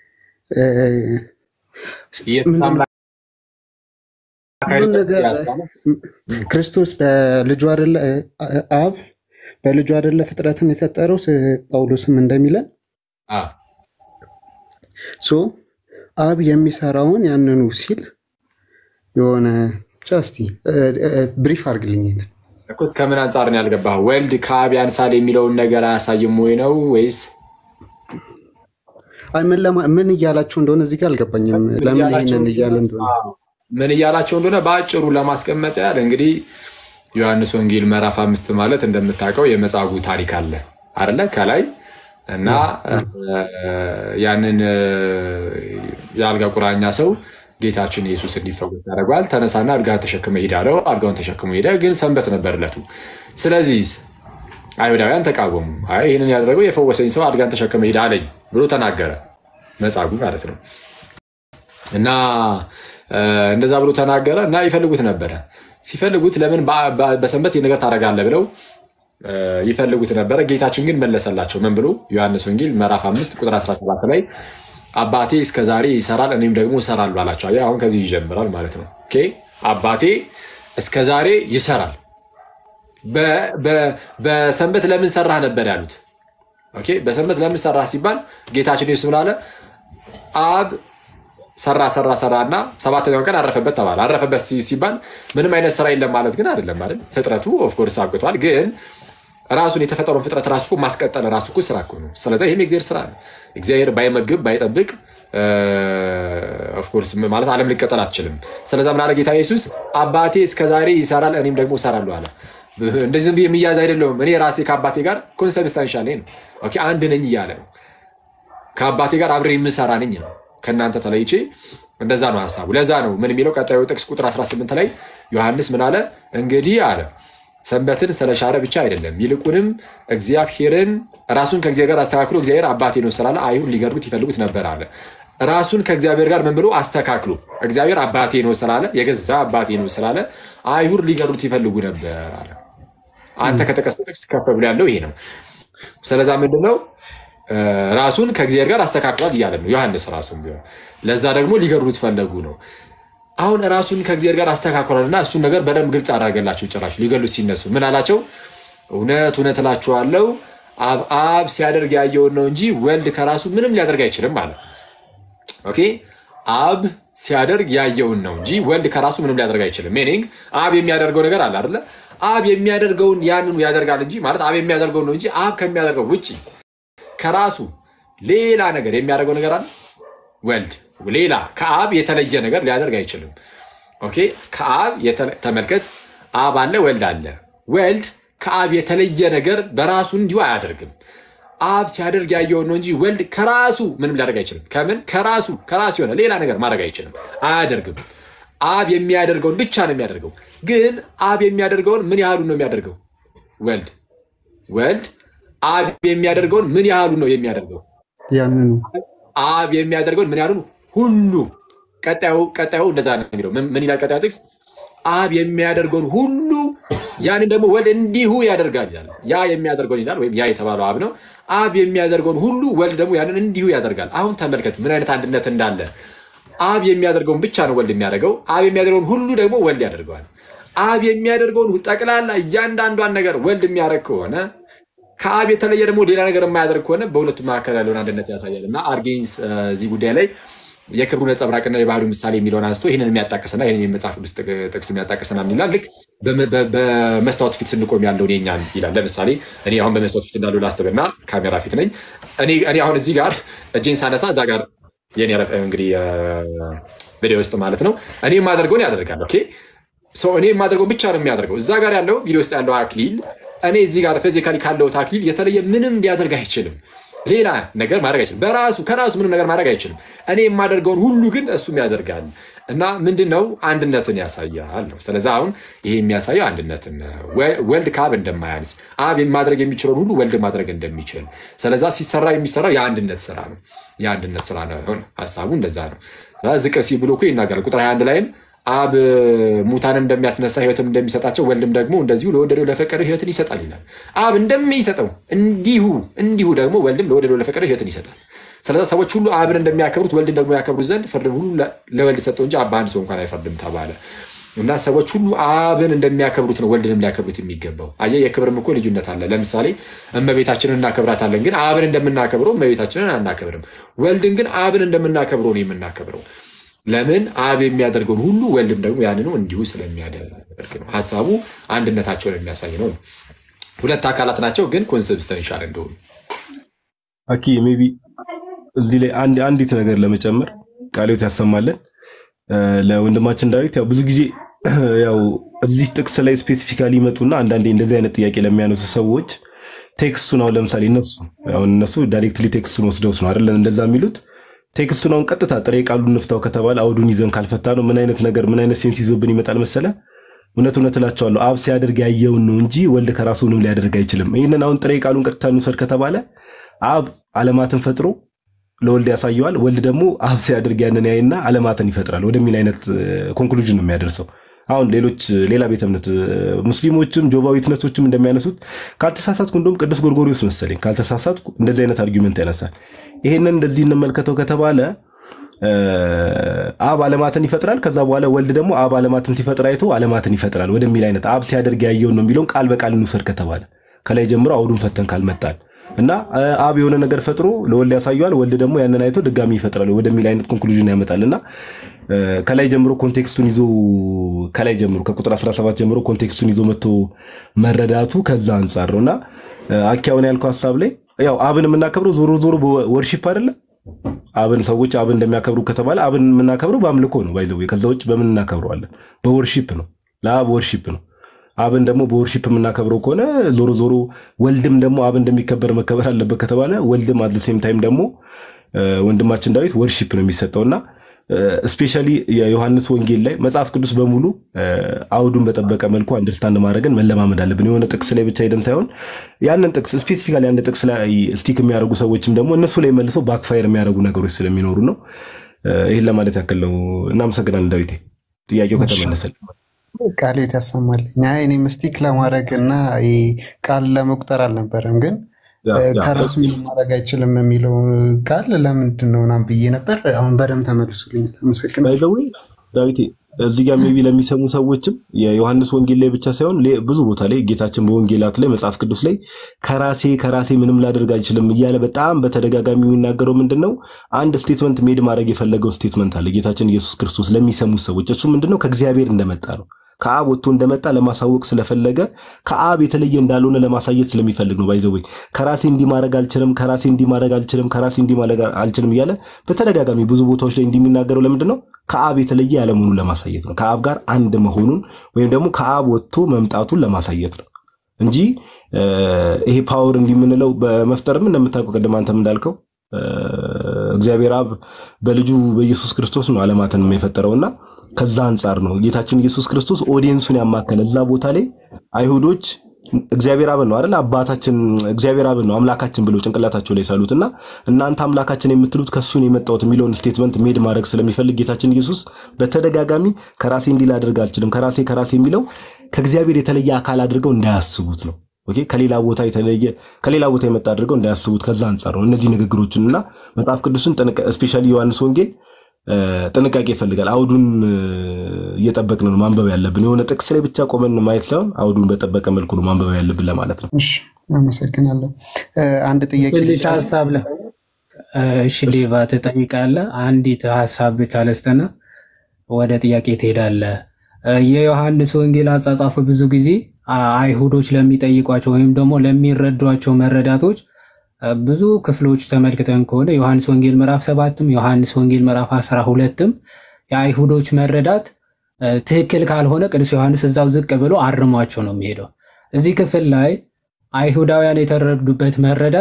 ክርስቶስ በልጁ አይደለ አብ በልጁ አይደለ ፍጥረትን የፈጠረው ጳውሎስም እንደሚለን አብ የሚሰራውን ያንኑ ሲል የሆነ ጃስቲ ብሪፍ አድርግልኝ እኮ ከምን አንጻር ነው ያልገባህ? ወልድ ከአብ ያንሳል የሚለውን ነገር አያሳይም ወይ ነው ወይስ አይ ምን እያላችሁ እንደሆነ እዚህ ጋር አልገባኝም። ለምን ይሄንን እያለ እንደሆነ ምን እያላችሁ እንደሆነ በአጭሩ ለማስቀመጥ ያለ እንግዲህ ዮሐንስ ወንጌል ምዕራፍ 5 ማለት እንደምታውቀው የመጻጉዕ ታሪክ አለ አይደለ? ከላይ እና ያንን የአልጋ ቁራኛ ሰው ጌታችን ኢየሱስ እንዲፈወስ ያደርጋል። ተነሳና አልጋ ተሸክመ ሄድ አለው። አልጋውን ተሸክሞ ሄደ፣ ግን ሰንበት ነበር ዕለቱ። ስለዚህ አይሁዳውያን ተቃወሙ። አይ ይሄንን ያደረገው የፈወሰኝ ሰው አልጋን ተሸክመ ሄድ አለኝ ብሎ ተናገረ፣ መጻጉዕ ማለት ነው። እና እንደዛ ብሎ ተናገረ እና ይፈልጉት ነበረ። ሲፈልጉት ለምን በሰንበት ይሄን ነገር ታደርጋለህ ብለው ይፈልጉት ነበረ። ጌታችን ግን መለሰላቸው። ምን ብሎ? ዮሐንስ ወንጌል ምዕራፍ 5 ቁጥር 17 ላይ አባቴ እስከዛሬ ይሰራል እኔም ደግሞ እሰራለሁ አላቸው። አሁን ከዚህ ይጀምራል ማለት ነው። ኦኬ አባቴ እስከዛሬ ይሰራል። በሰንበት ለምን ሰራህ ነበር ያሉት። ኦኬ በሰንበት ለምን ሰራህ ሲባል ጌታችን ኢየሱስ ምን አለ? አብ ሰራና ሰባተኛው ቀን አረፈበት ተባለ። አረፈበት ሲባል ምንም አይነት ስራ የለም ማለት ግን አይደለም አይደል? ፍጥረቱ ኦፍ ኮርስ አብቅቷል፣ ግን ራሱን የተፈጠረውን ፍጥረት ራሱ ማስቀጠል ራሱ እኮ ስራ እኮ ነው። ስለዚህ ይሄም የእግዚአብሔር ስራ ነው። እግዚአብሔር ባይመግብ ባይጠብቅ ኦፍ ኮርስ ማለት ዓለም ሊቀጠል አትችልም። ስለዚህ ምን አለ ጌታ ኢየሱስ? አባቴ እስከዛሬ ይሰራል እኔም ደግሞ እሰራለሁ አለ። እንደዚህ ዝም ብዬ የሚያዝ አይደለም። እኔ ራሴ ከአባቴ ጋር ኮንሰብስታንሻል ነኝ። ኦኬ አንድ ነኝ እያለ ነው። ከአባቴ ጋር አብሬ የምሰራ ነኝ ነው። ከእናንተ ተለይቼ እንደዛ ነው ሐሳቡ። ለዛ ነው ምን የሚለው ቀጣዩ ጥቅስ ቁጥር 18 ላይ ዮሐንስ ምን አለ? እንግዲህ አለ ሰንበትን ስለሻረ ብቻ አይደለም ይልቁንም እግዚአብሔርን ራሱን ከእግዚአብሔር ጋር አስተካክሎ እግዚአብሔር አባቴ ነው ስላለ አይሁድ ሊገድሉት ይፈልጉት ነበር አለ። ራሱን ከእግዚአብሔር ጋር ምን ብሎ አስተካክሎ እግዚአብሔር አባቴ ነው ስላለ የገዛ አባቴ ነው ስላለ አይሁድ ሊገድሉት ይፈልጉ ነበር አለ። አንተ ከጠቀስከው ጥቅስ ከፍ ብሎ ያለው ይሄ ነው። ስለዛ ምንድነው ራሱን ከእግዚአብሔር ጋር አስተካክሏል እያለ ነው ዮሐንስ ራሱን ቢሆን። ለዛ ደግሞ ሊገድሉት ፈለጉ ነው። አሁን ራሱን ከእግዚአብሔር ጋር አስተካክሏልና እሱን ነገር በደንብ ግልጽ አደረገላቸው። ጭራሽ ሊገሉት ሲነሱ ምን አላቸው? እውነት እውነት እላችኋለሁ አብ ሲያደርግ ያየውን ነው እንጂ ወልድ ከራሱ ምንም ሊያደርግ አይችልም አለ። ኦኬ አብ ሲያደርግ ያየውን ነው እንጂ ወልድ ከራሱ ምንም ሊያደርግ አይችልም። ሚኒንግ አብ የሚያደርገው ነገር አለ አይደለ? አብ የሚያደርገውን ያንኑ ያደርጋል እንጂ ማለት አብ የሚያደርገው ነው እንጂ አብ ከሚያደርገው ውጪ ከራሱ ሌላ ነገር የሚያደርገው ነገር አለ? ወልድ ሌላ ከአብ የተለየ ነገር ሊያደርግ አይችልም። ኦኬ ከአብ ተመልከት፣ አብ አለ ወልድ አለ። ወልድ ከአብ የተለየ ነገር በራሱ እንዲሁ አያደርግም። አብ ሲያደርግ ያየውን ነው እንጂ ወልድ ከራሱ ምንም ሊያደርግ አይችልም። ከምን ከራሱ የሆነ ሌላ ነገር ማድረግ አይችልም፣ አያደርግም። አብ የሚያደርገውን ብቻ ነው የሚያደርገው። ግን አብ የሚያደርገውን ምን ያህሉ ነው የሚያደርገው? ወልድ አብ የሚያደርገውን ምን ያህሉ ነው የሚያደርገው? አብ የሚያደርገውን ምን ያህሉ ሁሉ። ቀጣዩ እንደዛ ነው የሚለው። ምን ይላል ቀጣዩ ጥቅስ? አብ የሚያደርገውን ሁሉ ያንን ደግሞ ወልድ እንዲሁ ያደርጋል ይላል። ያ የሚያደርገውን ይላል፣ ወይም ያ የተባለው አብ ነው። አብ የሚያደርገውን ሁሉ ወልድ ደግሞ ያንን እንዲሁ ያደርጋል። አሁን ተመልከት ምን አይነት አንድነት እንዳለ። አብ የሚያደርገውን ብቻ ነው ወልድ የሚያደርገው። አብ የሚያደርገውን ሁሉ ደግሞ ወልድ ያደርገዋል። አብ የሚያደርገውን ጠቅላላ እያንዳንዷን ነገር ወልድ የሚያደርግ ከሆነ ከአብ የተለየ ደግሞ ሌላ ነገር የማያደርግ ከሆነ በሁለቱ መካከል ያለውን አንድነት ያሳያል። እና አርጌንስ እዚህ ጉዳይ ላይ የክብሩ ነጸብራቅና የባህሪው ምሳሌ የሚለውን አንስቶ ይህንን የሚያጣቅስና ይህንን የመጽሐፍ ቅዱስ ጥቅስ የሚያጣቅስና ይላል። ልክ በመስታወት ፊት ስንቆም ያለውን የኛን ይላል። ለምሳሌ እኔ አሁን በመስታወት ፊት እንዳለው ላስብና ካሜራ ፊት ነኝ። እኔ አሁን እዚህ ጋር እጄን ሳነሳ እዛ ጋር የኔ እንግዲህ ቪዲዮ ውስጥ ማለት ነው እኔ የማደርገውን ያደርጋል። ኦኬ እኔ የማደርገውን ብቻ ነው የሚያደርገው። እዛ ጋር ያለው ቪዲዮ ውስጥ ያለው አክሊል እኔ እዚህ ጋር ፊዚካሊ ካለው አክሊል የተለየ ምንም ሊያደርግ አይችልም። ሌላ ነገር ማድረግ አይችልም። ከራሱ ምንም ነገር ማድረግ አይችልም። እኔ የማደርገውን ሁሉ ግን እሱም ያደርጋል። እና ምንድነው አንድነትን ያሳያል ነው። ስለዚህ አሁን ይሄ የሚያሳየው አንድነትን ወልድ ከአብ እንደማያንስ አብ ማድረግ የሚችለውን ሁሉ ወልድ ማድረግ እንደሚችል ስለዛ ሲሰራ የሚሰራው የአንድነት ስራ ነው። የአንድነት ስራ ነው ሐሳቡ እንደዛ ነው። ስለዚህ ዝቅ ሲል ብሎ እኮ ይናገራል ቁጥር 21 ላይም አብ ሙታንን እንደሚያስነሳ ህይወትን እንደሚሰጣቸው ወልድም ደግሞ እንደዚሁ ለወደደው ለፈቀደው ህይወትን ይሰጣል ይላል። አብ እንደሚሰጠው እንዲሁ ደግሞ ወልድም ለወደደው ለፈቀደው ህይወትን ይሰጣል። ስለዚህ ሰዎች ሁሉ አብን እንደሚያከብሩት ወልድን ደግሞ ያከብሩ ዘንድ ፍርድን ሁሉ ለወልድ ሰጠው እንጂ አብ በአንድ ሰው እንኳን አይፈርድም ተባለ። እና ሰዎች ሁሉ አብን እንደሚያከብሩት ነው ወልድንም ሊያከብሩት የሚገባው። አየህ የክብርም እኮ ልዩነት አለ። ለምሳሌ እመቤታችንን እናከብራታለን፣ ግን አብን እንደምናከብረው እመቤታችንን አናከብርም። ወልድን ግን አብን እንደምናከብረው ነው የምናከብረው። ለምን? አብ የሚያደርገውን ሁሉ ወልድም ደግሞ ያንኑ እንዲሁ ስለሚያደርግ ነው። ሐሳቡ አንድነታቸውን የሚያሳይ ነው። ሁለት አካላት ናቸው፣ ግን ኮንሰብስተንሻል እንደሆኑ አኪ ሜቢ እዚህ ላይ አንዲት ነገር ለመጨመር ቃልዮት ያሰማለን ለወንድማችን ዳዊት። ያው ብዙ ጊዜ ያው እዚህ ጥቅስ ላይ ስፔሲፊካሊ ይመጡና አንዳንዴ እንደዚህ አይነት ጥያቄ ለሚያነሱ ሰዎች ቴክስቱን አሁን ለምሳሌ እነሱ ዳይሬክትሊ ቴክስቱን ወስደውስ ነው አይደል እንደዛ የሚሉት። ቴክስቱን አሁን ቀጥታ ጥሬ ቃሉን እንፍታው ከተባለ አውዱን ይዘን ካልፈታ ነው ምን አይነት ሴንስ ይዞብን ይመጣል መሰለ። እውነት እላቸዋለሁ አብ ሲያደርግ ያየውን ነው እንጂ ወልድ ከራሱ ምንም ሊያደርግ አይችልም። ይሄንን አሁን ጥሬ ቃሉን ቀጥታ እንውሰድ ከተባለ አብ ዓለማትን ፈጥሮ ለወልድ ያሳየዋል፣ ወልድ ደግሞ አብ ሲያደርግ ያንን ያይና ዓለማትን ይፈጥራል ወደሚል አይነት ኮንክሉዥን ነው የሚያደርሰው። አሁን ሌላ ቤተ እምነት ሙስሊሞችም ጆቫ ዊትነሶችም እንደሚያነሱት ካልተሳሳትኩ እንደውም ቅዱስ ጎርጎርዮስ መሰለኝ ካልተሳሳትኩ እንደዚህ አይነት አርጊውመንት ያነሳል። ይሄንን እንደዚህ እንመልከተው ከተባለ አብ ዓለማትን ይፈጥራል፣ ከዛ በኋላ ወልድ ደግሞ አብ ዓለማትን ሲፈጥር አይቶ ዓለማትን ይፈጥራል ወደሚል አይነት አብ ሲያደርግ ያየውን ነው የሚለውን ቃል በቃል እንውሰድ ከተባለ ከላይ ጀምሮ አውዱን ፈተን ካልመጣል እና አብ የሆነ ነገር ፈጥሮ ለወልድ ያሳየዋል፣ ወልድ ደግሞ ያንን አይቶ ድጋሚ ይፈጥራል ወደሚል አይነት ኮንክሉዥን ያመጣልና ከላይ ጀምሮ ኮንቴክስቱን ይዞ ከላይ ጀምሮ ከቁጥር 17 ጀምሮ ኮንቴክስቱን ይዞ መጥቶ መረዳቱ ከዛ አንፃር ነውና አኪያውን ያልከው ሐሳብ ላይ ያው አብን የምናከብረው ዞሮ ወርሺፕ አይደለ? አብን ሰዎች አብን እንደሚያከብሩ ከተባለ አብን የምናከብረው በአምልኮ ነው ባይዘው። ከዛ ውጭ በምን እናከብረዋለን? በወርሺፕ ነው። ለአብ ወርሺፕ ነው። አብን ደግሞ በወርሺፕ የምናከብረው ከሆነ ዞሮ ወልድም ደግሞ አብ እንደሚከበር መከበር አለበት ከተባለ ወልድም አት ዘ ሴም ታይም ደግሞ ወንድማችን ዳዊት ወርሺፕ ነው የሚሰጠውና ስፔሻሊ የዮሐንስ ወንጌል ላይ መጽሐፍ ቅዱስ በሙሉ አውዱን በጠበቀ መልኩ አንደርስታንድ ማድረግን መለማመድ አለብን። የሆነ ጥቅስ ላይ ብቻ ሄደን ሳይሆን ያንን ጥቅስ ስፔሲፊካሊ አንድ ጥቅስ ላይ ስቲክ የሚያደርጉ ሰዎችም ደግሞ እነሱ ላይ መልሰው ባክፋየር የሚያደርጉ ነገሮች ስለሚኖሩ ነው። ይሄን ለማለት ያክል ነው። እናመሰግናለን ዳዊት። ጥያቄው ከተመለሰልን ቃልዮት ያሰማልኝ። እኔ ስቲክ ለማድረግና ቃል ለመቁጠር አልነበረም ግን ከራሱ ምንም ማድረግ አይችልም የሚለው ቃል ለምንድን ነው ምናምን ብዬ ነበር። አሁን በደምብ ተመልሱልኛል። አመሰግናለሁ ዳዊት። እዚህ ጋር ሜቢ ለሚሰሙ ሰዎችም የዮሐንስ ወንጌል ላይ ብቻ ሳይሆን ብዙ ቦታ ላይ ጌታችን በወንጌላት ላይ መጽሐፍ ቅዱስ ላይ ከራሴ ምንም ላደርግ አይችልም እያለ በጣም በተደጋጋሚ የሚናገረው ምንድነው አንድ ስቴትመንት ሜድ ማድረግ የፈለገው ስቴትመንት አለ ጌታችን ኢየሱስ ክርስቶስ ለሚሰሙ ሰዎች። እሱ ምንድነው ከእግዚአብሔር እንደመጣ ነው። ከአብ ወጥቶ እንደመጣ ለማሳወቅ ስለፈለገ ከአብ የተለየ እንዳልሆነ ለማሳየት ስለሚፈልግ ነው። ባይዘው ከራሴ እንዲማረግ አልችልም እያለ በተደጋጋሚ ብዙ ቦታዎች ላይ እንደሚናገረው ለምንድነው ከአብ የተለየ ያለ መሆኑን ለማሳየት ነው። ከአብ ጋር አንድ መሆኑን ወይም ደግሞ ከአብ ወጥቶ መምጣቱን ለማሳየት ነው እንጂ ይሄ ፓወር እንዲምንለው በመፍጠርም እንደምታውቀው ቀደም አንተም እንዳልከው እግዚአብሔር አብ በልጁ በኢየሱስ ክርስቶስ ነው ዓለማትን የፈጠረውና ከዛ አንፃር ነው ጌታችን ኢየሱስ ክርስቶስ ኦዲየንሱን ያማከለ እዛ ቦታ ላይ አይሁዶች እግዚአብሔር አብ ነው አይደል አባታችን እግዚአብሔር አብ ነው አምላካችን ብለው ጭንቅላታቸው ላይ ሳሉትና እናንተ አምላካችን የምትሉት ከሱን የመጣውት ሚሊዮን ስቴትመንት ሜድ ማድረግ ስለሚፈልግ ጌታችን ኢየሱስ በተደጋጋሚ ከራሴ እንዲል አድርግ አልችልም ከራሴ የሚለው ከእግዚአብሔር የተለየ አካል አድርገው እንዳያስቡት ነው። ኦኬ ከሌላ ቦታ የመጣ አድርገው እንዳያስቡት ከዛ አንፃር ነው እነዚህ ንግግሮችንና መጽሐፍ ቅዱስን ስፔሻሊ ዮሐንስ ወንጌል ጥንቃቄ ይፈልጋል። አውዱን እየጠበቅን ነው ማንበብ ያለብን። የሆነ ጥቅስ ላይ ብቻ ቆመን ማየት ሳይሆን አውዱን በጠበቀ መልኩ ነው ማንበብ ያለብን ለማለት ነው። እሺ አመሰግናለሁ። አንድ ጥያቄ ሐሳብ ላይ እሺ ዴቫ ተጠይቃለህ። አንዲት ሐሳብ ብቻ ለስተና ወደ ጥያቄ ትሄዳለህ። የዮሐንስ ወንጌል አጻጻፉ ብዙ ጊዜ አይሁዶች ለሚጠይቋቸው ወይም ደግሞ ለሚረዷቸው መረዳቶች ብዙ ክፍሎች ተመልክተን ከሆነ ዮሐንስ ወንጌል ምዕራፍ 7ም ዮሐንስ ወንጌል ምዕራፍ 12ም የአይሁዶች መረዳት ትክክል ካልሆነ ቅዱስ ዮሐንስ እዛው ዝቅ ብሎ አርሟቸው ነው የሚሄደው። እዚህ ክፍል ላይ አይሁዳውያን የተረዱበት መረዳት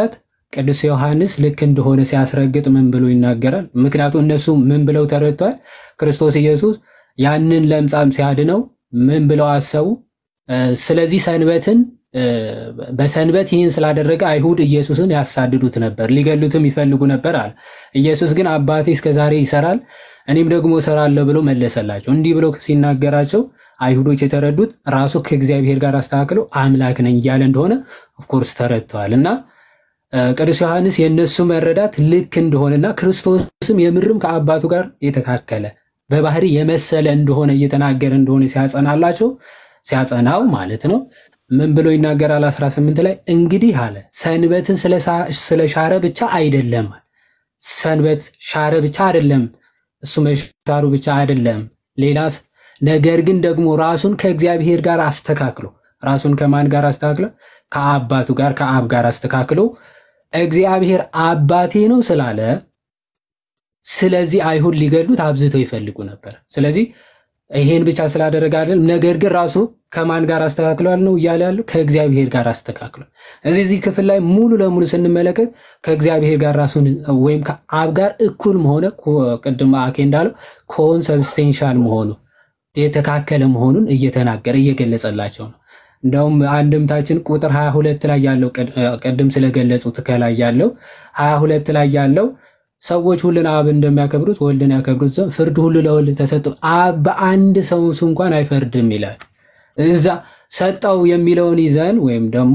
ቅዱስ ዮሐንስ ልክ እንደሆነ ሲያስረግጥ ምን ብሎ ይናገራል? ምክንያቱም እነሱ ምን ብለው ተረድተዋል? ክርስቶስ ኢየሱስ ያንን ለምጻም ሲያድነው ምን ብለው አሰቡ? ስለዚህ ሰንበትን በሰንበት ይህን ስላደረገ አይሁድ ኢየሱስን ያሳድዱት ነበር፣ ሊገሉትም ይፈልጉ ነበር አለ። ኢየሱስ ግን አባቴ እስከዛሬ ይሰራል እኔም ደግሞ እሰራለሁ ብሎ መለሰላቸው። እንዲህ ብሎ ሲናገራቸው አይሁዶች የተረዱት ራሱ ከእግዚአብሔር ጋር አስተካክለው አምላክ ነኝ እያለ እንደሆነ ኦፍኮርስ ተረድተዋል። እና ቅዱስ ዮሐንስ የእነሱ መረዳት ልክ እንደሆነና ክርስቶስም የምርም ከአባቱ ጋር የተካከለ በባህሪ የመሰለ እንደሆነ እየተናገረ እንደሆነ ሲያጸናው ማለት ነው። ምን ብሎ ይናገራል? 18 ላይ እንግዲህ አለ ሰንበትን ስለሻረ ብቻ አይደለም፣ ሰንበት ሻረ ብቻ አይደለም፣ እሱ መሻሩ ብቻ አይደለም፣ ሌላስ ነገር ግን ደግሞ ራሱን ከእግዚአብሔር ጋር አስተካክሎ ራሱን ከማን ጋር አስተካክሎ? ከአባቱ ጋር ከአብ ጋር አስተካክሎ እግዚአብሔር አባቴ ነው ስላለ ስለዚህ አይሁድ ሊገሉት አብዝተው ይፈልጉ ነበር። ስለዚህ ይሄን ብቻ ስላደረገ አይደለም፣ ነገር ግን ራሱ ከማን ጋር አስተካክሏል ነው እያለ ያለው? ከእግዚአብሔር ጋር አስተካክሏል። እዚህ ክፍል ላይ ሙሉ ለሙሉ ስንመለከት ከእግዚአብሔር ጋር ራሱን ወይም ከአብ ጋር እኩል መሆነ ቅድም አኬ እንዳለው ኮንሰብስቴንሻል መሆኑ የተካከለ መሆኑን እየተናገረ እየገለጸላቸው ነው። እንደውም አንድምታችን ቁጥር 22 ላይ ያለው ቀደም ስለገለጹት ከላይ ያለው 22 ላይ ያለው ሰዎች ሁሉን አብ እንደሚያከብሩት ወልድን ያከብሩት ዘንድ ፍርድ ሁሉ ለወልድ ተሰጠው፣ አብ በአንድ ሰው እንኳን አይፈርድም ይላል። እዛ ሰጠው የሚለውን ይዘን ወይም ደግሞ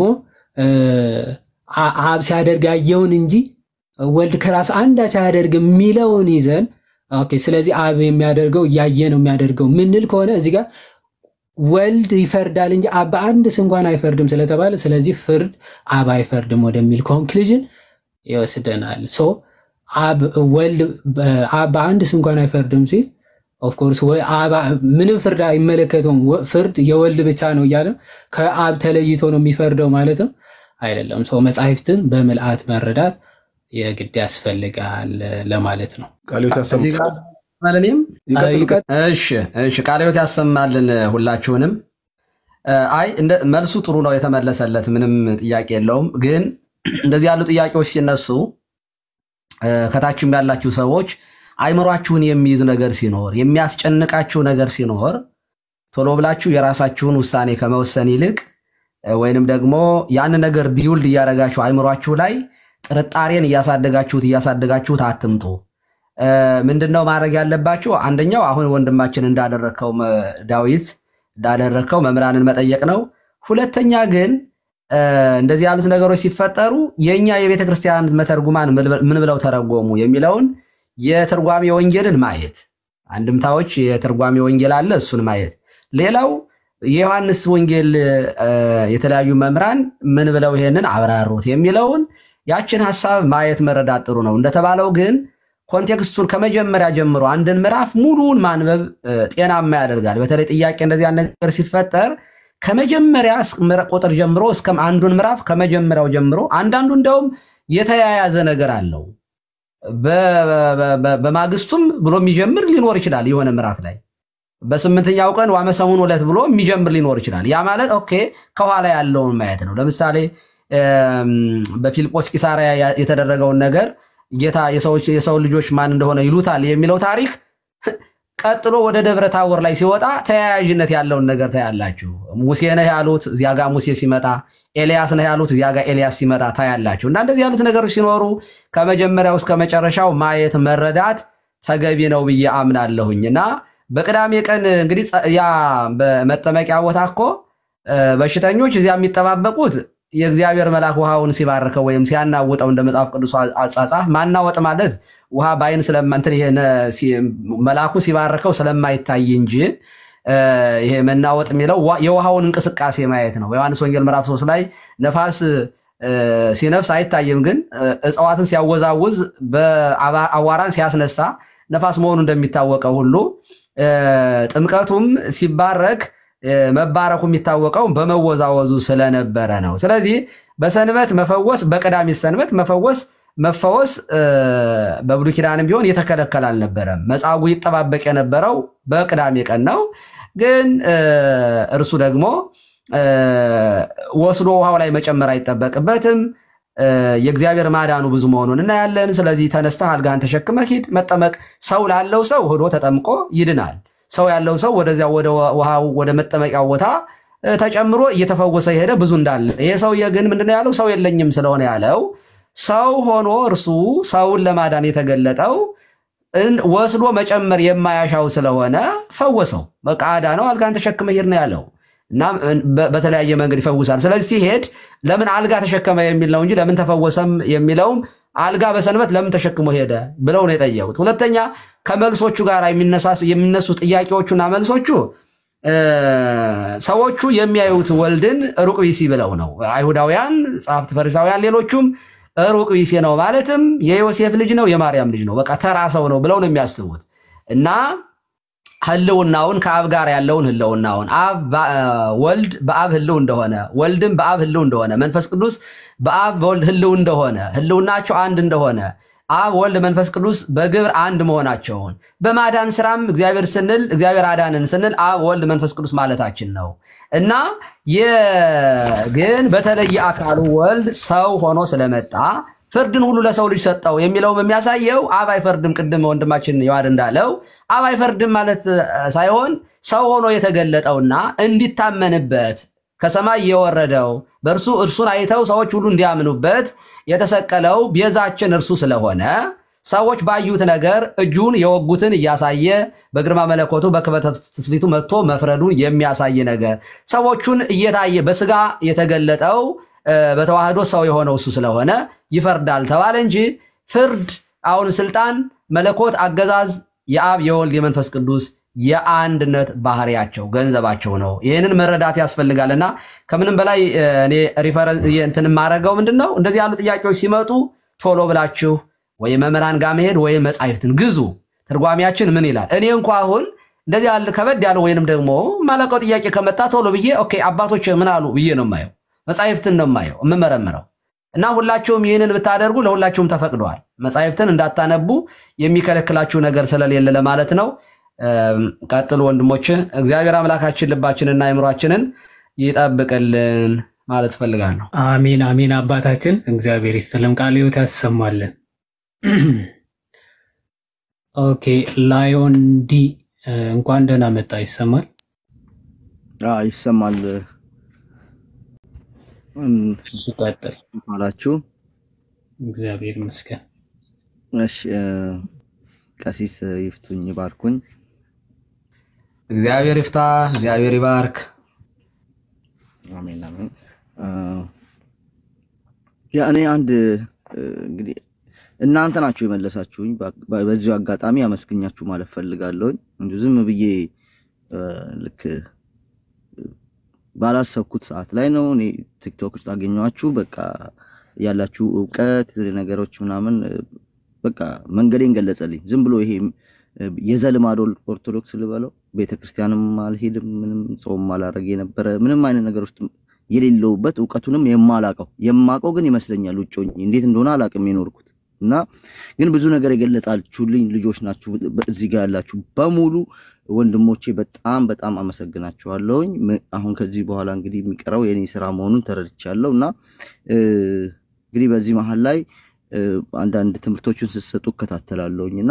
አብ ሲያደርግ ያየውን እንጂ ወልድ ከራስ አንዳች አያደርግም የሚለውን ይዘን ኦኬ፣ ስለዚህ አብ የሚያደርገው እያየ ነው የሚያደርገው ምንል ከሆነ እዚህ ጋር ወልድ ይፈርዳል እንጂ አብ በአንድ እንኳን አይፈርድም ስለተባለ ስለዚህ ፍርድ አብ አይፈርድም ወደሚል ኮንክሉዥን ይወስደናል። ሶ አብ ወልድ አብ በአንድ እንኳን አይፈርድም ሲል ኦፍ ኮርስ ምንም ፍርድ አይመለከተውም፣ ፍርድ የወልድ ብቻ ነው እያለ ከአብ ተለይቶ ነው የሚፈርደው ማለትም አይደለም። ሰው መጻሕፍትን በምልአት መረዳት የግድ ያስፈልጋል ለማለት ነው። እሺ ቃለ ሕይወት ያሰማልን ሁላችሁንም። አይ መልሱ ጥሩ ነው የተመለሰለት፣ ምንም ጥያቄ የለውም። ግን እንደዚህ ያሉ ጥያቄዎች ሲነሱ ከታችም ያላችሁ ሰዎች አይምሯችሁን የሚይዝ ነገር ሲኖር፣ የሚያስጨንቃችሁ ነገር ሲኖር ቶሎ ብላችሁ የራሳችሁን ውሳኔ ከመወሰን ይልቅ ወይንም ደግሞ ያን ነገር ቢውልድ እያደረጋችሁ አይምሯችሁ ላይ ጥርጣሬን እያሳደጋችሁት አትምጡ። ምንድነው ማድረግ ያለባችሁ? አንደኛው አሁን ወንድማችን እንዳደረከው ዳዊት እንዳደረከው መምህራንን መጠየቅ ነው። ሁለተኛ ግን እንደዚህ ያሉት ነገሮች ሲፈጠሩ የኛ የቤተ ክርስቲያን መተርጉማን ምን ብለው ተረጎሙ የሚለውን የትርጓሜ ወንጌልን ማየት፣ አንድምታዎች የትርጓሜ ወንጌል አለ እሱን ማየት። ሌላው የዮሐንስ ወንጌል የተለያዩ መምህራን ምን ብለው ይሄንን አብራሩት የሚለውን ያችን ሐሳብ ማየት መረዳት ጥሩ ነው። እንደተባለው ግን ኮንቴክስቱን ከመጀመሪያ ጀምሮ አንድን ምዕራፍ ሙሉውን ማንበብ ጤናማ ያደርጋል። በተለይ ጥያቄ እንደዚህ ነገር ሲፈጠር ከመጀመሪያ ቁጥር ጀምሮ እስከ አንዱን ምዕራፍ ከመጀመሪያው ጀምሮ አንዳንዱ እንደውም የተያያዘ ነገር አለው። በማግስቱም ብሎ የሚጀምር ሊኖር ይችላል። የሆነ ምዕራፍ ላይ በስምንተኛው ቀን ዋመሰሙን ዕለት ብሎ የሚጀምር ሊኖር ይችላል። ያ ማለት ኦኬ ከኋላ ያለውን ማየት ነው። ለምሳሌ በፊልጶስ ቂሳርያ የተደረገውን ነገር ጌታ የሰው ልጆች ማን እንደሆነ ይሉታል የሚለው ታሪክ ቀጥሎ ወደ ደብረ ታቦር ላይ ሲወጣ ተያያዥነት ያለውን ነገር ታያላችሁ። ሙሴ ነህ ያሉት እዚያ ጋር ሙሴ ሲመጣ፣ ኤልያስ ነህ ያሉት እዚያ ጋር ኤልያስ ሲመጣ ታያላችሁ። እና እንደዚህ ያሉት ነገሮች ሲኖሩ ከመጀመሪያው እስከ መጨረሻው ማየት መረዳት ተገቢ ነው ብዬ አምናለሁኝ። እና በቅዳሜ ቀን እንግዲህ ያ በመጠመቂያ ቦታ እኮ በሽተኞች እዚያ የሚጠባበቁት የእግዚአብሔር መልአክ ውሃውን ሲባርከው ወይም ሲያናውጠው እንደ መጽሐፍ ቅዱስ አጻጻፍ ማናወጥ ማለት ውሃ ባይን ስለማንተ መልአኩ ሲባርከው ስለማይታይ እንጂ ይሄ መናወጥ የሚለው የውሃውን እንቅስቃሴ ማየት ነው። በዮሐንስ ወንጌል ምዕራፍ 3 ላይ ነፋስ ሲነፍስ አይታይም፣ ግን እጽዋትን ሲያወዛውዝ በአዋራን ሲያስነሳ ነፋስ መሆኑ እንደሚታወቀው ሁሉ ጥምቀቱም ሲባረክ መባረኩ የሚታወቀው በመወዛወዙ ስለነበረ ነው። ስለዚህ በሰንበት መፈወስ፣ በቀዳሚ ሰንበት መፈወስ በብሉይ ኪዳንም ቢሆን የተከለከለ አልነበረም። መጻጉዕ ይጠባበቅ የነበረው በቅዳሜ ቀን ነው። ግን እርሱ ደግሞ ወስዶ ውሃው ላይ መጨመር አይጠበቅበትም። የእግዚአብሔር ማዳኑ ብዙ መሆኑን እናያለን። ስለዚህ ተነስተህ አልጋህን ተሸክመህ ሂድ። መጠመቅ ሰው ላለው ሰው ሄዶ ተጠምቆ ይድናል። ሰው ያለው ሰው ወደዚያ ወደ ውሃው ወደ መጠመቂያው ቦታ ተጨምሮ እየተፈወሰ የሄደ ብዙ እንዳለ። ይሄ ሰውዬ ግን ምንድነው ያለው? ሰው የለኝም ስለሆነ ያለው ሰው ሆኖ እርሱ ሰውን ለማዳን የተገለጠው ወስዶ መጨመር የማያሻው ስለሆነ ፈወሰው። በቃ አዳነው። አልጋን ተሸክመ ሄድ ነው ያለው እና በተለያየ መንገድ ይፈውሳል። ስለዚህ ሲሄድ ለምን አልጋ ተሸከመ የሚል ነው እንጂ ለምን ተፈወሰም የሚለውም አልጋ በሰንበት ለምን ተሸክሞ ሄደ ብለው ነው የጠየቁት። ሁለተኛ ከመልሶቹ ጋር የሚነሱ ጥያቄዎቹና መልሶቹ ሰዎቹ የሚያዩት ወልድን ሩቅ ቢሲ ብለው ነው። አይሁዳውያን ጸሐፍት ፈሪሳውያን ሌሎቹም ሩቅ ቢሲ ነው ማለትም የዮሴፍ ልጅ ነው የማርያም ልጅ ነው በቃ ተራ ሰው ነው ብለው ነው የሚያስቡት እና ህልውናውን ከአብ ጋር ያለውን ህልውናውን ወልድ በአብ ህልው እንደሆነ ወልድም በአብ ህልው እንደሆነ መንፈስ ቅዱስ በአብ በወልድ ህልው እንደሆነ ህልውናቸው አንድ እንደሆነ አብ ወልድ መንፈስ ቅዱስ በግብር አንድ መሆናቸውን በማዳን ስራም እግዚአብሔር ስንል እግዚአብሔር አዳንን ስንል አብ ወልድ መንፈስ ቅዱስ ማለታችን ነው እና ግን በተለየ አካሉ ወልድ ሰው ሆኖ ስለመጣ ፍርድን ሁሉ ለሰው ልጅ ሰጠው የሚለው የሚያሳየው አብ አይፈርድም። ቅድም ወንድማችን ይዋድ እንዳለው አብ አይፈርድም ማለት ሳይሆን ሰው ሆኖ የተገለጠውና እንዲታመንበት ከሰማይ የወረደው በእርሱ እርሱን አይተው ሰዎች ሁሉ እንዲያምኑበት የተሰቀለው ቤዛችን እርሱ ስለሆነ ሰዎች ባዩት ነገር እጁን የወጉትን እያሳየ በግርማ መለኮቱ በክበተ ትስብእቱ መጥቶ መፍረዱን የሚያሳይ ነገር ሰዎቹን እየታየ በስጋ የተገለጠው በተዋህዶ ሰው የሆነው እሱ ስለሆነ ይፈርዳል ተባለ እንጂ ፍርድ አሁን ስልጣን መለኮት አገዛዝ የአብ የወልድ የመንፈስ ቅዱስ የአንድነት ባህሪያቸው ገንዘባቸው ነው። ይሄንን መረዳት ያስፈልጋልና ከምንም በላይ እኔ ሪፈረንስ እንትን ማረጋው ምንድነው እንደዚህ ያሉ ጥያቄዎች ሲመጡ ቶሎ ብላችሁ ወይ መምህራን ጋር መሄድ ወይ መጻሕፍትን ግዙ። ትርጓሚያችን ምን ይላል? እኔ እንኳን አሁን እንደዚህ ያለ ከበድ ያለ ወይንም ደግሞ ማለቀው ጥያቄ ከመጣ ቶሎ ብዬ ኦኬ አባቶች ምን አሉ ብዬ ነው የማየው። መጻሕፍትን ነው የማየው የምመረምረው እና ሁላችሁም ይሄንን ብታደርጉ ለሁላችሁም ተፈቅዷል። መጻሕፍትን እንዳታነቡ የሚከለክላችሁ ነገር ስለሌለ ለማለት ነው። ቀጥሉ ወንድሞች። እግዚአብሔር አምላካችን ልባችንና አእምሮአችንን ይጠብቅልን ማለት ፈልጋለሁ። አሜን አሜን። አባታችን እግዚአብሔር ይስጥልን፣ ቃለ ሕይወት ያሰማልን። ኦኬ ላዮን ዲ እንኳን ደህና መጣ። ይሰማል? ይሰማል። ሲቀጥል አላችሁ። እግዚአብሔር ይመስገን። እሺ ቀሲስ ይፍቱኝ ይባርኩኝ። እግዚአብሔር ይፍታ፣ እግዚአብሔር ይባርክ። አሜን አሜን። ያኔ አንድ እንግዲህ እናንተ ናችሁ የመለሳችሁኝ። በዚሁ አጋጣሚ አመስግኛችሁ ማለት ፈልጋለሁ። እንዴ ዝም ብዬ ልክ ባላሰብኩት ሰዓት ላይ ነው እኔ ቲክቶክ ውስጥ አገኘኋችሁ። በቃ ያላችሁ ዕውቀት ነገሮች ምናምን በቃ መንገዴን ገለጸልኝ። ዝም ብሎ ይሄ የዘልማድ ኦርቶዶክስ ልበለው ቤተክርስቲያንም አልሄድም ምንም ጾም አላረገ የነበረ ምንም አይነት ነገር ውስጥ የሌለውበት ዕውቀቱንም የማቀው ግን ይመስለኛል ውጮኝ እንዴት እንደሆነ አላቅም የኖርኩት እና ግን ብዙ ነገር የገለጻችሁልኝ ልጆች ናችሁ። እዚህ ጋር ያላችሁ በሙሉ ወንድሞቼ በጣም በጣም አመሰግናችኋለሁኝ። አሁን ከዚህ በኋላ እንግዲህ የሚቀረው የኔ ስራ መሆኑን ተረድቻለሁ እና እንግዲህ በዚህ መሃል ላይ አንዳንድ ትምህርቶችን ስትሰጡ እከታተላለሁኝና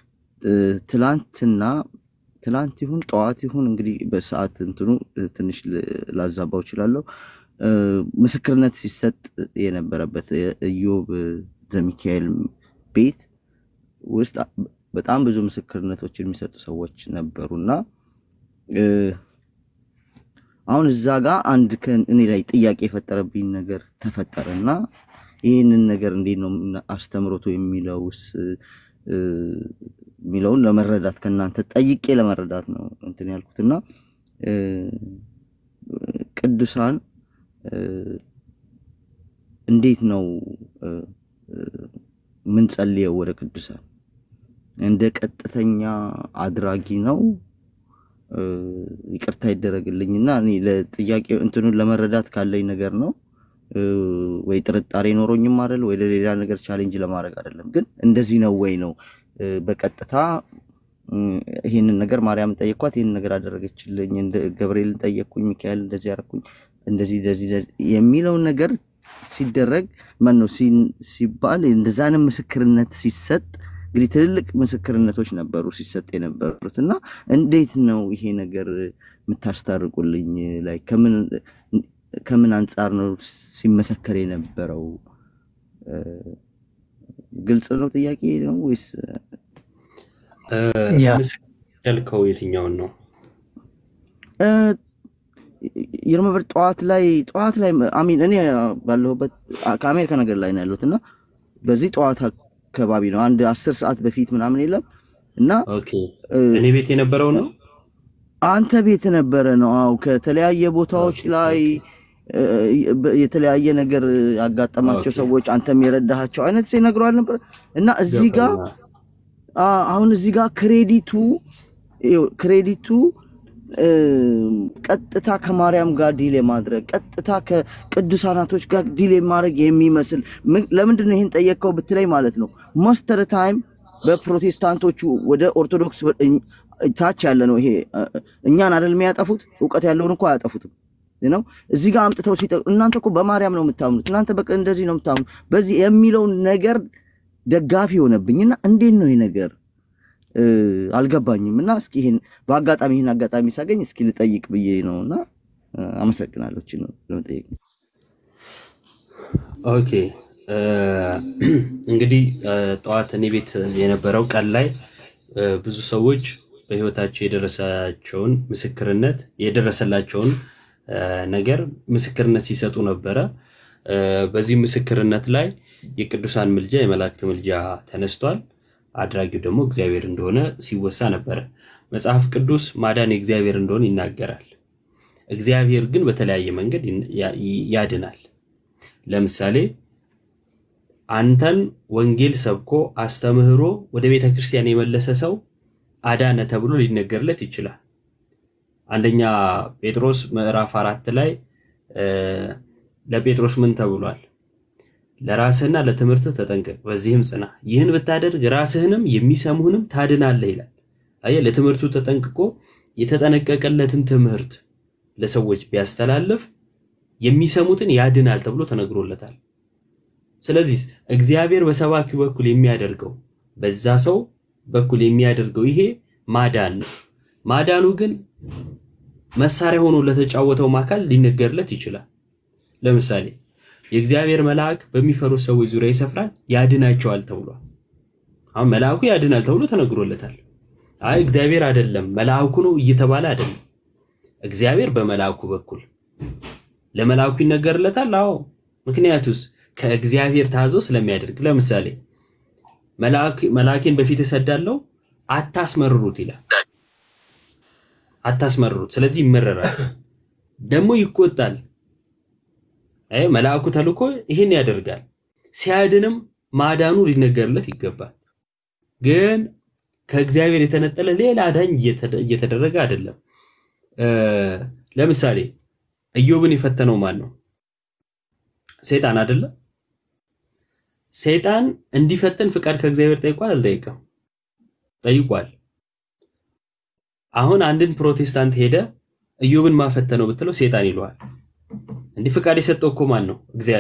ትላንት ይሁን ጠዋት ይሁን እንግዲህ በሰዓት እንትኑ ትንሽ ላዛባው እችላለሁ ምስክርነት ሲሰጥ የነበረበት ኢዮብ ዘሚካኤል ቤት ውስጥ በጣም ብዙ ምስክርነቶችን የሚሰጡ ሰዎች ነበሩና አሁን እዛ ጋር አንድ እኔ ላይ ጥያቄ የፈጠረብኝ ነገር ተፈጠረና ይሄንን ነገር እንዴት ነው አስተምሮቱ የሚለውን ለመረዳት ከናንተ ጠይቄ ለመረዳት ነው እንትን ያልኩትና ቅዱሳን እንዴት ነው ምን ጸልየው ወደ ቅዱሳን እንደ ቀጥተኛ አድራጊ ነው? ይቅርታ ይደረግልኝና እኔ ለጥያቄው እንትኑን ለመረዳት ካለኝ ነገር ነው ወይ ጥርጣሬ ኖሮኝም አይደል ወይ ለሌላ ነገር ቻሌንጅ ለማድረግ አይደለም። ግን እንደዚህ ነው ወይ ነው በቀጥታ ይሄንን ነገር ማርያም ጠየቅኳት ይሄንን ነገር አደረገችልኝ፣ እንደ ገብርኤል ጠየቅኩኝ፣ ሚካኤል እንደዚህ ያረኩኝ፣ እንደዚህ የሚለው ነገር ሲደረግ ማነው ሲባል እንደዛን ምስክርነት ሲሰጥ እንግዲህ ትልልቅ ምስክርነቶች ነበሩ ሲሰጥ የነበሩትና እንዴት ነው ይሄ ነገር የምታስታርቁልኝ ላይ ከምን አንፃር ነው ሲመሰከር የነበረው? ግልጽ ነው ጥያቄ ነው ወይስ ያልከው የትኛውን ነው? የረመበር ጠዋት ላይ አሚን እኔ ባለሁበት ከአሜሪካ ነገር ላይ ነው ያለሁትና በዚህ ጠዋት አካባቢ ነው አንድ 10 ሰዓት በፊት ምናምን የለም እና ኦኬ እኔ ቤት የነበረው ነው አንተ ቤት ነበረ ነው አው ከተለያየ ቦታዎች ላይ የተለያየ ነገር ያጋጠማቸው ሰዎች አንተም የረዳሃቸው አይነት ሲነግሯል ነበር እና እዚህ ጋር አሁን እዚህ ጋር ክሬዲቱ ቀጥታ ከማርያም ጋር ዲል ማድረግ ቀጥታ ከቅዱሳናቶች ጋር ዲል ማድረግ የሚመስል ለምንድን ነው ይሄን ጠየቀው ብትለይ ማለት ነው ማስተር ታይም በፕሮቴስታንቶቹ ወደ ኦርቶዶክስ ታች ያለ ነው ይሄ እኛን አይደል የሚያጠፉት ዕውቀት ያለውን እንኳን አያጠፉትም ነው እዚህ ጋር አምጥተው ሲጠቁ እናንተ እኮ በማርያም ነው የምታምኑት እናንተ በቃ እንደዚህ ነው የምታምኑት በዚህ የሚለው ነገር ደጋፊ ሆነብኝና እንዴት ነው ይሄ ነገር አልገባኝምና እስኪ ይሄን በአጋጣሚ አጋጣሚ ሳገኝ እስኪ ልጠይቅ ብዬ ነውና አመሰግናለሁ እቺ ነው ለመጠየቅ ኦኬ እንግዲህ ጠዋት እኔ ቤት የነበረው ቀን ላይ ብዙ ሰዎች በህይወታቸው የደረሳቸውን ምስክርነት የደረሰላቸውን ነገር ምስክርነት ሲሰጡ ነበር በዚህ ምስክርነት ላይ የቅዱሳን ምልጃ የመላእክት ምልጃ ተነስቷል አድራጊው ደግሞ እግዚአብሔር እንደሆነ ሲወሳ ነበር መጽሐፍ ቅዱስ ማዳን እግዚአብሔር እንደሆነ ይናገራል እግዚአብሔር ግን በተለያየ መንገድ ያድናል ለምሳሌ አንተን ወንጌል ሰብኮ አስተምህሮ ወደ ቤተ ክርስቲያን የመለሰ ሰው አዳነ ተብሎ ሊነገርለት ይችላል አንደኛ ጴጥሮስ ምዕራፍ 4 ላይ ለጴጥሮስ ምን ተብሏል ለራስህና ለትምህርት ተጠንቀቅ በዚህም ጽና ይህን ብታደርግ ራስህንም የሚሰሙህንም ታድናለህ ይላል አየ ለትምህርቱ ተጠንቅቆ የተጠነቀቀለትን ትምህርት ለሰዎች ቢያስተላልፍ የሚሰሙትን ያድናል ተብሎ ተነግሮለታል ስለዚህ እግዚአብሔር በሰባኪው በኩል የሚያደርገው በዛ ሰው በኩል የሚያደርገው ይሄ ማዳን ማዳኑ ግን መሳሪያ ሆኖ ለተጫወተው ማካል ሊነገርለት ይችላል ለምሳሌ የእግዚአብሔር መልአክ በሚፈሩት ሰዎች ዙሪያ ይሰፍራል ያድናቸዋል ተብሏል አሁን መልአኩ ያድናል ተብሎ ተነግሮለታል አይ እግዚአብሔር አይደለም መልአኩ ነው እየተባለ አይደለም እግዚአብሔር በመልአኩ በኩል ለመልአኩ ይነገርለታል አዎ ምክንያቱስ ከእግዚአብሔር ታዞ ስለሚያደርግ ለምሳሌ መልአኬን በፊት ሰዳለው አታስመርሩት ይላል አታስመርሩት ስለዚህ ይመረራል ደሞ ይቆጣል አይ መልአኩ ተልኮ ይሄን ያደርጋል ሲያድንም ማዳኑ ሊነገርለት ይገባል ግን ከእግዚአብሔር የተነጠለ ሌላ አዳኝ እየተደረገ አይደለም ለምሳሌ ኢዮብን የፈተነው ማን ነው ሰይጣን አይደለ ሰይጣን እንዲፈተን ፍቃድ ከእግዚአብሔር ጠይቋል አልጠየቀም ጠይቋል አሁን አንድን ፕሮቴስታንት ሄደ ኢዮብን ማፈተነው ብትለው ሰይጣን ይሏል እንዴ ፍቃድ የሰጠው እኮ ማን ነው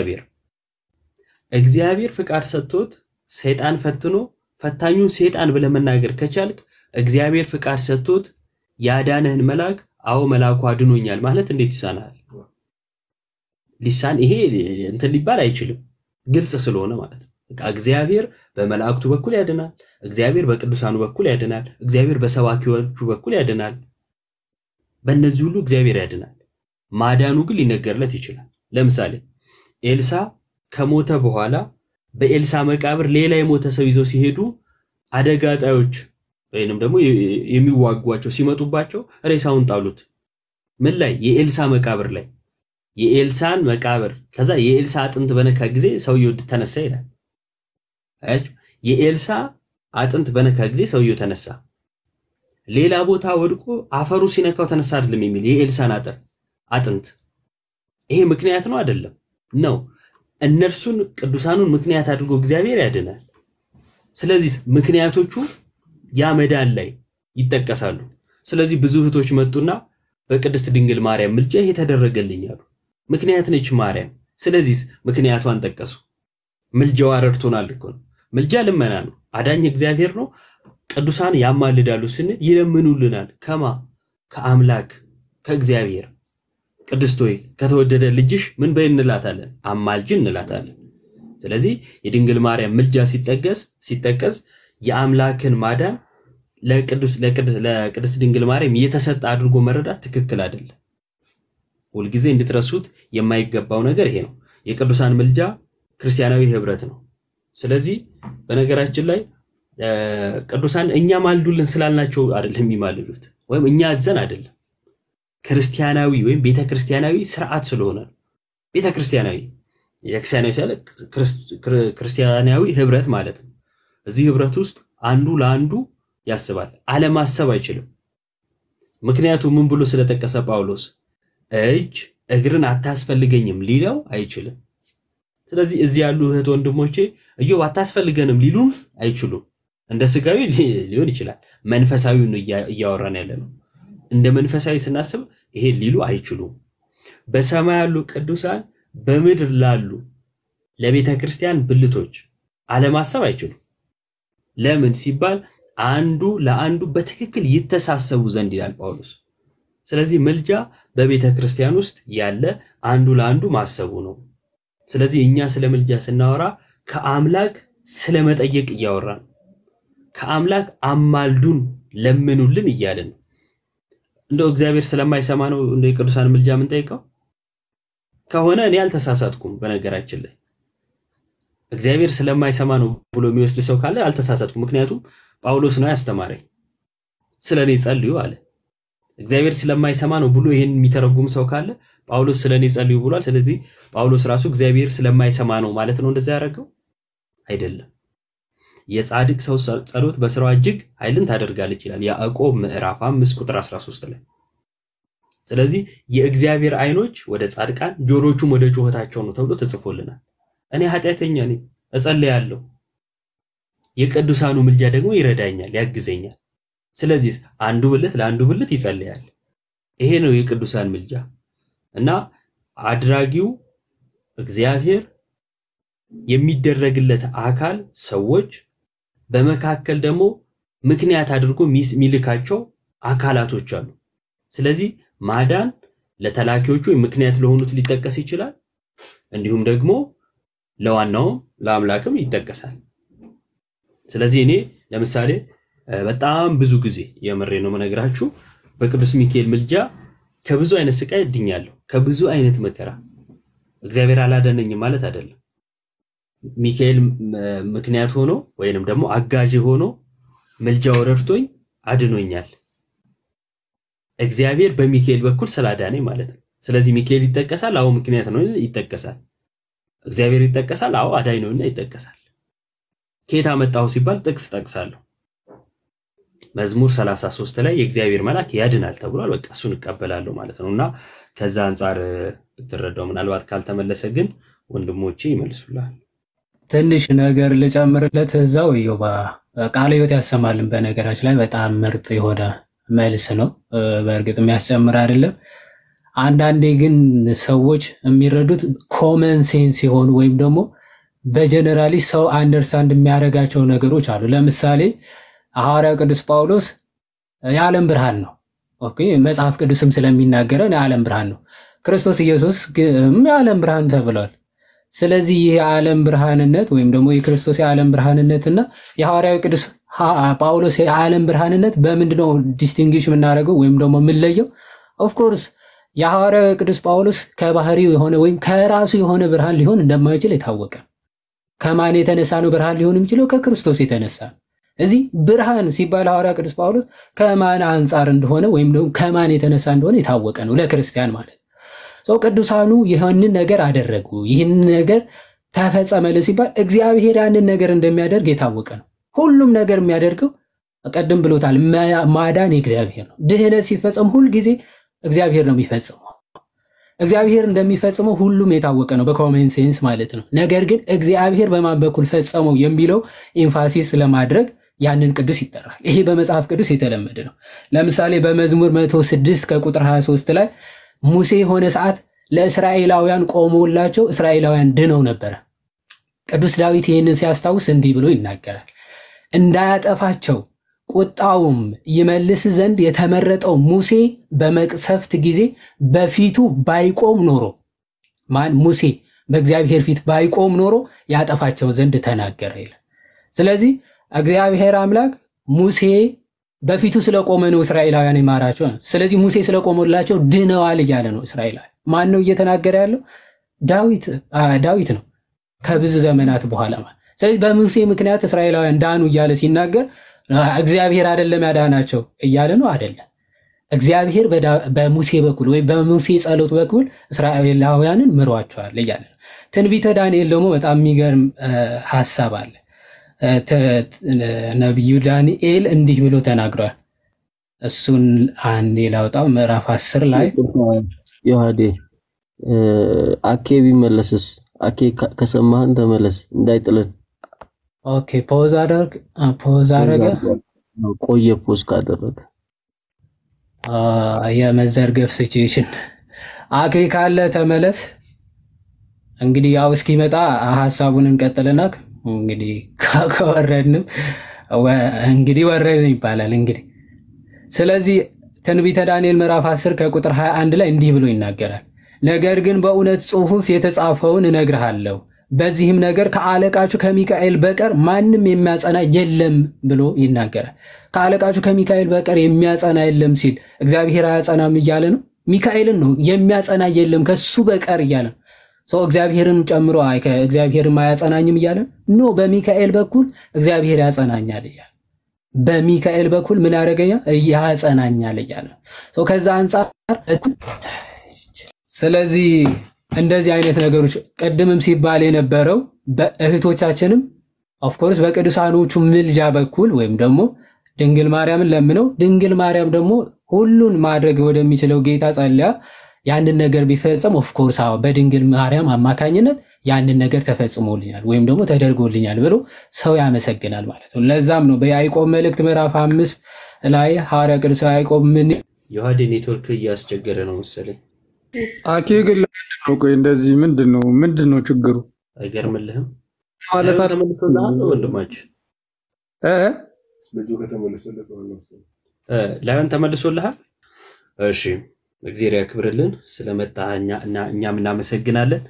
እግዚአብሔር ፍቃድ ሰጥቶት ሰይጣን ፈትኖ ፈታኙን ሰይጣን ብለ መናገር ከቻልክ እግዚአብሔር ፍቃድ ሰጥቶት ያዳነህን መልአክ አው መልአኩ አድኖኛል ማለት እንዴት ይሳናል ሊሳን ይሄ እንትን ሊባል አይችልም ግልጽ ስለሆነ ማለት ነው እግዚአብሔር በመላእክቱ በኩል ያድናል እግዚአብሔር በቅዱሳኑ በኩል ያድናል እግዚአብሔር በሰባኪዎቹ በኩል ያድናል በእነዚህ ሁሉ እግዚአብሔር ያድናል ማዳኑ ግን ሊነገርለት ይችላል ለምሳሌ ኤልሳ ከሞተ በኋላ በኤልሳ መቃብር ሌላ የሞተ ሰው ይዘው ሲሄዱ አደጋጣዮች ወይንም ደግሞ የሚዋጓቸው ሲመጡባቸው ሬሳውን ጣሉት ምን ላይ የኤልሳ መቃብር ላይ የኤልሳን መቃብር ከዛ የኤልሳ አጥንት በነካ ጊዜ ሰውየው ተነሳ ይላል አይ የኤልሳ አጥንት በነካ ጊዜ ሰውየው ተነሳ ሌላ ቦታ ወድቆ አፈሩ ሲነካው ተነሳ አይደለም የሚል የኤልሳን አጥንት ይሄ ምክንያት ነው አይደለም ነው እነርሱን ቅዱሳኑን ምክንያት አድርጎ እግዚአብሔር ያድናል ስለዚህ ምክንያቶቹ ያ መዳን ላይ ይተከሳሉ ስለዚህ ብዙ እህቶች መጡና በቅድስት ድንግል ማርያም ምልጃ ይሄ ተደረገልኝ አሉ ምክንያት ነች ማርያም ስለዚህ ምክንያቷን ጠቀሱ። ምልጃዋ ረድቶናል እኮ ነው። ምልጃ ልመና ነው። አዳኝ እግዚአብሔር ነው። ቅዱሳን ያማልዳሉ ስንል ይለምኑልናል። ከማ ከአምላክ ከእግዚአብሔር። ቅድስት ሆይ ከተወደደ ልጅሽ ምን በይ እንላታለን? አማልጅ እንላታለን። ስለዚህ የድንግል ማርያም ምልጃ ሲጠቀስ የአምላክን ማዳን ለቅድስት ድንግል ማርያም የተሰጠ አድርጎ መረዳት ትክክል አይደለም። ሁልጊዜ እንድትረሱት የማይገባው ነገር ይሄ ነው። የቅዱሳን ምልጃ ክርስቲያናዊ ህብረት ነው። ስለዚህ በነገራችን ላይ ቅዱሳን እኛ ማልዱልን ስላልናቸው አይደለም የሚማልዱት፣ ወይም እኛ አዘን አይደለም። ክርስቲያናዊ ወይም ቤተክርስቲያናዊ ስርዓት ስለሆነ ቤተክርስቲያናዊ ክርስቲያናዊ ህብረት ማለት ነው። እዚህ ህብረት ውስጥ አንዱ ለአንዱ ያስባል። አለማሰብ አይችልም። ምክንያቱም ምን ብሎ ስለተጠቀሰ ጳውሎስ እጅ እግርን አታስፈልገኝም ሊለው አይችልም። ስለዚህ እዚህ ያሉ እህት ወንድሞቼ ኢዮብ አታስፈልገንም ሊሉም አይችሉም። እንደ ስጋዊ ሊሆን ይችላል። መንፈሳዊውን እያወራን ያለ ነው። እንደ መንፈሳዊ ስናስብ ይሄ ሊሉ አይችሉም። በሰማይ ያሉ ቅዱሳን በምድር ላሉ ለቤተ ክርስቲያን ብልቶች አለማሰብ አይችሉም። ለምን ሲባል አንዱ ለአንዱ በትክክል ይተሳሰቡ ዘንድ ይላል ጳውሎስ። ስለዚህ ምልጃ በቤተ ክርስቲያን ውስጥ ያለ አንዱ ለአንዱ ማሰቡ ነው። ስለዚህ እኛ ስለ ምልጃ ስናወራ ከአምላክ ስለመጠየቅ እያወራን ከአምላክ አማልዱን ለምኑልን እያልን ነው። እንደው እግዚአብሔር ስለማይሰማ ነው እንደ ቅዱሳን ምልጃ ምን ጠይቀው ከሆነ እኔ አልተሳሳትኩም። በነገራችን ላይ እግዚአብሔር ስለማይሰማ ነው ብሎ የሚወስድ ሰው ካለ አልተሳሳትኩም። ምክንያቱም ጳውሎስ ነው ያስተማረኝ ስለኔ ጸልዩ አለ። እግዚአብሔር ስለማይሰማ ነው ብሎ ይሄን የሚተረጉም ሰው ካለ ጳውሎስ ስለኔ ጸልዩ ብሏል። ስለዚህ ጳውሎስ ራሱ እግዚአብሔር ስለማይሰማ ነው ማለት ነው እንደዛ ያደረገው አይደለም። የጻድቅ ሰው ጸሎት በስራው እጅግ ኃይልን ታደርጋለች ይላል ያዕቆብ ምዕራፍ 5 ቁጥር 13 ላይ። ስለዚህ የእግዚአብሔር አይኖች ወደ ጻድቃን ጆሮቹም ወደ ጩኸታቸው ነው ተብሎ ተጽፎልናል። እኔ ኃጢአተኛ ነኝ እጸልያለሁ፣ የቅዱሳኑ ምልጃ ደግሞ ይረዳኛል ያግዘኛል። ስለዚህ አንዱ ብልት ለአንዱ ብልት ይጸልያል። ይሄ ነው የቅዱሳን ምልጃ እና አድራጊው እግዚአብሔር የሚደረግለት አካል ሰዎች በመካከል ደግሞ ምክንያት አድርጎ ሚልካቸው አካላቶች አሉ። ስለዚህ ማዳን ለተላኪዎቹ ምክንያት ለሆኑት ሊጠቀስ ይችላል። እንዲሁም ደግሞ ለዋናው ለአምላክም ይጠቀሳል። ስለዚህ እኔ ለምሳሌ በጣም ብዙ ጊዜ የምሬ ነው መነግራችሁ በቅዱስ ሚካኤል ምልጃ ከብዙ አይነት ስቃይ ድኛለሁ፣ ከብዙ አይነት መከራ። እግዚአብሔር አላዳነኝም ማለት አይደለም። ሚካኤል ምክንያት ሆኖ ወይንም ደግሞ አጋዥ ሆኖ ምልጃው ረድቶኝ አድኖኛል። እግዚአብሔር በሚካኤል በኩል ስላዳነኝ ማለት ነው። ስለዚህ ሚካኤል ይጠቀሳል። አዎ ምክንያት ነው ይጠቀሳል። እግዚአብሔር ይጠቀሳል። አዎ አዳኝ ነውና ይጠቀሳል። ከየት አመጣው ሲባል ጥቅስ ጠቅሳለሁ። መዝሙር 33 ላይ የእግዚአብሔር መልአክ ያድናል ተብሏል። በቃ እሱን እቀበላለሁ ማለት ነውና ከዛ አንፃር ብትረዳው ምናልባት ካልተመለሰ ግን ወንድሞቼ ይመልሱላል። ትንሽ ነገር ልጨምርለት እዛው ኢዮባ ቃለ ሕይወት ያሰማልን። በነገራችን ላይ በጣም ምርጥ የሆነ መልስ ነው። በእርግጥ የሚያስጨምር አይደለም። አንዳንዴ ግን ሰዎች የሚረዱት ኮመን ሴንስ ሲሆን ወይም ደግሞ በጀነራሊ ሰው አንደርስታንድ የሚያደርጋቸው ነገሮች አሉ። ለምሳሌ ሐዋርያው ቅዱስ ጳውሎስ የዓለም ብርሃን ነው። ኦኬ መጽሐፍ ቅዱስም ስለሚናገረን የዓለም ብርሃን ነው። ክርስቶስ ኢየሱስ የዓለም ብርሃን ተብሏል። ስለዚህ ይህ የዓለም ብርሃንነት ወይም ደግሞ የክርስቶስ የዓለም ብርሃንነትና የሐዋርያው ቅዱስ ጳውሎስ የዓለም ብርሃንነት በምንድነው ዲስቲንግዊሽ የምናደርገው ወይም ደግሞ የምንለየው? ኦፍ ኮርስ የሐዋርያው ቅዱስ ጳውሎስ ከባህሪው የሆነ ወይም ከራሱ የሆነ ብርሃን ሊሆን እንደማይችል የታወቀ። ከማን የተነሳ ነው ብርሃን ሊሆን የሚችለው? ከክርስቶስ የተነሳ። እዚህ ብርሃን ሲባል ሐዋርያው ቅዱስ ጳውሎስ ከማን አንጻር እንደሆነ ወይም ደግሞ ከማን የተነሳ እንደሆነ የታወቀ ነው ለክርስቲያን ማለት። ሰው ቅዱሳኑ ይህንን ነገር አደረጉ፣ ይህንን ነገር ተፈጸመለ ሲባል እግዚአብሔር ያንን ነገር እንደሚያደርግ የታወቀ ነው። ሁሉም ነገር የሚያደርገው ቀደም ብሎታል፣ ማዳን የእግዚአብሔር ነው። ድህነት ሲፈጸም ሁሉ ጊዜ እግዚአብሔር ነው የሚፈጽመው። እግዚአብሔር እንደሚፈጽመው ሁሉም የታወቀ ነው በኮመን ሴንስ ማለት ነው። ነገር ግን እግዚአብሔር በማን በኩል ፈጸመው የሚለው ኤምፋሲስ ለማድረግ ያንን ቅዱስ ይጠራል። ይሄ በመጽሐፍ ቅዱስ የተለመደ ነው። ለምሳሌ በመዝሙር 106 ከቁጥር 23 ላይ ሙሴ የሆነ ሰዓት ለእስራኤላውያን ቆሞላቸው እስራኤላውያን ድነው ነበረ። ቅዱስ ዳዊት ይህንን ሲያስታውስ እንዲህ ብሎ ይናገራል። እንዳያጠፋቸው ቁጣውም ይመልስ ዘንድ የተመረጠው ሙሴ በመቅሰፍት ጊዜ በፊቱ ባይቆም ኖሮ ማን ሙሴ በእግዚአብሔር ፊት ባይቆም ኖሮ ያጠፋቸው ዘንድ ተናገረ ይላል። ስለዚህ እግዚአብሔር አምላክ ሙሴ በፊቱ ስለቆመ ነው እስራኤላውያን ይማራቸው። ስለዚህ ሙሴ ስለቆመላቸው ድነዋል እያለ ነው እስራኤላውያን። ማን ነው እየተናገረ ያለው? ዳዊት ነው ከብዙ ዘመናት በኋላ። ስለዚህ በሙሴ ምክንያት እስራኤላውያን ዳኑ እያለ ሲናገር እግዚአብሔር አይደለም ያዳናቸው እያለ ነው? አይደለም። እግዚአብሔር በሙሴ በኩል ወይ በሙሴ ጸሎት በኩል እስራኤላውያንን ምሯቸዋል እያለ ነው። ትንቢተ ዳንኤል ደግሞ በጣም የሚገርም ሐሳብ አለ። ነቢዩ ዳንኤል እንዲህ ብሎ ተናግሯል። እሱን አንዴ ላውጣው። ምዕራፍ 10 ላይ ዮሐዴ አኬ ቢመለስስ አኬ ከሰማህን ተመለስ እንዳይጥልን። ኦኬ ፖዝ አደረገ። ቆየ ፖዝ ካደረገ የመዘርገፍ ሲቹዌሽን አኬ ካለ ተመለስ። እንግዲህ ያው እስኪመጣ ሐሳቡን እንቀጥልና እንግዲህ ከወረድንም እንግዲህ ወረድን ይባላል። እንግዲህ ስለዚህ ትንቢተ ዳንኤል ምዕራፍ 10 ከቁጥር 21 ላይ እንዲህ ብሎ ይናገራል። ነገር ግን በእውነት ጽሑፍ የተጻፈውን እነግርሃለሁ፣ በዚህም ነገር ከአለቃችሁ ከሚካኤል በቀር ማንም የሚያጸና የለም ብሎ ይናገራል። ከአለቃችሁ ከሚካኤል በቀር የሚያጸና የለም ሲል እግዚአብሔር አያጸናም እያለ ነው? ሚካኤልን ነው የሚያጸና የለም ከሱ በቀር እያለ ነው። ሰው እግዚአብሔርን ጨምሮ እግዚአብሔርን ማያጸናኝም እያለ ኖ በሚካኤል በኩል እግዚአብሔር ያጸናኛል እያለ በሚካኤል በኩል ምን ያደርገኛል? ያጸናኛል እያለ ሰው ከዛ አንፃር ስለዚህ እንደዚህ አይነት ነገሮች ቀድምም ሲባል የነበረው በእህቶቻችንም ኦፍ ኮርስ በቅዱሳኖቹ ምልጃ በኩል ወይም ደግሞ ድንግል ማርያምን ለምነው ድንግል ማርያም ደግሞ ሁሉን ማድረግ ወደሚችለው ጌታ ጸልያ ያንን ነገር ቢፈጸም ኦፍ ኮርስ በድንግል ማርያም አማካኝነት ያንን ነገር ተፈጽሞልኛል ወይም ደግሞ ተደርጎልኛል ብሎ ሰው ያመሰግናል ማለት ነው። ለዛም ነው በያዕቆብ መልእክት ምዕራፍ 5 ላይ ሐዋርያ ቅዱስ ያዕቆብ ምን ዮሐዴ ኔትወርክ እያስቸገረ ነው መሰለኝ። አኬ ግን ለምንድነው ቆይ እንደዚህ ምንድነው ችግሩ? አይገርምልህም ማለት ተመልሶልሃል ወንድማችን? ልጁ ከተመለሰለት ላይሆን ተመልሶልሃል? እሺ እግዚአብሔር ያክብርልን ስለመጣህ እኛም እናመሰግናለን።